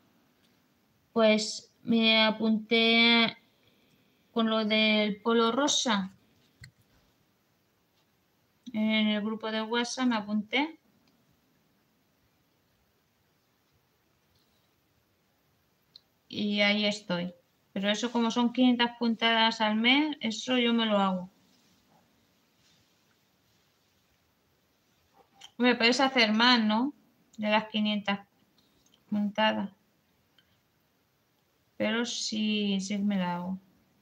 Pues me apunté con lo del polo rosa. En el grupo de WhatsApp me apunté. Y ahí estoy. Pero eso como son quinientas puntadas al mes, eso yo me lo hago. Me puedes hacer más, ¿no? De las quinientas puntadas. Pero sí, sí me la hago.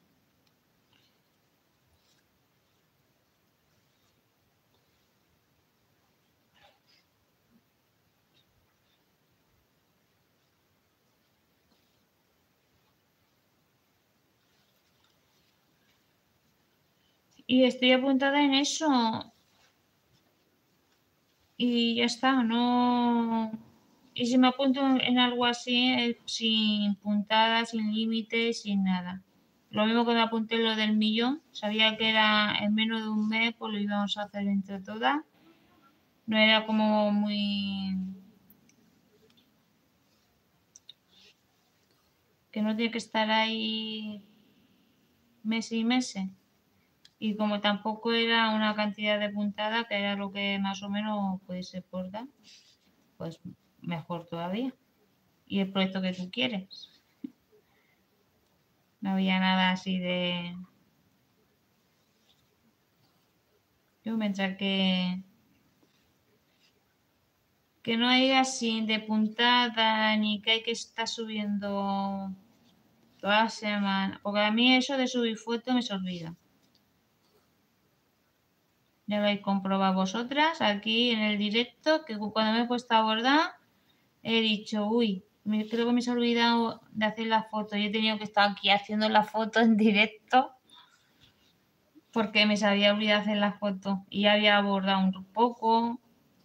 Y estoy apuntada en eso. Y ya está, no. Y si me apunto en algo así, eh, sin puntadas, sin límites, sin nada. Lo mismo que me apunté en lo del millón, sabía que era en menos de un mes, pues lo íbamos a hacer entre todas. No era como muy. Que no tiene que estar ahí meses y meses. Y como tampoco era una cantidad de puntadas, que era lo que más o menos puede ser por dar, pues mejor todavía. Y el proyecto que tú quieres. No había nada así de. Yo mientras que. Que no haya así de puntada ni que hay que estar subiendo toda la semana. Porque a mí eso de subir fotos me se olvida. Ya lo habéis comprobado vosotras aquí en el directo, que cuando me he puesto a bordar he dicho, uy, me, creo que me se ha olvidado de hacer la foto. Yo he tenido que estar aquí haciendo la foto en directo porque me se había olvidado hacer la foto y ya había bordado un poco.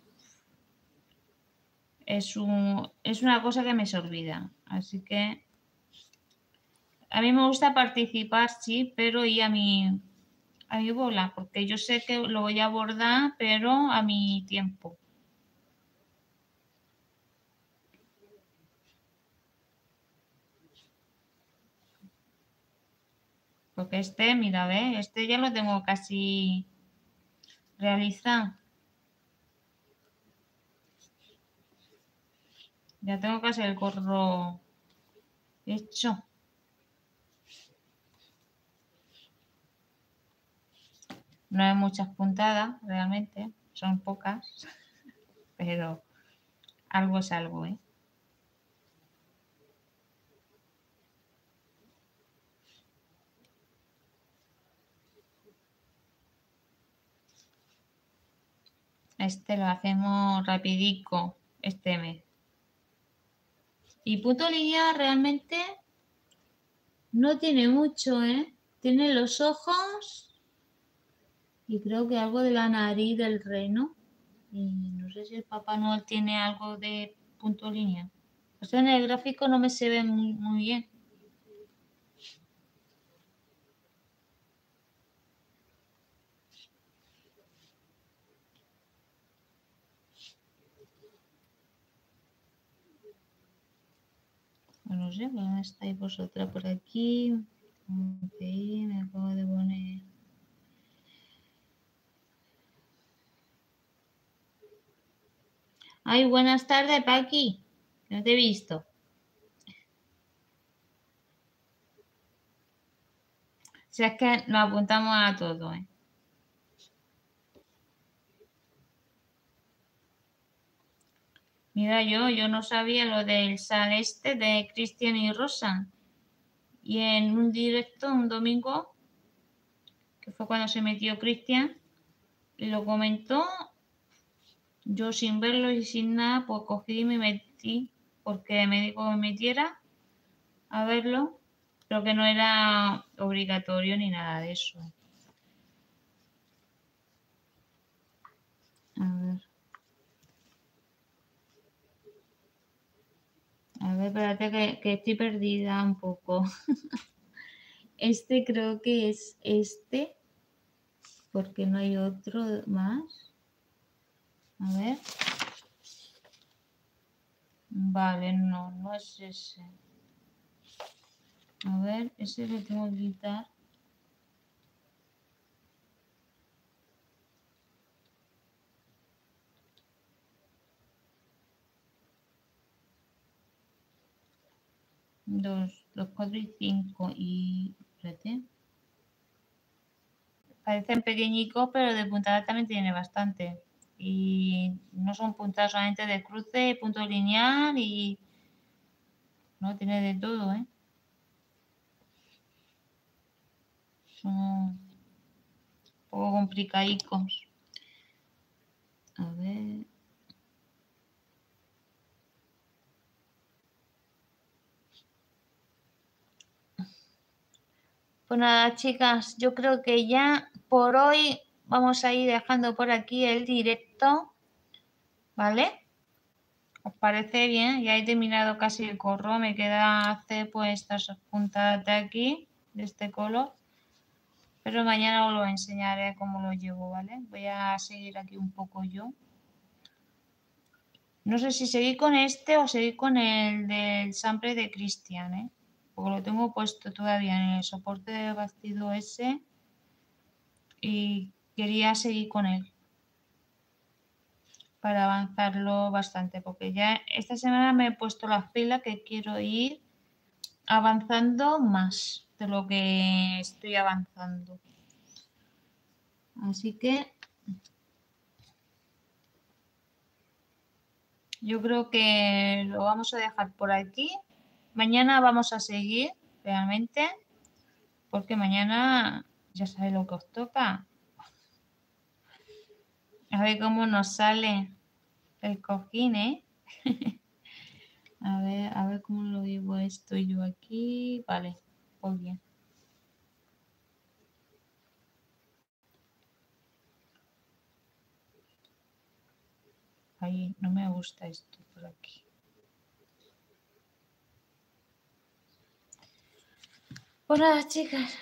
Es, un, es una cosa que me se olvida. Así que a mí me gusta participar, sí, pero y a mi, a mi bola, porque yo sé que lo voy a abordar, pero a mi tiempo. Porque este, mira, ve, este ya lo tengo casi realizado. Ya tengo casi el gorro hecho. No hay muchas puntadas, realmente, son pocas, pero algo es algo, ¿eh? Este lo hacemos rapidico este mes. Y punto línea realmente no tiene mucho, ¿eh? Tiene los ojos y creo que algo de la nariz del reno. Y no sé si el Papá Noel tiene algo de punto línea. O sea, en el gráfico no me se ve muy, muy bien. No sé, ¿dónde estáis vosotras por aquí? Okay, me acabo de poner. Ay, buenas tardes, Paqui. No te he visto. Si es que nos apuntamos a todo, ¿eh? Mira, yo, yo no sabía lo del sal este de Cristian y Rosa. Y en un directo, un domingo, que fue cuando se metió Cristian, lo comentó. Yo sin verlo y sin nada, pues cogí y me metí, porque me dijo que me metiera a verlo, pero que no era obligatorio ni nada de eso. A ver. espérate que, que estoy perdida un poco. Este creo que es este, porque no hay otro más. A ver. Vale, no, no es ese. A ver, ese lo tengo que quitar. Dos, los cuatro y cinco y... Espérate. Parecen pequeñicos, pero de puntada también tiene bastante. Y no son puntadas solamente de cruce, punto lineal y... No, tiene de todo, ¿eh? Son un poco complicadicos. A ver... Pues nada, chicas, yo creo que ya por hoy vamos a ir dejando por aquí el directo, ¿vale? ¿Os parece bien? Ya he terminado casi el gorro, me queda hacer pues estas puntadas de aquí, de este color. Pero mañana os lo enseñaré cómo lo llevo, ¿vale? Voy a seguir aquí un poco yo. No sé si seguir con este o seguir con el del sample de Cristian, ¿eh? Porque lo tengo puesto todavía en el soporte de bastido ese y quería seguir con él para avanzarlo bastante, porque ya esta semana me he puesto las pilas que quiero ir avanzando más de lo que estoy avanzando. Así que yo creo que lo vamos a dejar por aquí. Mañana vamos a seguir realmente, porque mañana ya sabéis lo que os toca. A ver cómo nos sale el cojín, ¿eh? A ver, a ver cómo lo digo esto yo aquí. Vale, pues bien. Ahí, no me gusta esto por aquí. Pues nada, chicas.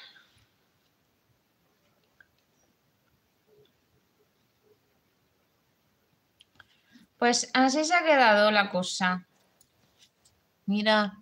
Pues así se ha quedado la cosa. Mira.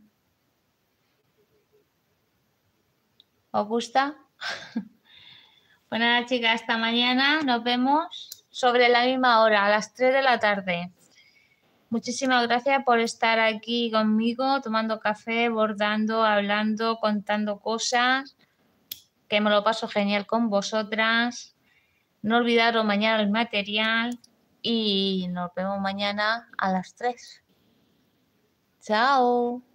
¿Os gusta? Pues nada, chicas, hasta mañana. Nos vemos sobre la misma hora, a las tres de la tarde. Muchísimas gracias por estar aquí conmigo, tomando café, bordando, hablando, contando cosas, que me lo paso genial con vosotras. No olvidaros mañana el material y nos vemos mañana a las tres. Chao.